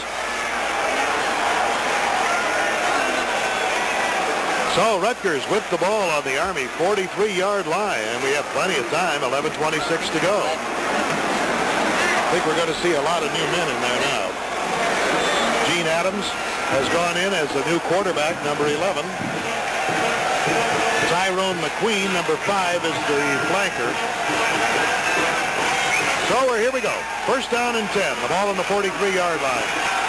S1: So Rutgers with the ball on the Army forty-three yard line, and we have plenty of time, eleven twenty-six to go. I think we're going to see a lot of new men in there now. Gene Adams has gone in as the new quarterback, number eleven. Tyrone McQueen, number five, is the flanker. So we're, here we go. First down and ten. The ball on the forty-three yard line.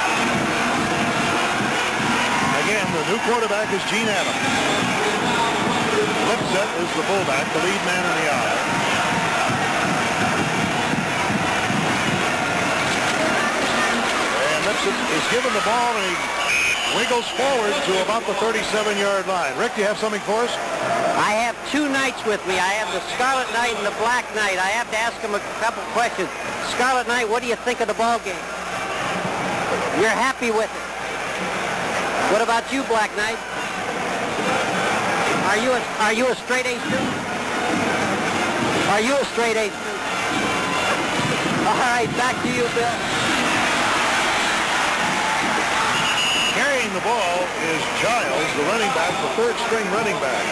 S1: Again, the new quarterback is Gene Adams. Lipset is the fullback, the lead man in the eye. And Lipset is given the ball, and he wiggles forward to about the thirty-seven yard line. Rick, do you have something for us?
S3: I have two knights with me. I have the Scarlet Knight and the Black Knight. I have to ask them a couple questions. Scarlet Knight, what do you think of the ball game? You're happy with it. What about you, Black Knight? Are you a, are you a straight A student? Are you a straight A student? All right, back to you, Bill.
S1: Carrying the ball is Giles, the running back, the third string running back.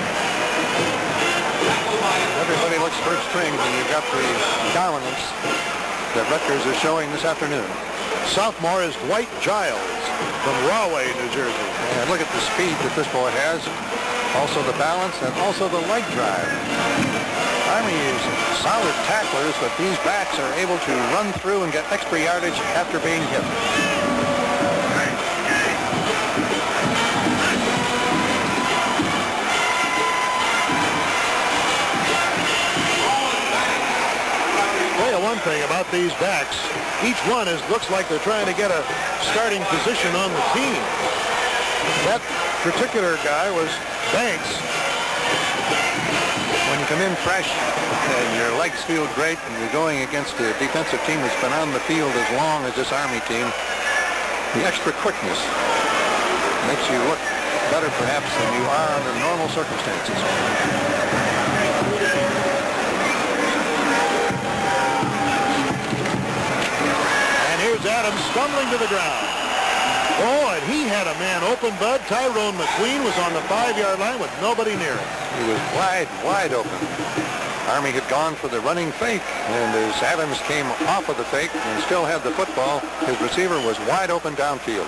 S2: Everybody looks first string when you've got the dominance that Rutgers is showing this afternoon.
S1: Sophomore is Dwight Giles from Rahway, New Jersey.
S2: And look at the speed that this boy has, also the balance, and also the leg drive. Army is solid tacklers, but these backs are able to run through and get extra yardage after being hit.
S1: One thing about these backs, each one is looks like they're trying to get a starting position on the team. That particular guy was Banks.
S2: When you come in fresh and your legs feel great and you're going against a defensive team that's been on the field as long as this Army team, the extra quickness makes you look better perhaps than you are under normal circumstances.
S1: Here's Adams stumbling to the ground. Oh, and he had a man open, Bud. Tyrone McQueen was on the five yard line with nobody near him.
S2: He was wide, wide open. Army had gone for the running fake, and as Adams came off of the fake and still had the football, his receiver was wide open downfield.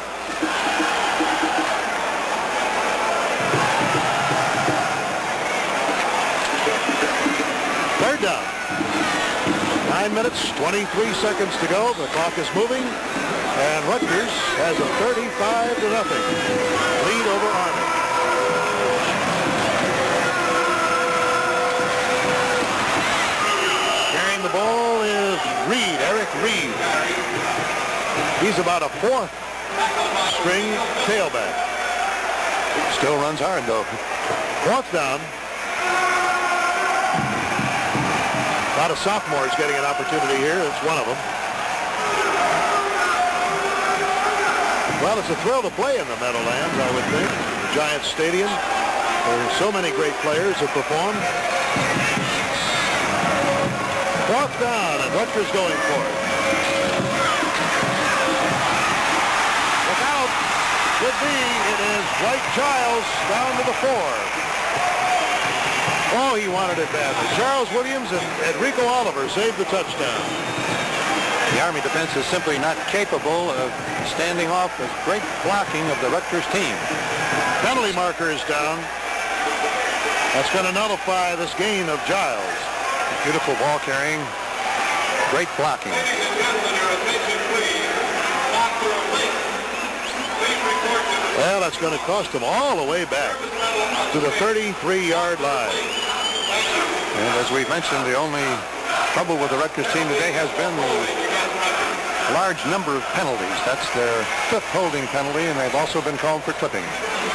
S1: Third down. Nine minutes, twenty-three seconds to go. The clock is moving, and Rutgers has a thirty-five to nothing lead over Army. Carrying the ball is Reed, Eric Reed. He's about a fourth string tailback.
S2: Still runs hard, though.
S1: Fourth down. A lot of sophomores getting an opportunity here. It's one of them. Well, it's a thrill to play in the Meadowlands, I would think. The Giants Stadium. There are so many great players who performed. Fourth down, and Rutgers going for it. Look out. Could be. It is Dwight Giles down to the four. Oh, he wanted it badly. Charles Williams and Enrico Oliver saved the touchdown.
S2: The Army defense is simply not capable of standing off with great blocking of the Rutgers team.
S1: Penalty marker is down. That's going to nullify this gain of Giles.
S2: Beautiful ball carrying. Great blocking.
S1: Well, that's going to cost him all the way back to the thirty-three yard line.
S2: And as we mentioned, the only trouble with the Rutgers team today has been the large number of penalties. That's their fifth holding penalty, and they've also been called for clipping.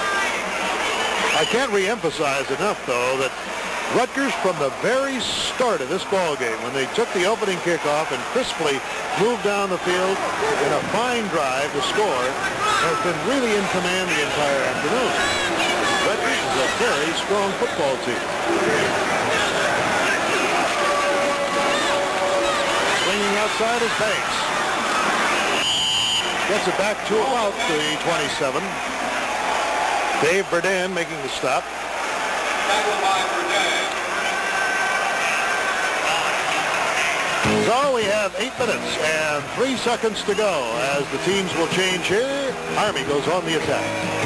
S1: I can't re-emphasize enough, though, that Rutgers, from the very start of this ball game, when they took the opening kickoff and crisply moved down the field in a fine drive to score, has been really in command the entire afternoon. Rutgers is a very strong football team. Swinging outside is Banks. Gets it back to about the twenty-seven. Dave Burdan making the stop. So we have eight minutes and three seconds to go as the teams will change here. Army goes on the attack.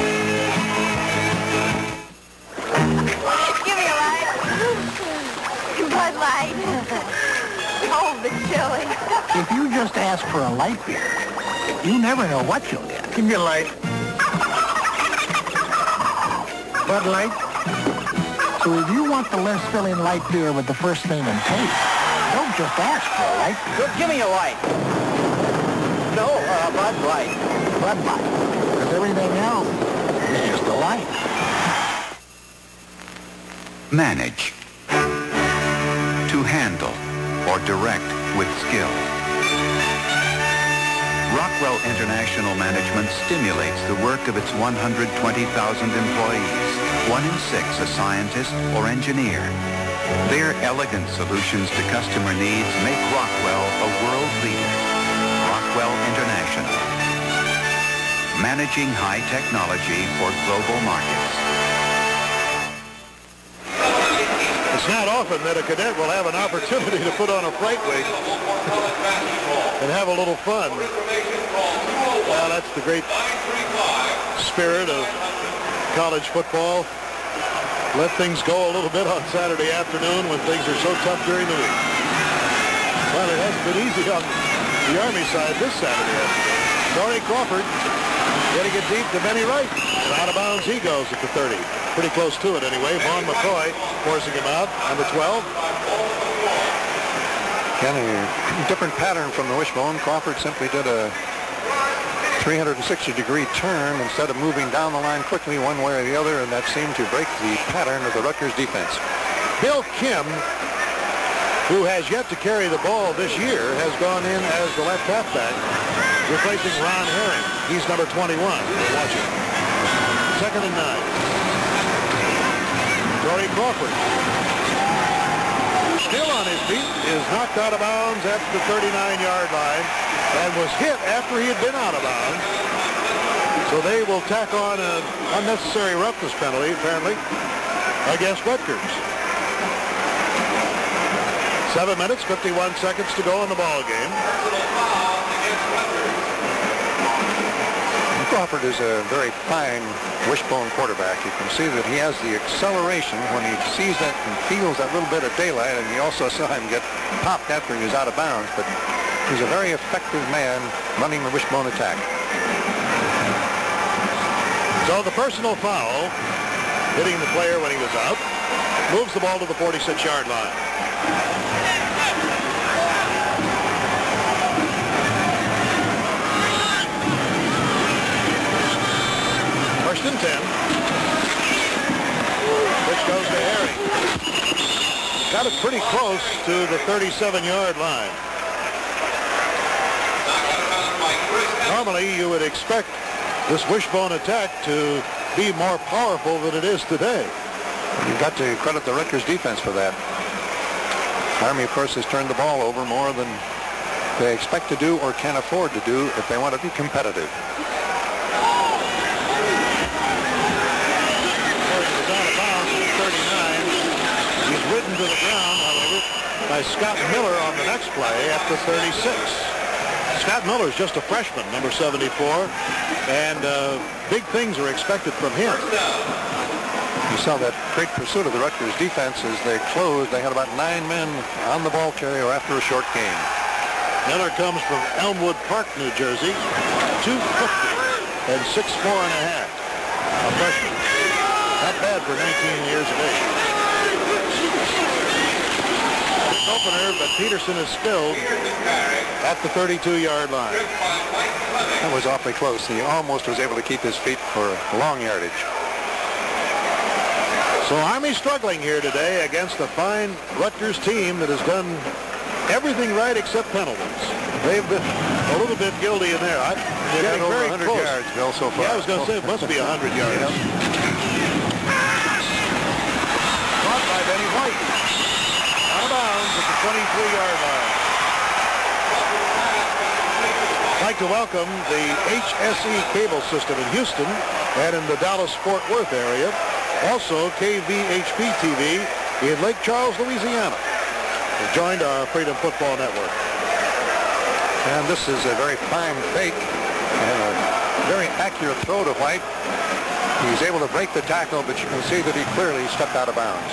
S22: Give me a light. Bud Light. Cold but chilly.
S6: If you just ask for a light beer, you never know what you'll get. Give me a light. Bud Light. So if you want the less filling light beer with the first name and taste, don't just ask for a light beer.
S3: Give me a light. No, uh, Bud Light.
S6: Bud Light. Because everything else is just a light.
S18: Manage. To handle or direct with skill. Rockwell International Management stimulates the work of its one hundred twenty thousand employees, one in six a scientist or engineer. Their elegant solutions to customer needs make Rockwell a world leader. Rockwell International. Managing high technology for global markets.
S1: It's not often that a cadet will have an opportunity to put on a fright wig and have a little fun. Well, that's the great spirit of college football. Let things go a little bit on Saturday afternoon when things are so tough during the week. Well, it hasn't been easy on the Army side this Saturday afternoon. Torrey Crawford getting it deep to Benny Wright. And out of bounds he goes at the thirty. Pretty close to it anyway. Vaughn McCoy forcing him out. Number twelve.
S2: Again, a different pattern from the wishbone. Crawford simply did a three hundred sixty degree turn instead of moving down the line quickly one way or the other, and that seemed to break the pattern of the Rutgers defense.
S1: Bill Kim, who has yet to carry the ball this year, has gone in as the left halfback, replacing Ron Herring. He's number twenty-one. We're watching. Second and nine. Torrey Crawford, still on his feet, is knocked out of bounds at the thirty-nine yard line and was hit after he had been out of bounds. So they will tack on an unnecessary roughness penalty, apparently, against Rutgers. Seven minutes, fifty-one seconds to go in the ball game.
S2: Crawford is a very fine wishbone quarterback. You can see that he has the acceleration when he sees that and feels that little bit of daylight, and you also saw him get popped after he was out of bounds, but he's a very effective man running the wishbone attack.
S1: So the personal foul, hitting the player when he was out, moves the ball to the forty-six yard line. First and ten. Pitch goes to Herring. Got it pretty close to the thirty-seven yard line. Normally you would expect this wishbone attack to be more powerful than it is today.
S2: You've got to credit the Rutgers defense for that. Army, of course, has turned the ball over more than they expect to do or can afford to do if they want to be competitive.
S1: thirty-nine. He's ridden to the ground, however, by Scott Miller on the next play at the thirty-six. Scott Miller is just a freshman, number seventy-four, and uh, big things are expected from him.
S2: You saw that great pursuit of the Rutgers defense as they closed. They had about nine men on the ball carrier after a short game.
S1: Miller comes from Elmwood Park, New Jersey, two fifty and six four and a half. A freshman. Not bad for nineteen years of age. This opener, but Peterson is spilled at the thirty-two yard line.
S2: That was awfully close. He almost was able to keep his feet for long yardage.
S1: So Army struggling here today against a fine Rutgers team that has done everything right except penalties. They've been a little bit guilty in there. I'm getting very
S2: one hundred
S1: close.
S2: yards, Bill, so far.
S1: Yeah, I was going to say it must be one hundred yards.
S2: Yep.
S1: Caught by Benny White. Out of bounds at the twenty-three yard line. I'd like to welcome the H S E cable system in Houston and in the Dallas-Fort Worth area. Also, K V H P T V in Lake Charles, Louisiana. They've joined our Freedom Football Network.
S2: And this is a very fine fake and a very accurate throw to White. He's able to break the tackle, but you can see that he clearly stepped out of bounds.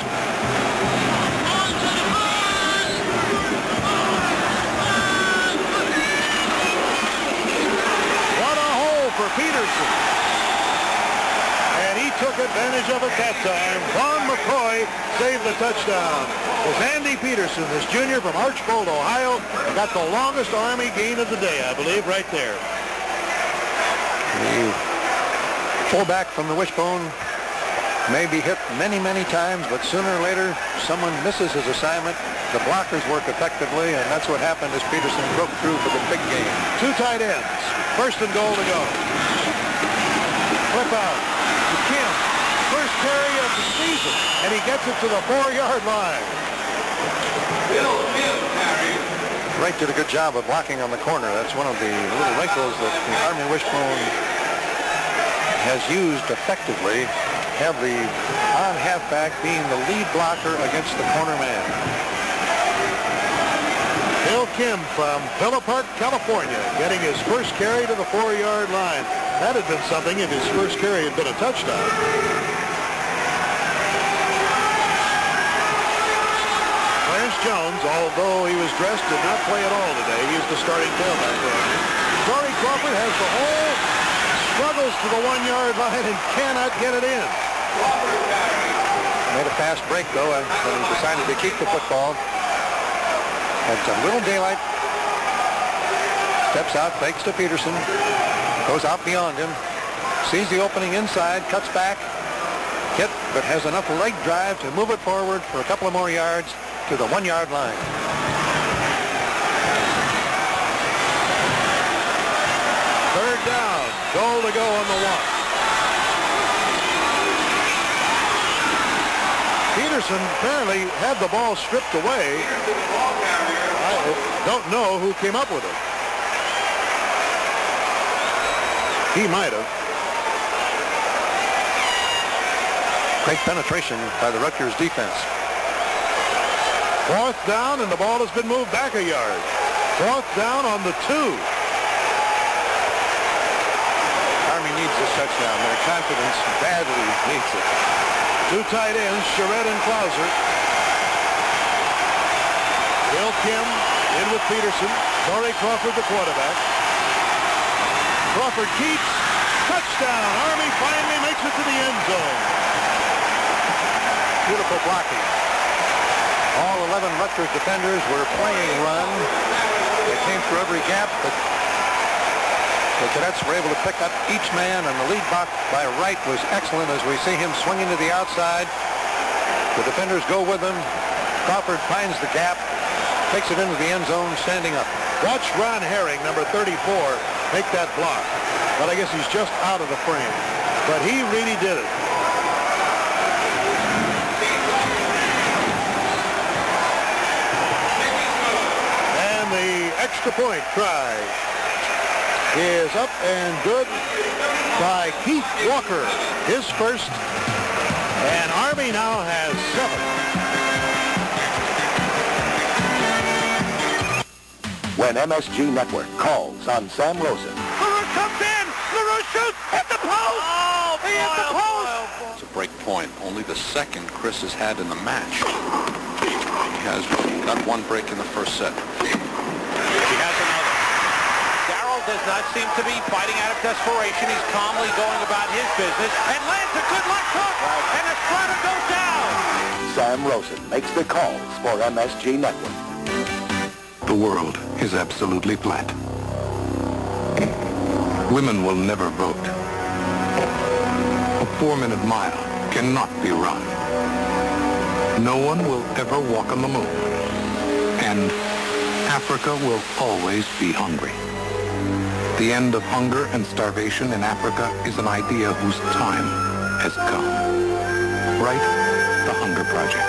S1: What a hole for Peterson. And he took advantage of it that time. Vaughn McCoy saved the touchdown. As Andy Peterson, this junior from Archbold, Ohio, got the longest Army gain of the day, I believe, right there.
S2: The fullback from the wishbone may be hit many, many times, but sooner or later, someone misses his assignment. The blockers work effectively, and that's what happened as Peterson broke through for the big game.
S1: Two tight ends. First and goal to go. Flip out. Kim, first carry of the season, and he gets it to the four yard line.
S2: Wright did a good job of blocking on the corner. That's one of the little wrinkles that the Army wishbone has used effectively. Have the on halfback being the lead blocker against the corner man.
S1: Bill Kim from Villa Park, California, getting his first carry to the four yard line. That had been something if his first carry had been a touchdown. Clarence Jones, although he was dressed, did not play at all today. He is the starting tailback for him. Torrey Crawford has the hole, struggles to the one yard line and cannot get it in.
S2: Made a fast break, though, and he decided to keep the football. Had some little daylight. Steps out, fakes to Peterson. Goes out beyond him. Sees the opening inside, cuts back. Hit, but has enough leg drive to move it forward for a couple of more yards to the one yard line.
S1: Third down. Goal to go on the one. Peterson apparently had the ball stripped away. I don't know who came up with it. He might have.
S2: Great penetration by the Rutgers defense.
S1: Fourth down, and the ball has been moved back a yard. Fourth down on the two.
S2: Army needs this touchdown. Their confidence badly needs it.
S1: Two tight ends, Charette and Clauser. Bill Kim in with Peterson. Torrey Crawford, the quarterback. Crawford keeps. Touchdown. Army finally makes it to the end zone.
S2: Beautiful blocking. All eleven Rutgers defenders were playing run. They came through every gap, but the cadets were able to pick up each man, and the lead block by Wright was excellent as we see him swinging to the outside. The defenders go with him. Crawford finds the gap, takes it into the end zone, standing up.
S1: Watch Ron Herring, number thirty-four, make that block. but I guess he's just out of the frame. But he really did it. And the extra point try is up and good by Keith Walker, his first, and Army now has seven.
S11: When M S G Network calls on Sam Rosen.
S21: LaRue comes in. LaRue shoots. Hit the post. Oh, he hit the post.
S4: It's a break point. Only the second Chris has had in the match. He has got one break in the first set.
S21: He has another. Darrell does not seem to be fighting out of desperation. He's calmly going about his business and lands a good left hook. And Estrada goes down.
S11: Sam Rosen makes the calls for M S G Network.
S18: The world is absolutely flat. Women will never vote. A four-minute mile cannot be run. No one will ever walk on the moon. And Africa will always be hungry. The end of hunger and starvation in Africa is an idea whose time has come. Right? The Hunger Project.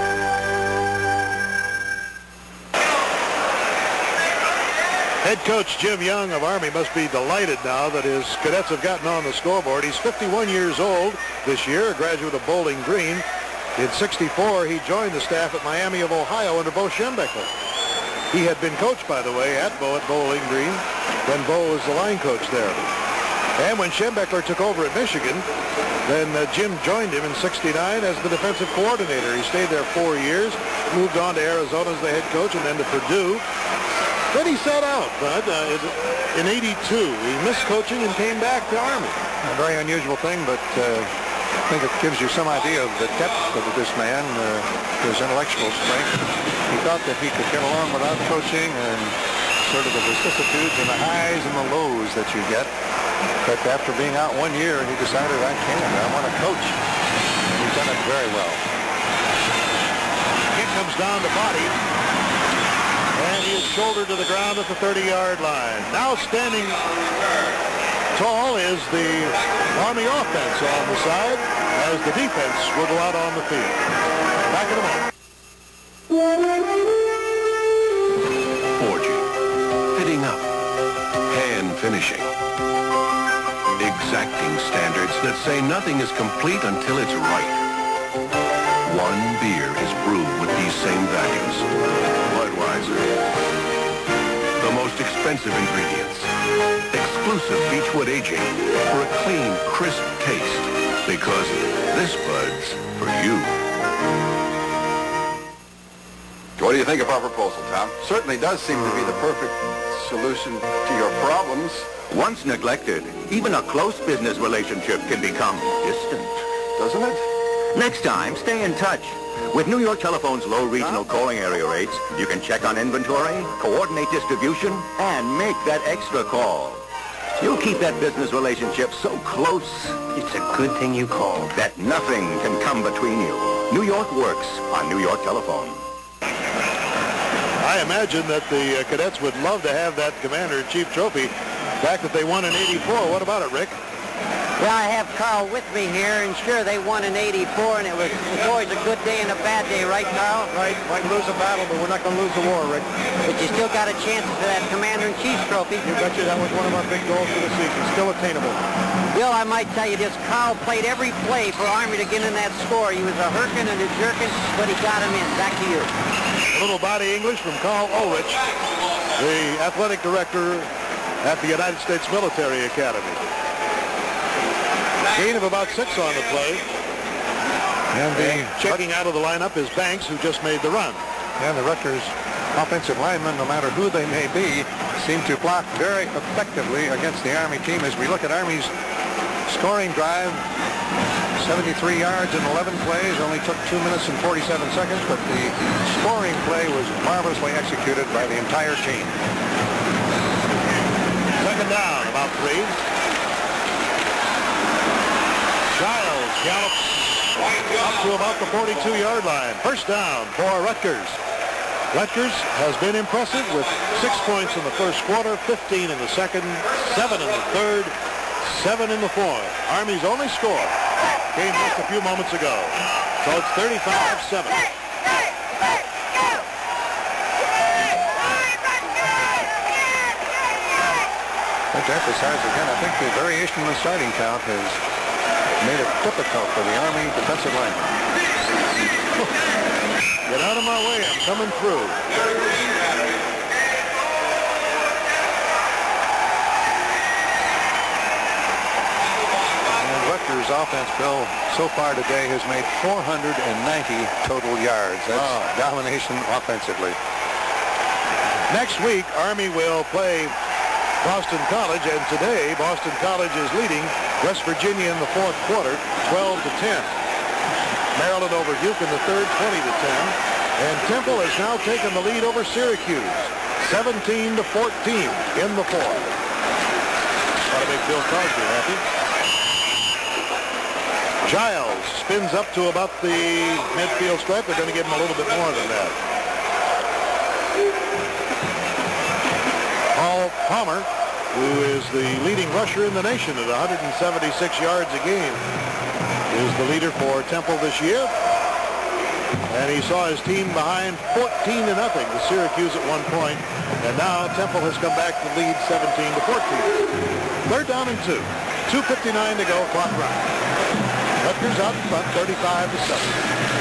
S1: Head coach Jim Young of Army must be delighted now that his cadets have gotten on the scoreboard. He's fifty-one years old this year, a graduate of Bowling Green. In sixty-four, he joined the staff at Miami of Ohio under Bo Schembechler. He had been coached, by the way, at Bo at Bowling Green when Bo was the line coach there. And when Schembechler took over at Michigan, then uh, Jim joined him in sixty-nine as the defensive coordinator. He stayed there four years, moved on to Arizona as the head coach, and then to Purdue. Then he sat out, but uh, in eighty-two, he missed coaching and came back to Army.
S2: A very unusual thing, but uh, I think it gives you some idea of the depth of this man, uh, his intellectual strength. He thought that he could get along without coaching and sort of the vicissitudes and the highs and the lows that you get. But after being out one year, he decided, I can't, I want to coach. And he's done it very well.
S1: Kick comes down to body. And he is shouldered to the ground at the thirty-yard line. Now standing tall is the Army offense on the side as the defense will go out on the field. Back in a moment.
S11: Forging, fitting up, hand finishing. Exacting standards that say nothing is complete until it's right. One beer is brewed with these same values. Budweiser. The most expensive ingredients. Exclusive beechwood aging for a clean, crisp taste. Because this Bud's for you.
S9: What do you think of our proposal, Tom? Certainly does seem to be the perfect solution to your problems.
S11: Once neglected, even a close business relationship can become distant.
S9: Doesn't it?
S11: Next time, stay in touch. With New York Telephone's low regional calling area rates, you can check on inventory, coordinate distribution, and make that extra call. You'll keep that business relationship so close, it's a good thing you called, that nothing can come between you. New York works on New York Telephone.
S1: I imagine that the uh, cadets would love to have that Commander-in-Chief trophy back that they won in eighty-four. What about it, Rick?
S3: Well, I have Carl with me here, and sure, they won in eighty-four, and it was it's always a good day and a bad day, right, Carl?
S2: Right. Might lose a battle, but we're not going to lose the war, Rick.
S3: But you still got a chance for that Commander-in-Chief's trophy.
S2: You betcha that was one of our big goals for the season. Still attainable.
S3: Bill, I might tell you this. Carl played every play for Army to get in that score. He was a herkin and a jerkin, but he got him in. Back to you.
S1: A little body English from Carl Ulrich, the athletic director at the United States Military Academy. Gain of about six on the play.
S2: And the
S1: and checking out of the lineup is Banks, who just made the run.
S2: And the Rutgers offensive linemen, no matter who they may be, seem to block very effectively against the Army team. As we look at Army's scoring drive, seventy-three yards in eleven plays, only took two minutes and forty-seven seconds, but the scoring play was marvelously executed by the entire team.
S1: Second down, about three. Giles gallops up to about the forty-two-yard line. First down for Rutgers. Rutgers has been impressive with six points in the first quarter, fifteen in the second, seven in the third, Seven in the fourth. Army's only score came just a few moments ago. So it's thirty-five seven.
S2: But to emphasize again, I think the variation in the starting count has made it difficult for the Army defensive linemen.
S1: Get out of my way, I'm coming through.
S2: And Rutgers offense, Bill, so far today has made four hundred ninety total yards. That's oh. domination offensively.
S1: Next week, Army will play Boston College, and today Boston College is leading West Virginia in the fourth quarter, twelve to ten. Maryland over Duke in the third, twenty to ten. And Temple has now taken the lead over Syracuse, seventeen to fourteen in the fourth. Ought to make Bill Cosby happy. Giles spins up to about the midfield stripe. They're going to give him a little bit more than that. Paul Palmer, who is the leading rusher in the nation at one hundred seventy-six yards a game, is the leader for Temple this year. And he saw his team behind fourteen to nothing to Syracuse at one point. And now Temple has come back to lead seventeen to fourteen. Third down and two. two fifty-nine to go, clock running. Rutgers out in front, thirty-five to seven.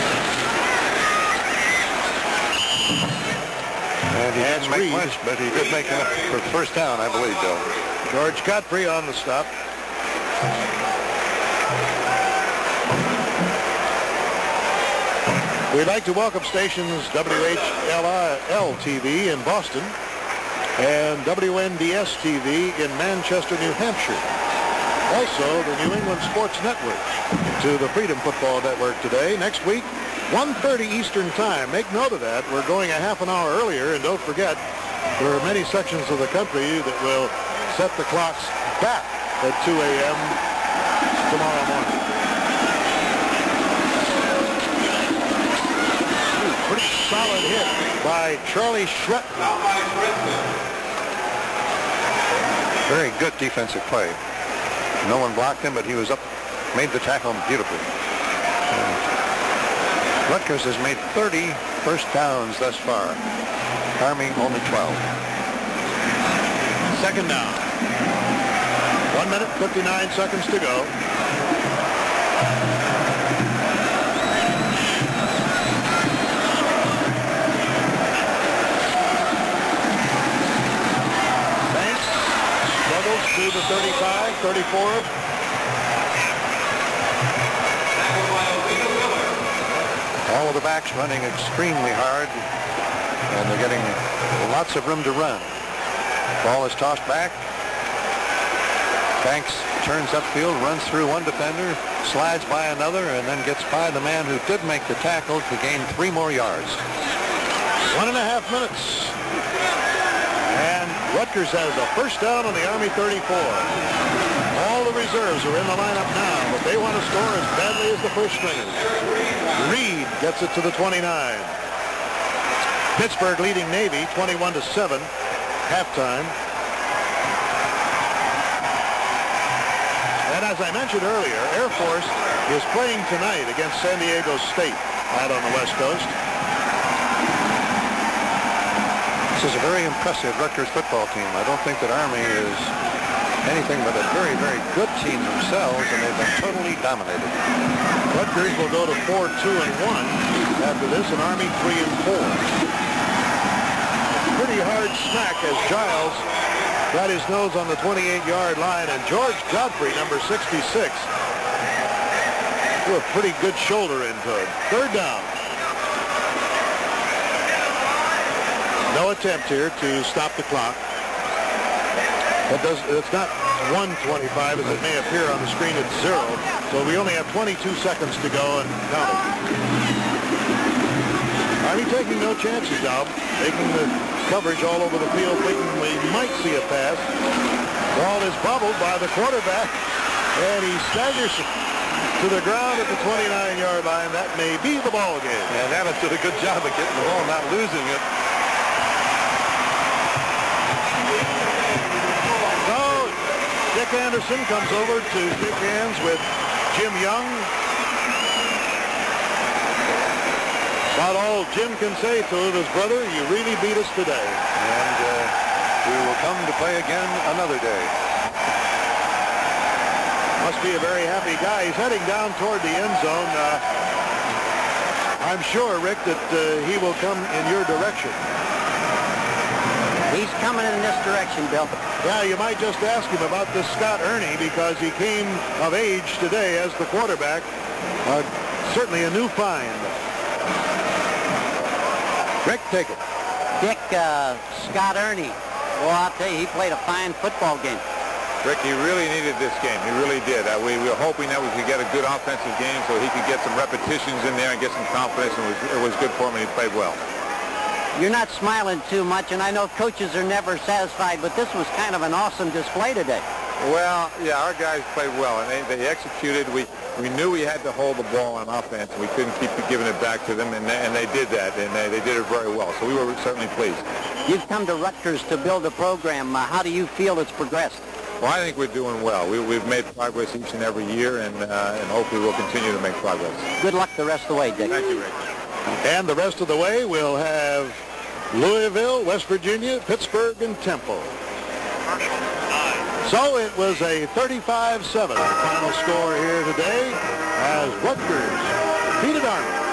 S2: And he didn't make much, but he did make enough for first down, I believe, Bill.
S1: George Godfrey on the stop. We'd like to welcome stations W H L T V in Boston and W N D S T V in Manchester, New Hampshire. Also, the New England Sports Network to the Freedom Football Network today. Next week, one thirty Eastern Time. Make note of that. We're going a half an hour earlier, and don't forget, there are many sections of the country that will set the clocks back at two A M tomorrow morning. Ooh, pretty solid hit by Charlie Shretton.
S2: Very good defensive play. No one blocked him, but he was up, made the tackle beautifully. And Rutgers has made thirty first downs thus far. Army only twelve.
S1: Second down. One minute, fifty-nine seconds to go. Banks struggles to the thirty-five, thirty-four.
S2: All of the backs running extremely hard, and they're getting lots of room to run. Ball is tossed back. Banks turns upfield, runs through one defender, slides by another, and then gets by the man who did make the tackle to gain three more yards.
S1: One and a half minutes. And Rutgers has a first down on the Army thirty-four. All the reserves are in the lineup now, but they want to score as badly as the first stringers. Reed gets it to the twenty-nine. Pittsburgh leading Navy twenty-one to seven, halftime. And as I mentioned earlier, Air Force is playing tonight against San Diego State out on the West Coast.
S2: This is a very impressive Rutgers football team. I don't think that Army is anything but a very, very good team themselves, and they've been totally dominated.
S1: Rutgers will go to four two and one after this, and Army three and four. Pretty hard smack as Giles got his nose on the twenty-eight yard line, and George Godfrey, number sixty-six, threw a pretty good shoulder into him. Third down. No attempt here to stop the clock. It does, it's not one twenty-five as it may appear on the screen. It's zero. So we only have twenty-two seconds to go and counting. Army taking no chances now, making the coverage all over the field, thinking we might see a pass. Ball is bobbled by the quarterback, and he staggers to the ground at the twenty-nine yard line. That may be the ball game.
S2: And Evans did a good job of getting the ball, not losing it.
S1: Dick Anderson comes over to shake hands with Jim Young. About all Jim can say to his brother, you really beat us today.
S2: And uh, we will come to play again another day.
S1: Must be a very happy guy. He's heading down toward the end zone. Uh, I'm sure, Rick, that uh, he will come in your direction.
S3: He's coming in this direction, Bill.
S1: Yeah, you might just ask him about this Scott Ernie, because he came of age today as the quarterback. Uh, certainly a new find. Rick, take it.
S3: Dick, uh, Scott Ernie. Well, I'll tell you, he played a fine football game.
S12: Rick, he really needed this game. He really did. Uh, we, we were hoping that we could get a good offensive game so he could get some repetitions in there and get some confidence, and it was, it was good for him, and he played well.
S3: You're not smiling too much, and I know coaches are never satisfied, but this was kind of an awesome display today.
S12: Well, yeah, our guys played well, and they, they executed. We we knew we had to hold the ball on offense, and we couldn't keep giving it back to them, and they, and they did that, and they, they did it very well. So we were certainly pleased.
S3: You've come to Rutgers to build a program. Uh, how do you feel it's progressed?
S12: Well, I think we're doing well. We, we've made progress each and every year, and, uh, and hopefully we'll continue to make progress.
S3: Good luck the rest of the way, Dick.
S12: Thank you, Rick.
S1: And the rest of the way, we'll have Louisville, West Virginia, Pittsburgh, and Temple. So it was a thirty-five seven final score here today as Rutgers defeated Army.